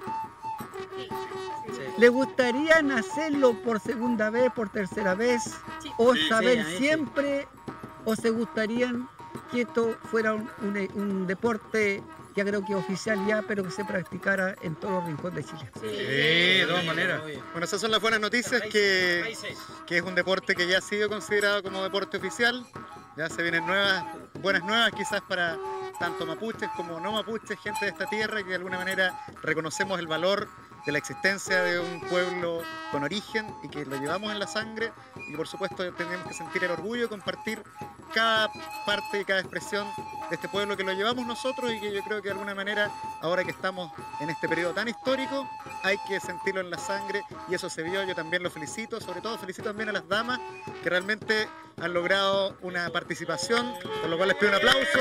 ¿Le gustaría hacerlo por segunda vez, por tercera vez? ¿O saber sí, siempre? ¿O se gustarían que esto fuera un, un, un deporte, ya creo que oficial ya, pero que se practicara en todos los rincones de Chile? Sí, de todas maneras. Bueno, esas son las buenas noticias, que, que es un deporte que ya ha sido considerado como deporte oficial. Ya se vienen nuevas, buenas nuevas quizás para tanto mapuches como no mapuches, gente de esta tierra, que de alguna manera reconocemos el valor de la existencia de un pueblo con origen y que lo llevamos en la sangre, y por supuesto tenemos que sentir el orgullo de compartir cada parte y cada expresión de este pueblo que lo llevamos nosotros y que yo creo que de alguna manera, ahora que estamos en este periodo tan histórico, hay que sentirlo en la sangre y eso se vio. Yo también lo felicito, sobre todo felicito también a las damas que realmente han logrado una participación, por lo cual les pido un aplauso.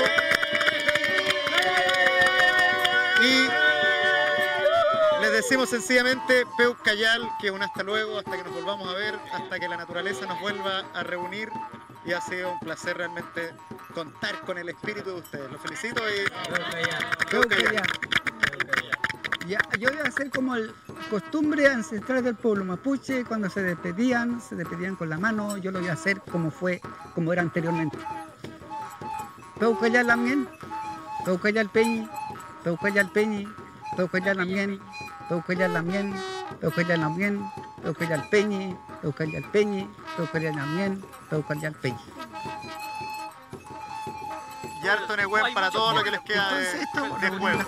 Y les decimos sencillamente, Peucayal, que un hasta luego, hasta que nos volvamos a ver, hasta que la naturaleza nos vuelva a reunir. Y ha sido un placer realmente contar con el espíritu de ustedes. Los felicito y... Peucayal. Ya, yo voy a hacer como el costumbre ancestral del pueblo mapuche, cuando se despedían, se despedían con la mano, yo lo voy a hacer como fue, como era anteriormente. Peucayal Lamien, Peucayal Peñi, Peucayal Peñi, Peucayal Lamien, Peucayal Lamien, Peucayal Lamien, Peucayal Peñi, Peucayal Peñi, Peucayal Lamien, Peucayal Peñi. Y harto Nehuen para todo lo que les queda de, de juego.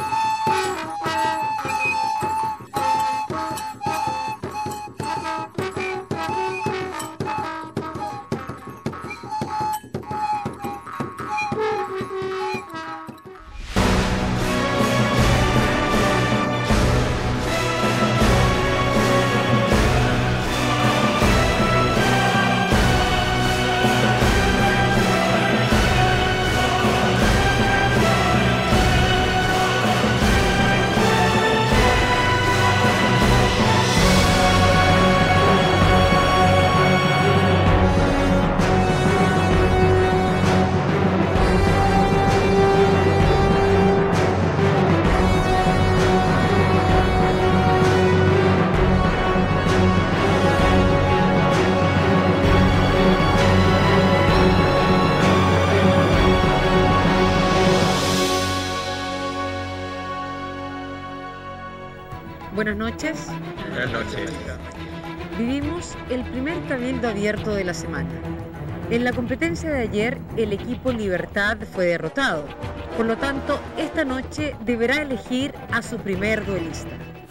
Buenas noches. Buenas noches. Vivimos el primer cabildo abierto de la semana. En la competencia de ayer, el equipo Libertad fue derrotado. Por lo tanto, esta noche deberá elegir a su primer duelista.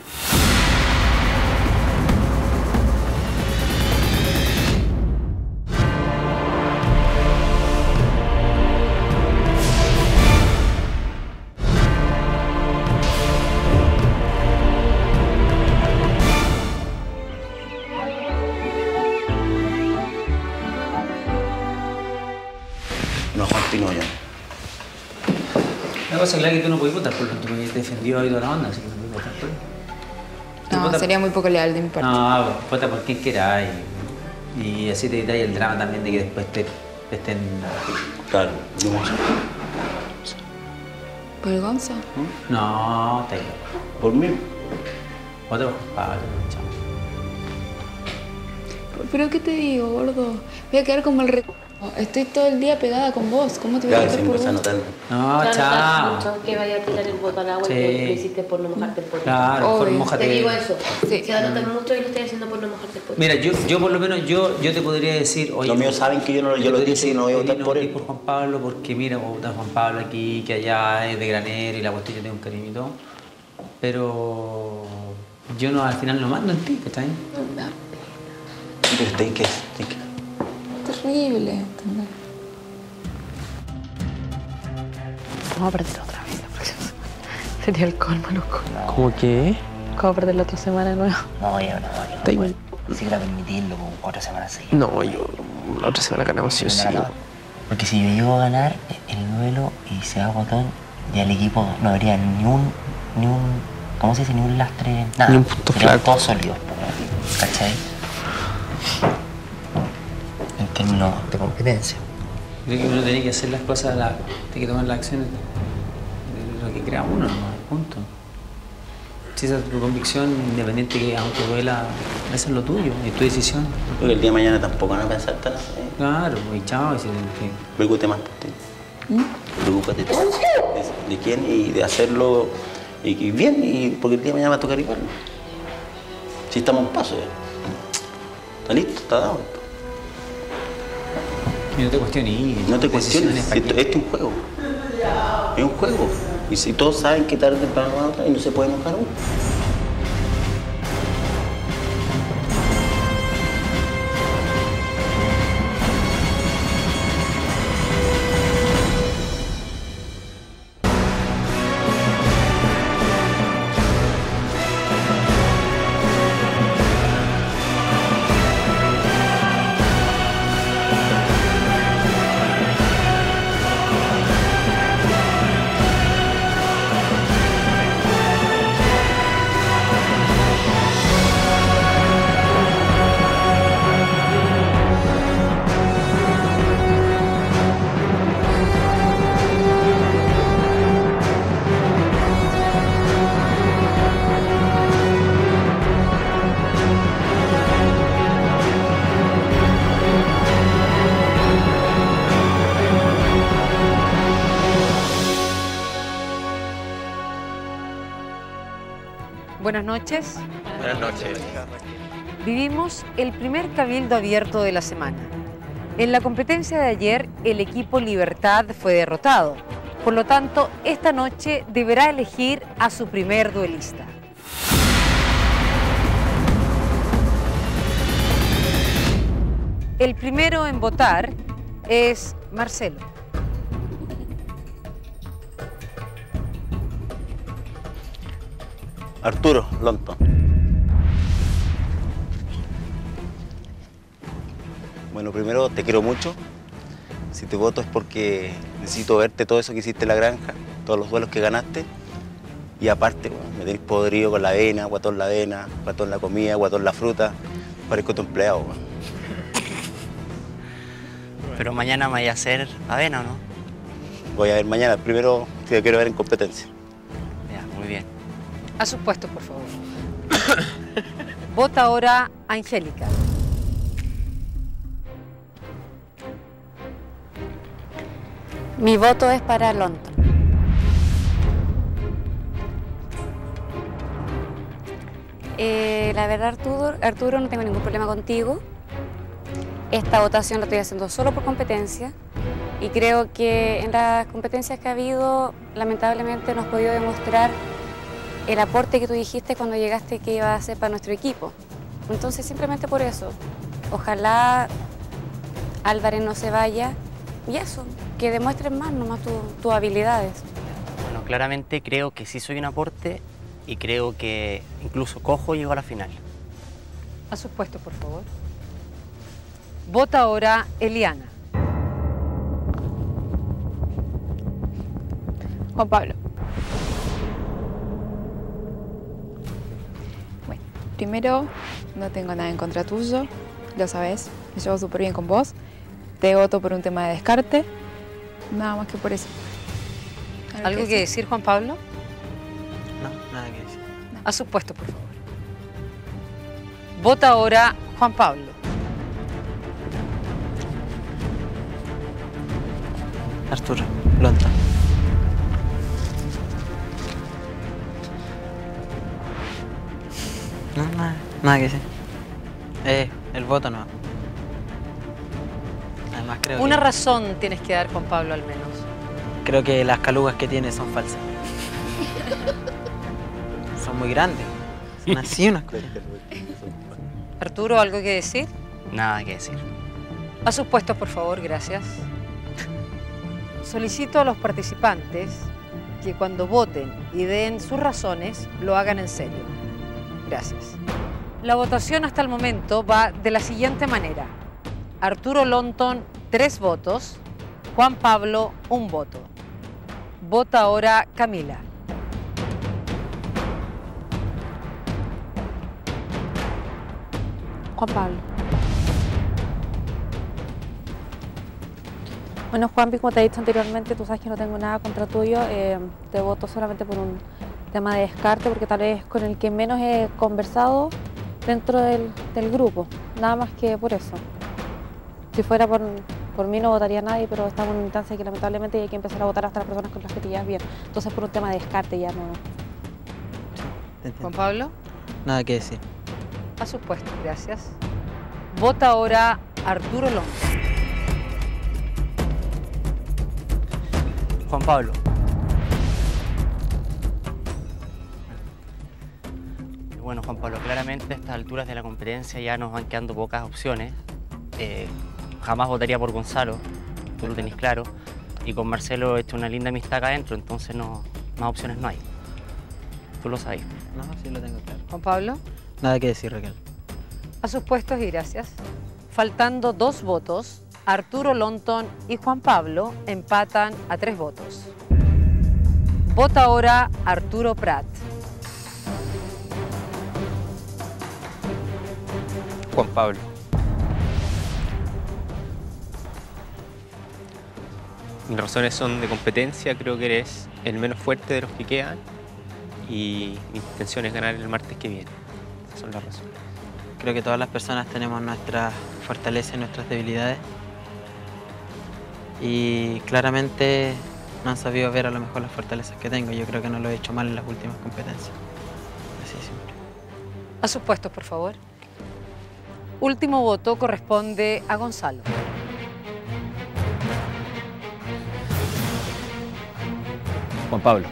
No, Juan Pinoyo. La cosa es que tú no puedes votar por lo que te defendió hoy toda la onda, así que no puedes votar por él. No, vota sería por... muy poco leal de mi parte. No, vota por quien quieras y, y así te evitas el drama también de que después te, te estén... Claro, no. ¿Por el Gonza? No, te ¿Por mí? Vota por Pablo, chao. ¿Pero qué te digo, gordo? Voy a quedar como el re... Estoy todo el día pegada con vos. ¿Cómo te voy a Claro, votar por vos? notando. No, chao. Mucho que vaya a tirar el voto al agua Sí. y que lo hiciste por no mojarte el poto. Claro, por mójate. Te digo eso. Sí. Se va a notar mucho y lo estoy haciendo por no mojarte el poto. Mira, yo, yo por lo menos, yo, yo te podría decir... Oye, los míos saben que yo, no, yo lo dije y no voy a votar por él. por Juan Pablo porque mira, voy a votar Juan Pablo aquí, que allá es de granero y la cuestión yo tengo un cariño y todo. Pero yo no, al final no mando en ti, ¿cachai? No me da pena. Pero ten que... Ten que... Terrible, ¿entendés? Vamos a perder otra vez la próxima semana. Sería el colmo, loco. ¿Cómo qué? ¿Cómo perder la otra semana de nuevo? No, ya no, ya no. Da igual. Ni siquiera permitirlo con otra semana seguida. No, yo la otra semana ganamos sí o sí. Porque si yo llego a ganar el duelo y se da botón, ya el equipo no habría ni un, ni un, ¿cómo se dice? Ni un lastre, nada. Ni un punto Serían flaco. todos sólidos, ¿cachai? En términos de competencia. Creo que uno tiene que hacer las cosas, la, tiene que tomar las acciones de lo que crea uno, ¿no? Punto. Si esa es tu convicción, independiente que aunque duela, eso es lo tuyo, es tu decisión. Porque el día de mañana tampoco van a pensar tan así. Claro, y chao, y si, que... Preocúpate más por ti. ¿Mm? Preocúpate tú. De, de quién y de hacerlo y, y bien, y porque el día de mañana va a tocar igual. Si estamos a un paso ya. Está listo, está dado esto. Y no te cuestiones. No te cuestiones, esto, esto es un juego. Es un juego. Y si todos saben que tarde o temprano van a otra y no se puede enojar uno. Buenas noches. Buenas noches. Vivimos el primer cabildo abierto de la semana. En la competencia de ayer, el equipo Libertad fue derrotado. Por lo tanto, esta noche deberá elegir a su primer duelista. El primero en votar es Marcelo. Arturo Lonton. Bueno, primero te quiero mucho. Si te voto es porque necesito verte todo eso que hiciste en la granja, todos los duelos que ganaste. Y aparte, bueno, me tenés podrido con la avena, guatón la avena, guatón la comida, guatón la fruta. Parezco tu empleado. Bueno. Pero mañana me voy a hacer avena, ¿o no? Voy a ver mañana. Primero te quiero ver en competencia. Ya, muy bien. A sus puestos, por favor. Vota ahora Angélica. Mi voto es para Lonton. Eh, la verdad, Arturo, Arturo, no tengo ningún problema contigo. Esta votación la estoy haciendo solo por competencia y creo que en las competencias que ha habido, lamentablemente no has podido demostrar el aporte que tú dijiste cuando llegaste que iba a hacer para nuestro equipo. Entonces, simplemente por eso, ojalá Álvarez no se vaya y eso, que demuestres más nomás tu- tus habilidades. Bueno, claramente creo que sí soy un aporte y creo que incluso Cojo llegó a la final. A sus puestos, por favor. Vota ahora Eliana. Juan Pablo. Bueno, primero, no tengo nada en contra tuyo, lo sabes, me llevo súper bien con vos. Te voto por un tema de descarte, nada más que por eso. ¿Algo que decir, Juan Pablo? No, nada que decir. A sus puestos, por favor. Vota ahora Juan Pablo. Arturo Lonton. No, nada, nada que decir. Eh, el voto no. Además creo Una que, razón tienes que dar, Juan Pablo, al menos. creo que las calugas que tiene son falsas. Son muy grandes. Son así unas cosas. Arturo, ¿algo que decir? Nada que decir. A sus puestos, por favor, gracias. Solicito a los participantes que cuando voten y den sus razones, lo hagan en serio. Gracias. La votación hasta el momento va de la siguiente manera. Arturo Lonton, tres votos. Juan Pablo, un voto. Vota ahora Camila. Juan Pablo. Bueno, Juanpi, como te he dicho anteriormente, tú sabes que no tengo nada contra tuyo. Eh, te voto solamente por un tema de descarte, porque tal vez es con el que menos he conversado dentro del, del grupo. Nada más que por eso. Si fuera por, por mí no votaría a nadie, pero estamos en una instancia que lamentablemente hay que empezar a votar hasta las personas con las que te llevas bien. Entonces por un tema de descarte ya no. Juan Pablo. Nada que decir. A sus puestos, gracias. Vota ahora Arturo Lonton. Juan Pablo. Bueno, Juan Pablo, claramente a estas alturas de la competencia ya nos van quedando pocas opciones. Eh, jamás votaría por Gonzalo, tú lo tenés claro. Y con Marcelo he hecho una linda amistad acá adentro, entonces no, más opciones no hay. Tú lo sabes. No, sí lo tengo claro. Juan Pablo. Nada que decir, Raquel. A sus puestos y gracias. Faltando dos votos, Arturo Lonton y Juan Pablo empatan a tres votos. Vota ahora Arturo Prat. Juan Pablo. Mis razones son de competencia, creo que eres el menos fuerte de los que quedan y mi intención es ganar el martes que viene. Esas son las razones. Creo que todas las personas tenemos nuestras fortalezas y nuestras debilidades. Y claramente no han sabido ver a lo mejor las fortalezas que tengo. Yo creo que no lo he hecho mal en las últimas competencias. Así de simple. A sus puestos, por favor. Último voto corresponde a Gonzalo. Juan Pablo.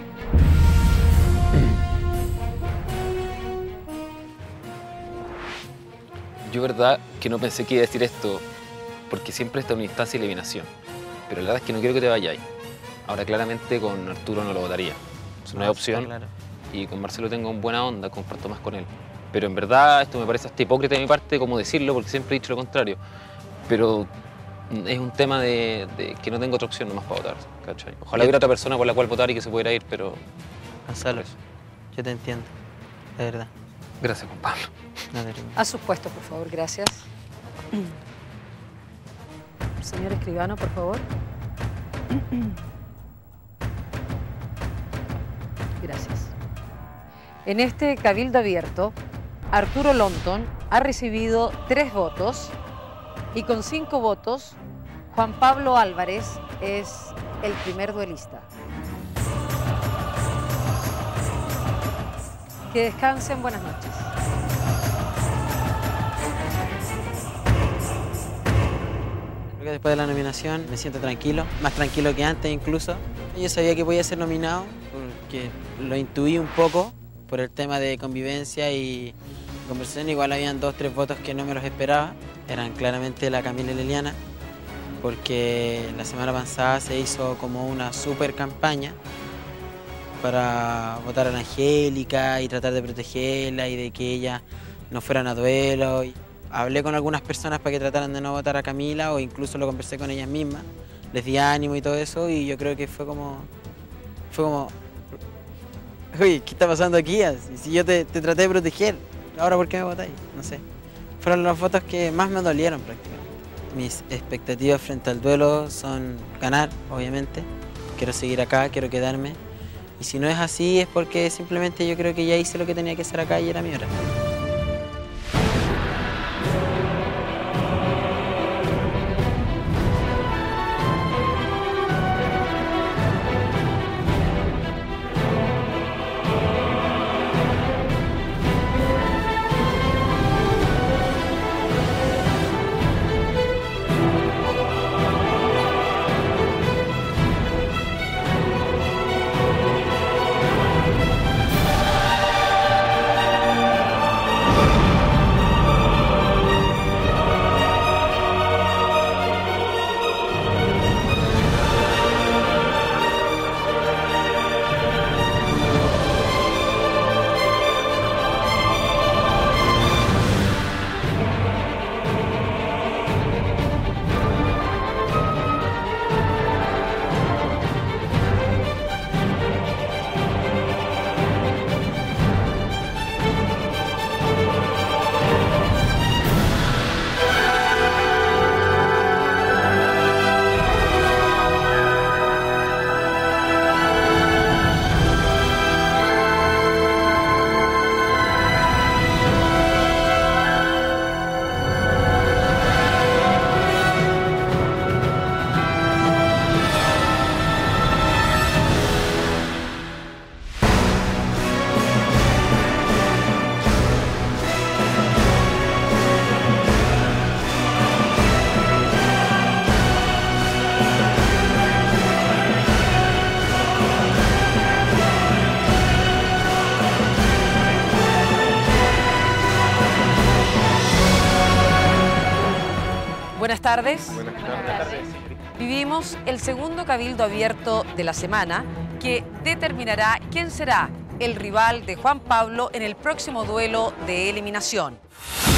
Yo verdad que no pensé que iba a decir esto, porque siempre está en una instancia de eliminación. Pero la verdad es que no quiero que te vayáis. Ahora claramente con Arturo no lo votaría. Es una opción. Claro. Y con Marcelo tengo buena onda, comparto más con él. Pero en verdad esto me parece hasta hipócrita de mi parte como decirlo, porque siempre he dicho lo contrario. Pero es un tema de, de que no tengo otra opción nomás para votar, ¿cachai? Ojalá hubiera otra persona por la cual votar y que se pudiera ir, pero... Gonzalo, yo te entiendo, de verdad. Gracias, Juan Pablo. No, de A sus puestos, por favor, gracias. Señor escribano, por favor. Gracias. En este cabildo abierto, Arturo Longton ha recibido tres votos y con cinco votos, Juan Pablo Álvarez es el primer duelista. Que descansen, buenas noches. Creo que después de la nominación me siento tranquilo, más tranquilo que antes incluso. Yo sabía que podía ser nominado porque lo intuí un poco por el tema de convivencia y conversación. Igual habían dos, tres votos que no me los esperaba. Eran claramente la Camila y la Eliana, porque la semana pasada se hizo como una super campaña para votar a la Angélica y tratar de protegerla y de que ella no fueran a duelo. Y hablé con algunas personas para que trataran de no votar a Camila o incluso lo conversé con ellas mismas. Les di ánimo y todo eso y yo creo que fue como... Fue como... Oye, ¿qué está pasando aquí? Si yo te, te traté de proteger, ¿ahora por qué me votáis? No sé. Fueron los votos que más me dolieron prácticamente. Mis expectativas frente al duelo son ganar, obviamente. Quiero seguir acá, quiero quedarme. Y si no es así es porque simplemente yo creo que ya hice lo que tenía que hacer acá y era mi hora. Buenas tardes. Buenas tardes. Vivimos el segundo cabildo abierto de la semana que determinará quién será el rival de Juan Pablo en el próximo duelo de eliminación.